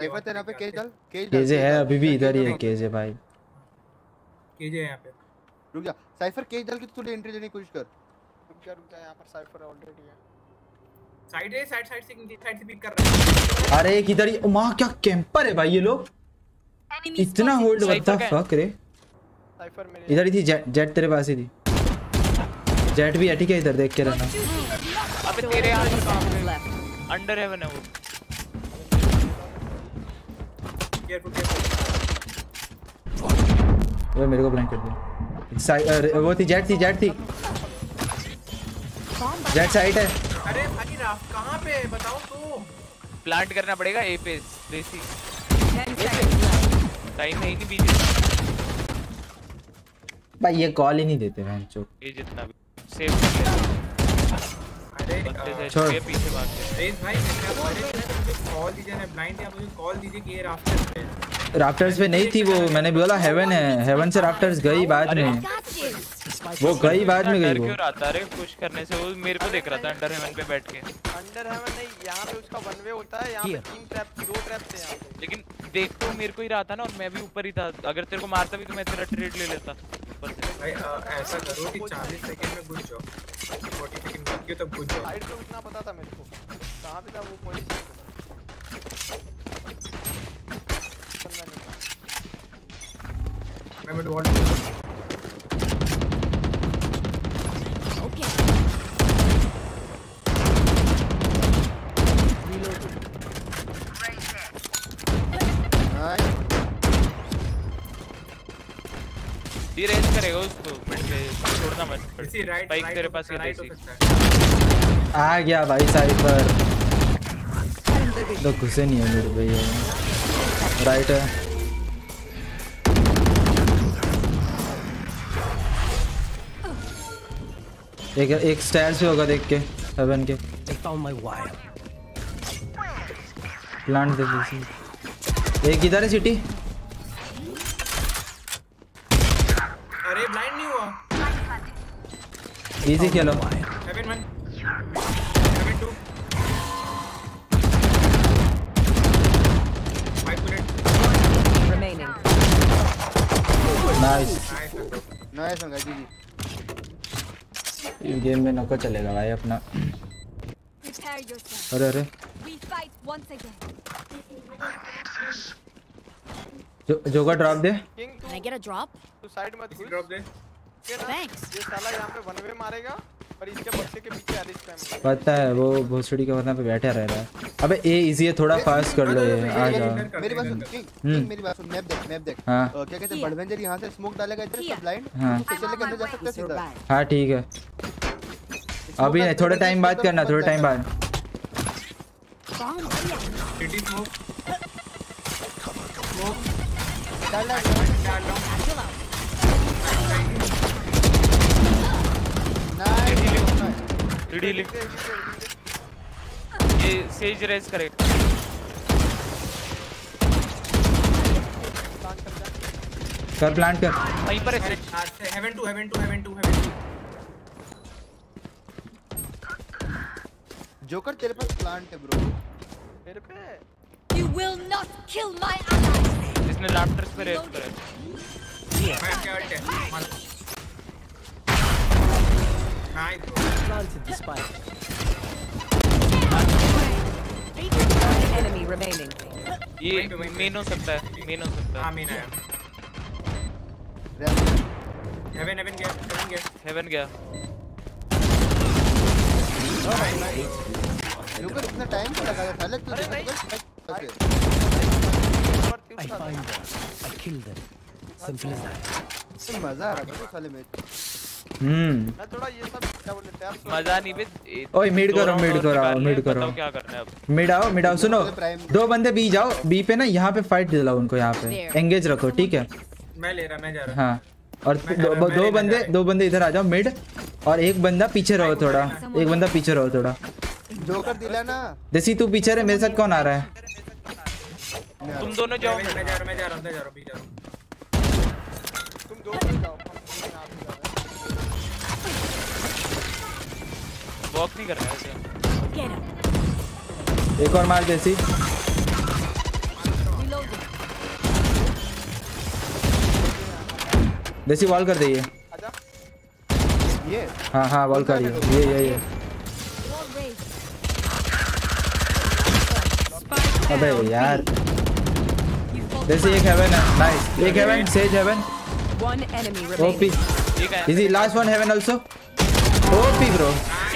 साइफर तेरे पे केज डाल केज केजे है अभी भी इधर ही है केजे भाई केजे है यहाँ पे रुक जा साइफर केज डाल के तू एंट्री लेने की कोशिश कर रुक जा रुक जा यहाँ पर साइफर ऑलरेडी है साइड है साइड साइड से साइड से पिक कर रहा है अरे एक इधर ही मां क्या कैंपर है भाई ये लोग इतना होल्ड व्हाट द फक रे साइफर मेरे इधर ही थी जेट जेट तेरे पास ही थी जेट भी है ठीक है इधर देख के रहना अबे तेरे यहाँ पे कहाँ पे अंडर हेवन है वो वो मेरे को ब्लैंक कर दिया वो थी जेट थी जेट थी जेट साइड है अरे भाई राफ कहाँ पे है बताओ तो प्लांट करना पड़ेगा ए पे देसी टाइम है ही नहीं बीच भाई ये कॉल ही नहीं देते बहन चोद ये जितना भी सेव कर ले अरे छोड़ पीछे भाग अरे भाई मैं क्या बोल रहा हूं मुझे कॉल दीजिए ना ब्लाइंड या मुझे कॉल दीजिए कि ये राफ्टर्स पे राफ्टर्स पे नहीं थी वो मैंने बोला हेवन है हेवन से राफ्टर्स गई बाद में वो गई बाद में गई वो क्यों आता रे पुश करने से वो मेरे को देख रहा था अंडर हेवन पे बैठ के अंडर हेवन नहीं यहाँ पे उसका वन वे होता है यहाँ पे तीन ट्रैप दो ट्रैप थे यहाँ पे लेकिन देख तो मेरे को ही रहा था ना और मैं भी ऊपर ही था अगर तेरे को मारता भी तो मैं तेरा ट्रेड ले लेता ऊपर से भाई ऐसा करो कि चालीस सेकंड में घुस जाओ चालीस सेकंड बाद क्यों तब घुस जाओ साइड पे उतना पता था मेरे को कहाँ पे था वो पोजीशन मैं मिड वॉल ओके ये रेंज करेगा उसको मिड पे छोड़ना मत बाइक तेरे पास ही देसी आ गया भाई साइफर तो घुसे नहीं है मेरे भैया राइट है एक एक स्टैर्स पे होगा देख के हेवन के प्लांट दे दीजिए एक इधर है सिटी अरे ब्लाइंड नहीं हुआ इजी खेलो heaven one heaven two five bullet remaining nice nice होगा जी जी इस गेम में नौका चलेगा भाई अपना prepare yourself अरे अरे we fight once again जो जोगा ड्रॉप दे can I get a drop तू साइड मत घुस ड्रॉप दे thanks ये साला यहाँ पे वन वे मारेगा और इसके बक्से के पीछे आलिस स्पैम पता है वो भोसड़ी के वरना पे बैठा रह रहा है अबे ए इजी है थोड़ा फास्ट कर लो ये आ जा मेरी बात सुन किंग मेरी बात सुन मैप देख मैप देख हाँ क्या कहते हैं बड़वेंजर यहाँ से स्मोक डालेगा इधर से ब्लाइंड हाँ तो चले के अंदर जा सकते हैं सीधा हाँ ठीक है अभी नहीं थोड़े टाइम बाद करना थोड़े टाइम बाद सिटी स्मोक स्मोक डाल डाल डाल लो थ्री डी लिफ्ट ये सेज रेस करेगा कर प्लांट कर वहीं पर है heaven two heaven two heaven two heaven two joker तेरे पास प्लांट है ब्रो मेरे पे you will not kill my allies इसने लाफ्टर्स पे रेस करा मैं क्या अल्ट है nice Planted the spike. enemy remaining ये मेन हो सकता है मेन हो सकता है हां मेन आया हेवन हेवन गया हेवन गया हेवन गया जोकर इतना टाइम क्यों लगा था पहले तू I find them. I kill them. Simple as that. मजा आ रहा है साले में हम्म मैं थोड़ा ये सब क्या बोलते हैं मजा नहीं बे ओए मिड करो मिड करो मिड करो क्या करना है अब मिड आओ मिड आओ सुनो दो बंदे बी जाओ बी पे ना यहाँ पे फाइट दिलाओ उनको यहाँ पे एंगेज रखो ठीक है मैं ले रहा मैं जा रहा हाँ और दो, दो बंदे दो बंदे इधर आ जाओ मिड और एक बंदा पीछे रहो थोड़ा एक बंदा पीछे रहो थोड़ा जोकर दिला ना देसी तू पीछे रहे मेरे साथ कौन आ रहा है तुम दोनों जाओ मैं जा रहा मैं जा रहा मैं जा रहा जा रहा तुम दो पे जाओ वॉक नहीं कर रहा है ऐसे एक और मार देसी देसी वॉल कर दे ये। ये हाँ हाँ वॉल कर ये ये ये ये अबे यार देसी एक हेवन है। नाइस एक heaven Sage heaven OP easy last one heaven also OP bro.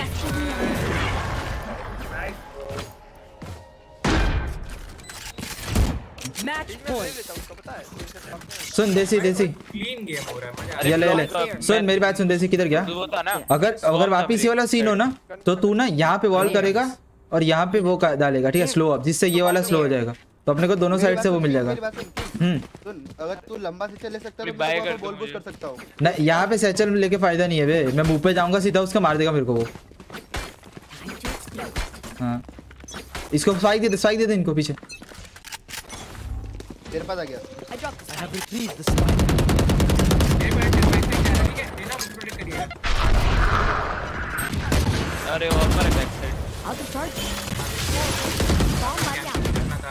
Match point. सुन देसी देसी क्लीन गेम हो रहा है मजा। ये ले ले सुन मेरी बात सुन देसी किधर गया। अगर अगर वापिस ये वाला सीन हो ना तो तू ना यहाँ पे वॉल करेगा और यहाँ पे वो डालेगा ठीक है स्लो अप जिससे ये वाला स्लो हो जाएगा तो अपने को दोनों साइड से वो मिल जाएगा। हम्म सुन अगर तू लंबा से चले सकता है तो मैं बॉल पुश कर सकता हूँ ना यहाँ पे सैचल लेके फायदा नहीं है बे। मैं मुंह पे जाऊंगा सीधा उसका मार देगा मेरे को वो। हाँ इसको स्पाइक दे दे स्पाइक दे दे इनको पीछे। तेरे पास आ गया। I have retrieved the spike. अरे और पर back side I'll just charge you. Bomb back down.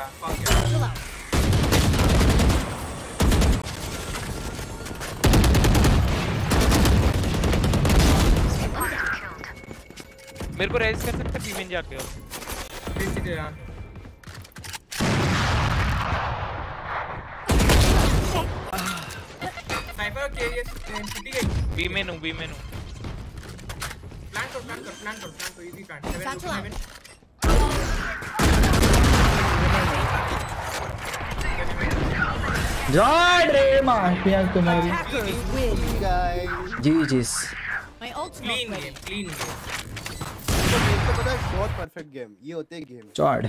मेरे को रेज कर सकते फीमेन जाके हो स्नाइपर के ये सिटी गई बी में हूं बी में हूं प्लांट कर प्लांट कर प्लांट कर प्लांट तो इजी प्लांट सेवन जॉय रे माफिया तुम्हारी G G My ultimate clean ready. Game clean game तो पता है बहुत परफेक्ट गेम ये होते हैं गेम। चॉड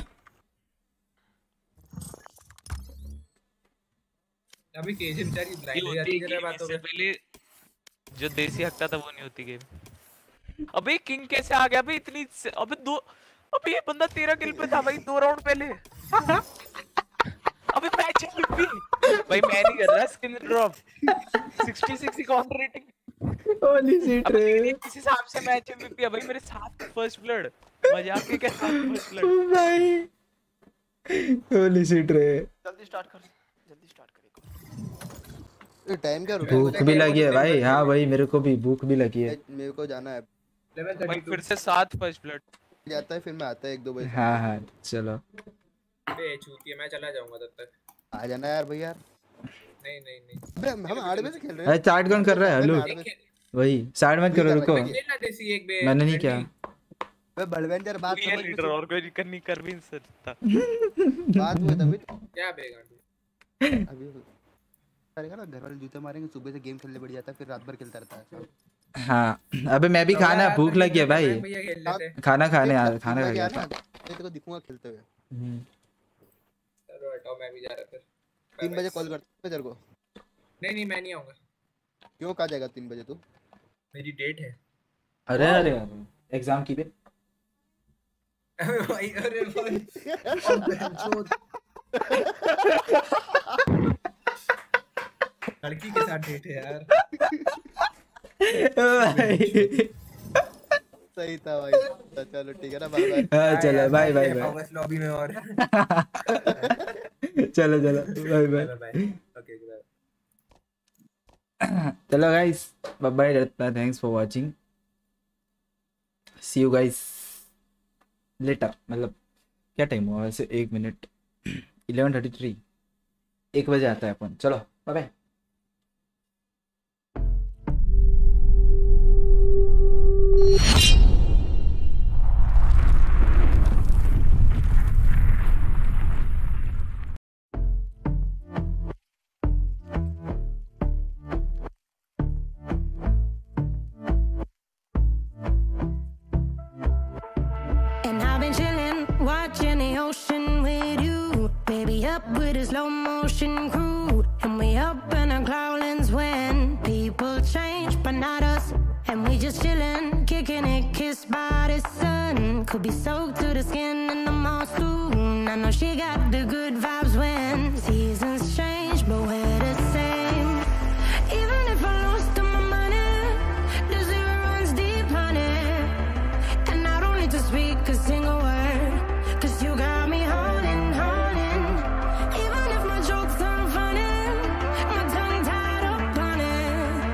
अभी केजे बेचारी ब्लाइंड हो जाती है जरा बातों से पे पहले जो देसी हकता था वो नहीं होती गेम। अबे किंग कैसे आ गया भाई इतनी अबे दो अबे ये बंदा तेरह किल पे था भाई दो राउंड पहले। अबे मैच भी भाई मैं नहीं कर रहा स्किन ड्रॉप छियासठ काउंटर रेटिंग होली सीट रे किस हिसाब से मैच एमवीपी है भाई मेरे साथ फर्स्ट ब्लड मजाक के क्या साथ फर्स्ट ब्लड भाई होली सीट रे। जल्दी स्टार्ट कर जल्दी स्टार्ट करेगा टाइम क्या रुका भूख भी लगी है भाई। हाँ भाई मेरे को भी भूख भी लगी है। मेरे को जाना है भाई फिर से सात फर्स्ट ब्लड जाता है फिर मैं आता है एक दो बजे। हाँ हाँ चलो बे चूतिया मैं चला जाऊंगा तब तक आ जाना यार भाई यार। नहीं नहीं नहीं बे हम आठ बजे खेल रहे हैं। अरे चार्ट कौन कर रहा है हेलो वही साइड में करो रुको खेलना देसी एक बे मैंने नहीं किया। बे बलवेंजर बात समझ लीडर और कोई कर नहीं कर भी नहीं सकता बात हुई तभी क्या बेगा अभी करेगा ना घर वाले जूते मारेंगे सुबह से गेम खेलने बढ़ जाता है फिर रात भर खेलता रहता है। हाँ अबे मैं भी खाना भूख लगी है भाई खाना खाने यार खाना खा गया मैं तेरे को दिखूंगा खेलते हुए। चलो हटाओ मैं भी जा रहा फिर तीन बजे कॉल करता हूं तेरे को। नहीं नहीं मैं नहीं आऊंगा। क्यों कहाँ जाएगा तीन बजे तू? मेरी डेट है। अरे अरे एग्जाम की बे भाई अरे भाई लड़की के साथ डेट है यार। सही था भाई चलो ठीक है ना बाय बाय। हाँ चलो बाय बाय बाय बस लॉबी में और चलो चलो बाय बाय ओके बाय। चलो guys bye bye thanks for watching see you guys later. मतलब क्या टाइम हुआ वैसे एक मिनट इलेवन थर्टी थ्री एक बजे आता है अपन। चलो bye bye. With a slow motion crew, and we up in our clouds when people change, but not us. And we just chillin', kicking it, kissed by the sun. Could be soaked to the skin in the mall soon. I know she got the good vibes when seasons change, but we're the same. Even if I lost all my money, the zero runs deep, honey. And I don't need to speak a single word, 'cause you got me holding, holding. Even if my jokes aren't funny, my tongue tied up on it.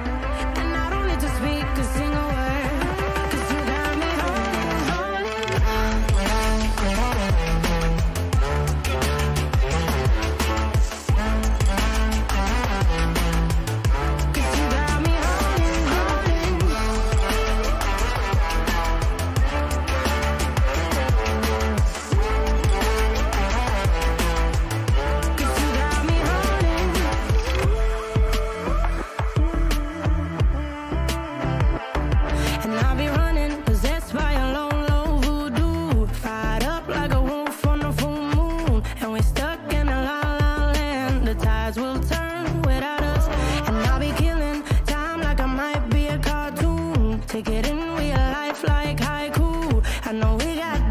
we a life like haiku. I know we got